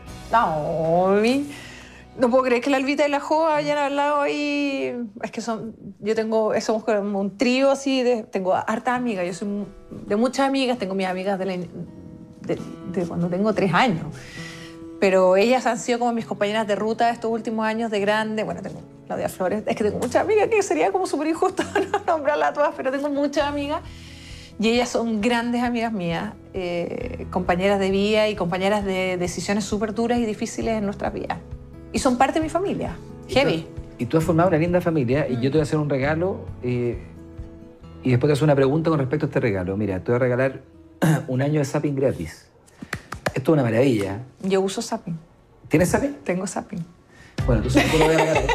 [SPEAKER 2] No, no puedo creer que la Albita y la Jo hayan hablado ahí. Es que son, yo tengo, somos como un trío así, de, tengo hartas amigas. Yo soy de muchas amigas, tengo mis amigas de la... De, de cuando tengo tres años. Pero ellas han sido como mis compañeras de ruta estos últimos años de grande. Bueno, tengo Claudia Flores. Es que tengo muchas amigas que sería como súper injusto no nombrarlas todas, pero tengo muchas amigas. Y ellas son grandes amigas mías, eh, compañeras de vida y compañeras de decisiones súper duras y difíciles en nuestras vidas. Y son parte de mi familia. Heavy.
[SPEAKER 1] Y tú, y tú has formado una linda familia mm. y yo te voy a hacer un regalo eh, y después te hacer una pregunta con respecto a este regalo. Mira, te voy a regalar un año de Zapping gratis. Esto es una maravilla.
[SPEAKER 2] Yo uso Zapping.
[SPEAKER 1] ¿Tienes Zapping?
[SPEAKER 2] Tengo Zapping.
[SPEAKER 1] Bueno, entonces te lo voy a regalar.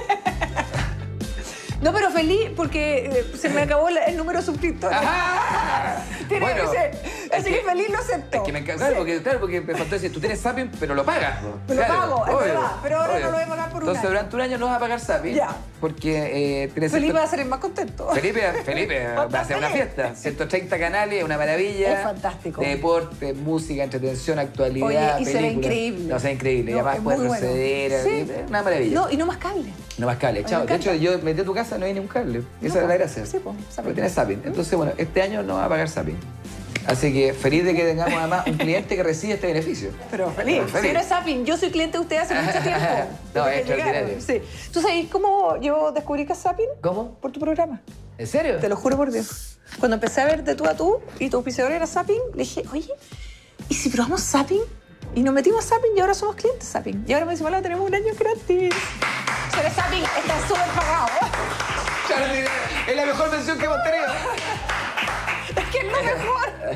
[SPEAKER 2] No, pero feliz porque se me acabó el número de suscriptores. Tiene bueno, que ser. Así que, que feliz lo acepto.
[SPEAKER 1] Es que me encanta. Claro, porque, claro, porque me faltó decir, tú tienes Zapping, pero lo pagas.
[SPEAKER 2] Pero
[SPEAKER 1] claro,
[SPEAKER 2] lo pago,
[SPEAKER 1] obvio,
[SPEAKER 2] es verdad. Pero ahora obvio. No lo voy a pagar por un
[SPEAKER 1] Entonces,
[SPEAKER 2] año.
[SPEAKER 1] durante un año no vas a pagar Zapping.
[SPEAKER 2] Ya.
[SPEAKER 1] Porque eh, tienes...
[SPEAKER 2] Felipe
[SPEAKER 1] ciento...
[SPEAKER 2] va a ser el más contento.
[SPEAKER 1] Felipe, Felipe va a hacer una fiesta. ciento treinta canales, una maravilla.
[SPEAKER 2] Es fantástico.
[SPEAKER 1] De deporte, música, entretención, actualidad,
[SPEAKER 2] Oye, y
[SPEAKER 1] películas.
[SPEAKER 2] se ve increíble.
[SPEAKER 1] No, se ve increíble. No, y además puedes proceder.
[SPEAKER 2] Bueno. Sí.
[SPEAKER 1] Una maravilla.
[SPEAKER 2] No, y no más cable.
[SPEAKER 1] No más cable. Chao. De hecho, yo metí a tu casa, no hay ni un cable. No, esa es la gracia.
[SPEAKER 2] Sí, pues.
[SPEAKER 1] Porque tienes Zapping. Entonces, bueno, este año no va a pagar Zapping. Así que feliz de que tengamos además un cliente que recibe este beneficio.
[SPEAKER 2] Pero feliz. Pero feliz. Si eres Zapping, yo soy cliente de usted hace mucho tiempo.
[SPEAKER 1] No, es extraordinario.
[SPEAKER 2] Sí. ¿Tú sabes cómo yo descubrí que es Zapping?
[SPEAKER 1] ¿Cómo?
[SPEAKER 2] Por tu programa.
[SPEAKER 1] ¿En serio?
[SPEAKER 2] Te lo juro por Dios. Cuando empecé a ver de tú a tú y tu auspiciador era Zapping, le dije, oye, ¿y si probamos Zapping? Y nos metimos a Zapping y ahora somos clientes Zapping. Y ahora me decimos, tenemos un año gratis. Si eres Zapping, estás súper pagado.
[SPEAKER 1] Extraordinario. Es la mejor mención que hemos tenido.
[SPEAKER 2] Es que es lo mejor.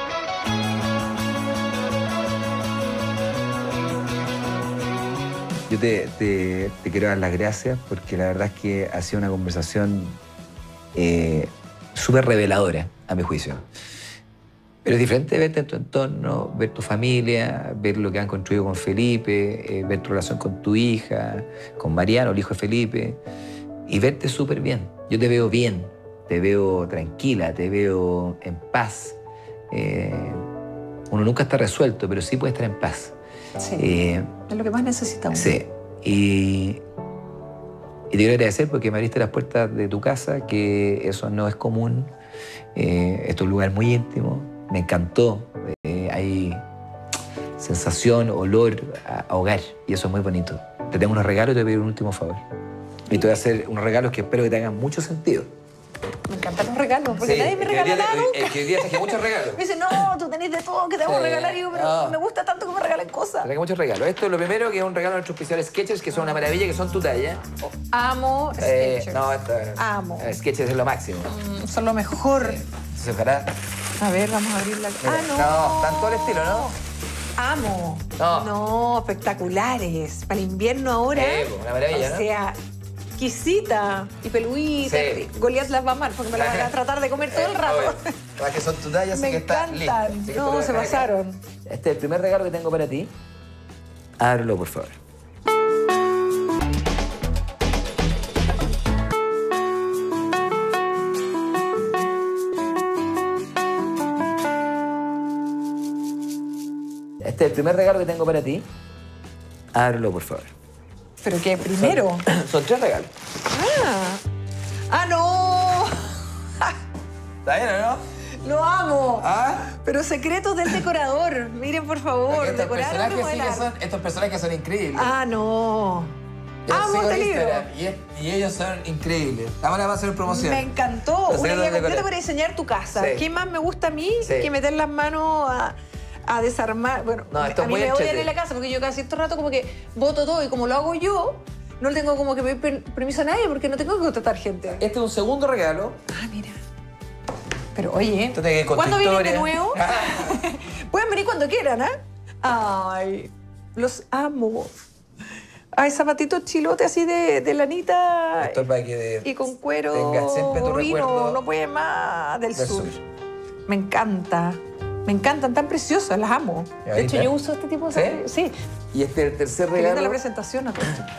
[SPEAKER 1] Yo te, te, te quiero dar las gracias porque la verdad es que ha sido una conversación eh, súper reveladora, a mi juicio. Pero es diferente verte en tu entorno, ver tu familia, ver lo que han construido con Felipe, eh, ver tu relación con tu hija, con Mariano, el hijo de Felipe, y verte súper bien. Yo te veo bien, te veo tranquila, te veo en paz. Eh, uno nunca está resuelto, pero sí puede estar en paz.
[SPEAKER 2] Sí, eh, es lo que más necesitamos.
[SPEAKER 1] Sí, y, y te quiero agradecer porque me abriste las puertas de tu casa, que eso no es común. Eh, esto es un lugar muy íntimo, me encantó. Eh, hay sensación, olor a, a hogar, y eso es muy bonito. Te tengo unos regalos y te voy a pedir un último favor. Y te voy a hacer unos regalos que espero que te hagan mucho sentido.
[SPEAKER 2] Me encantan los regalos, porque sí, nadie me regala nada nunca.
[SPEAKER 1] Es que hoy día traje muchos regalos.
[SPEAKER 2] Me dice, no, tú tenés de todo, que te vamos a regalar. Y digo, pero no. me gusta tanto que me regalen cosas.
[SPEAKER 1] Traje muchos regalos. Esto es lo primero, que es un regalo de nuestros oficiales Skechers, que son una maravilla, que son tu talla.
[SPEAKER 2] Oh, amo
[SPEAKER 1] eh,
[SPEAKER 2] Skechers.
[SPEAKER 1] No, esto,
[SPEAKER 2] amo.
[SPEAKER 1] Skechers es lo máximo.
[SPEAKER 2] Mm, son lo mejor.
[SPEAKER 1] Sí. Entonces, ojalá...
[SPEAKER 2] A ver, vamos a abrirla.
[SPEAKER 1] Mira,
[SPEAKER 2] ah, no.
[SPEAKER 1] No, están todo el estilo, ¿no?
[SPEAKER 2] Amo.
[SPEAKER 1] No.
[SPEAKER 2] No, espectaculares. Para el invierno ahora.
[SPEAKER 1] Eh, una maravilla, ¿no?
[SPEAKER 2] O sea... exquisita y peluita. Sí. Goliat las va mal porque me las van a tratar de comer todo el rato.
[SPEAKER 1] Para que son tus tallas,
[SPEAKER 2] me
[SPEAKER 1] que
[SPEAKER 2] encantan.
[SPEAKER 1] Está listo.
[SPEAKER 2] No, se pasaron.
[SPEAKER 1] Este es el primer regalo que tengo para ti. Ábrelo, por favor. Este es el primer regalo que tengo para ti. Ábrelo, por favor.
[SPEAKER 2] ¿Pero qué? ¿Primero?
[SPEAKER 1] Son, son tres regalos.
[SPEAKER 2] ¡Ah! ¡Ah, no!
[SPEAKER 1] ¿Está bien o no?
[SPEAKER 2] ¡Lo amo!
[SPEAKER 1] ¿Ah?
[SPEAKER 2] Pero secretos del decorador. Miren, por favor.
[SPEAKER 1] Estos
[SPEAKER 2] decorar
[SPEAKER 1] personajes, sí que son, estos personajes son increíbles.
[SPEAKER 2] ¡Ah, no!
[SPEAKER 1] Yo
[SPEAKER 2] ¡Amo este libro!
[SPEAKER 1] Y, y ellos son increíbles. Ahora va a hacer promoción.
[SPEAKER 2] Me encantó. Una guía completa para diseñar tu casa. Sí. ¿Qué más me gusta a mí sí. que meter las manos a... a desarmar, bueno,
[SPEAKER 1] no, esto
[SPEAKER 2] a mí me odian en la casa porque yo casi todo el rato como que boto todo y como lo hago yo, no le tengo como que pedir permiso a nadie porque no tengo que contratar gente.
[SPEAKER 1] Este es un segundo regalo.
[SPEAKER 2] Ah, mira. Pero oye,
[SPEAKER 1] que
[SPEAKER 2] ¿cuándo vienen de nuevo? Pueden venir cuando quieran, ¿eh? Ay, los amo. Ay, zapatitos chilotes así de, de lanita.
[SPEAKER 1] Esto es para que de,
[SPEAKER 2] y con cuero.
[SPEAKER 1] Tengas siempre tu recuerdo.
[SPEAKER 2] No puede más del,
[SPEAKER 1] del
[SPEAKER 2] sur.
[SPEAKER 1] sur.
[SPEAKER 2] Me encanta. Me encantan, tan preciosas, las amo. De hecho, yo uso este tipo de...
[SPEAKER 1] ¿Sí?
[SPEAKER 2] Sí.
[SPEAKER 1] Y este es el tercer regalo.
[SPEAKER 2] Qué la presentación a todo esto.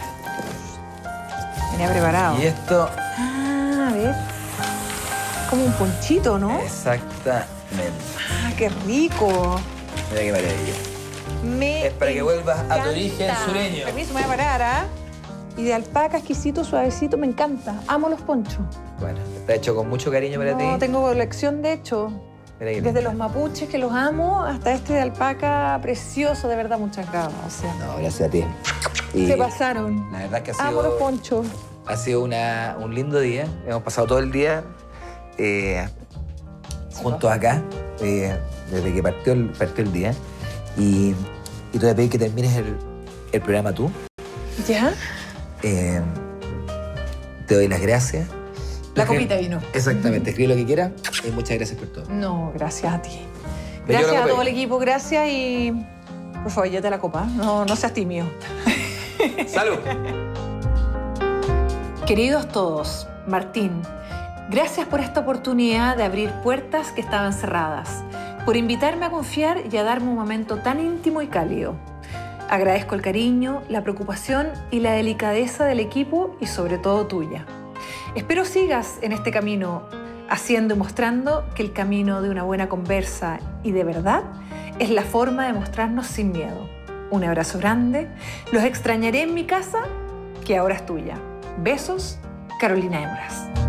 [SPEAKER 2] Venía preparado.
[SPEAKER 1] Y esto...
[SPEAKER 2] Ah, a ver. Como un ponchito, ¿no?
[SPEAKER 1] Exactamente.
[SPEAKER 2] Ah, qué rico.
[SPEAKER 1] Mira qué maravilla.
[SPEAKER 2] Me
[SPEAKER 1] es para que vuelvas
[SPEAKER 2] encanta.
[SPEAKER 1] a tu origen sureño.
[SPEAKER 2] Permiso, me voy a parar, ¿ah? ¿eh? Y de alpaca, exquisito, suavecito, me encanta. Amo los ponchos.
[SPEAKER 1] Bueno, está hecho con mucho cariño para
[SPEAKER 2] no,
[SPEAKER 1] ti.
[SPEAKER 2] No, tengo colección, de hecho. Desde los mapuches, que los amo, hasta este de alpaca precioso, de verdad, muchas gracias.
[SPEAKER 1] No, gracias a ti. Y
[SPEAKER 2] se pasaron.
[SPEAKER 1] La verdad que ha sido...
[SPEAKER 2] Amo los ponchos.
[SPEAKER 1] Ha sido una, un lindo día. Hemos pasado todo el día eh, juntos acá, eh, desde que partió el, partió el día. Y, y te voy a pedir que termines el, el programa tú.
[SPEAKER 2] ¿Ya?
[SPEAKER 1] Eh, te doy las gracias.
[SPEAKER 2] La copita de vino.
[SPEAKER 1] Exactamente. Escribe lo que quieras y muchas gracias por todo.
[SPEAKER 2] No, gracias a ti. Gracias a todo el equipo, gracias y... Por favor, llévate la copa. No, no seas tímido.
[SPEAKER 1] ¡Salud!
[SPEAKER 2] Queridos todos, Martín, gracias por esta oportunidad de abrir puertas que estaban cerradas, por invitarme a confiar y a darme un momento tan íntimo y cálido. Agradezco el cariño, la preocupación y la delicadeza del equipo y sobre todo tuya. Espero sigas en este camino, haciendo y mostrando que el camino de una buena conversa y de verdad es la forma de mostrarnos sin miedo. Un abrazo grande. Los extrañaré en mi casa, que ahora es tuya. Besos, Carolina Émoras.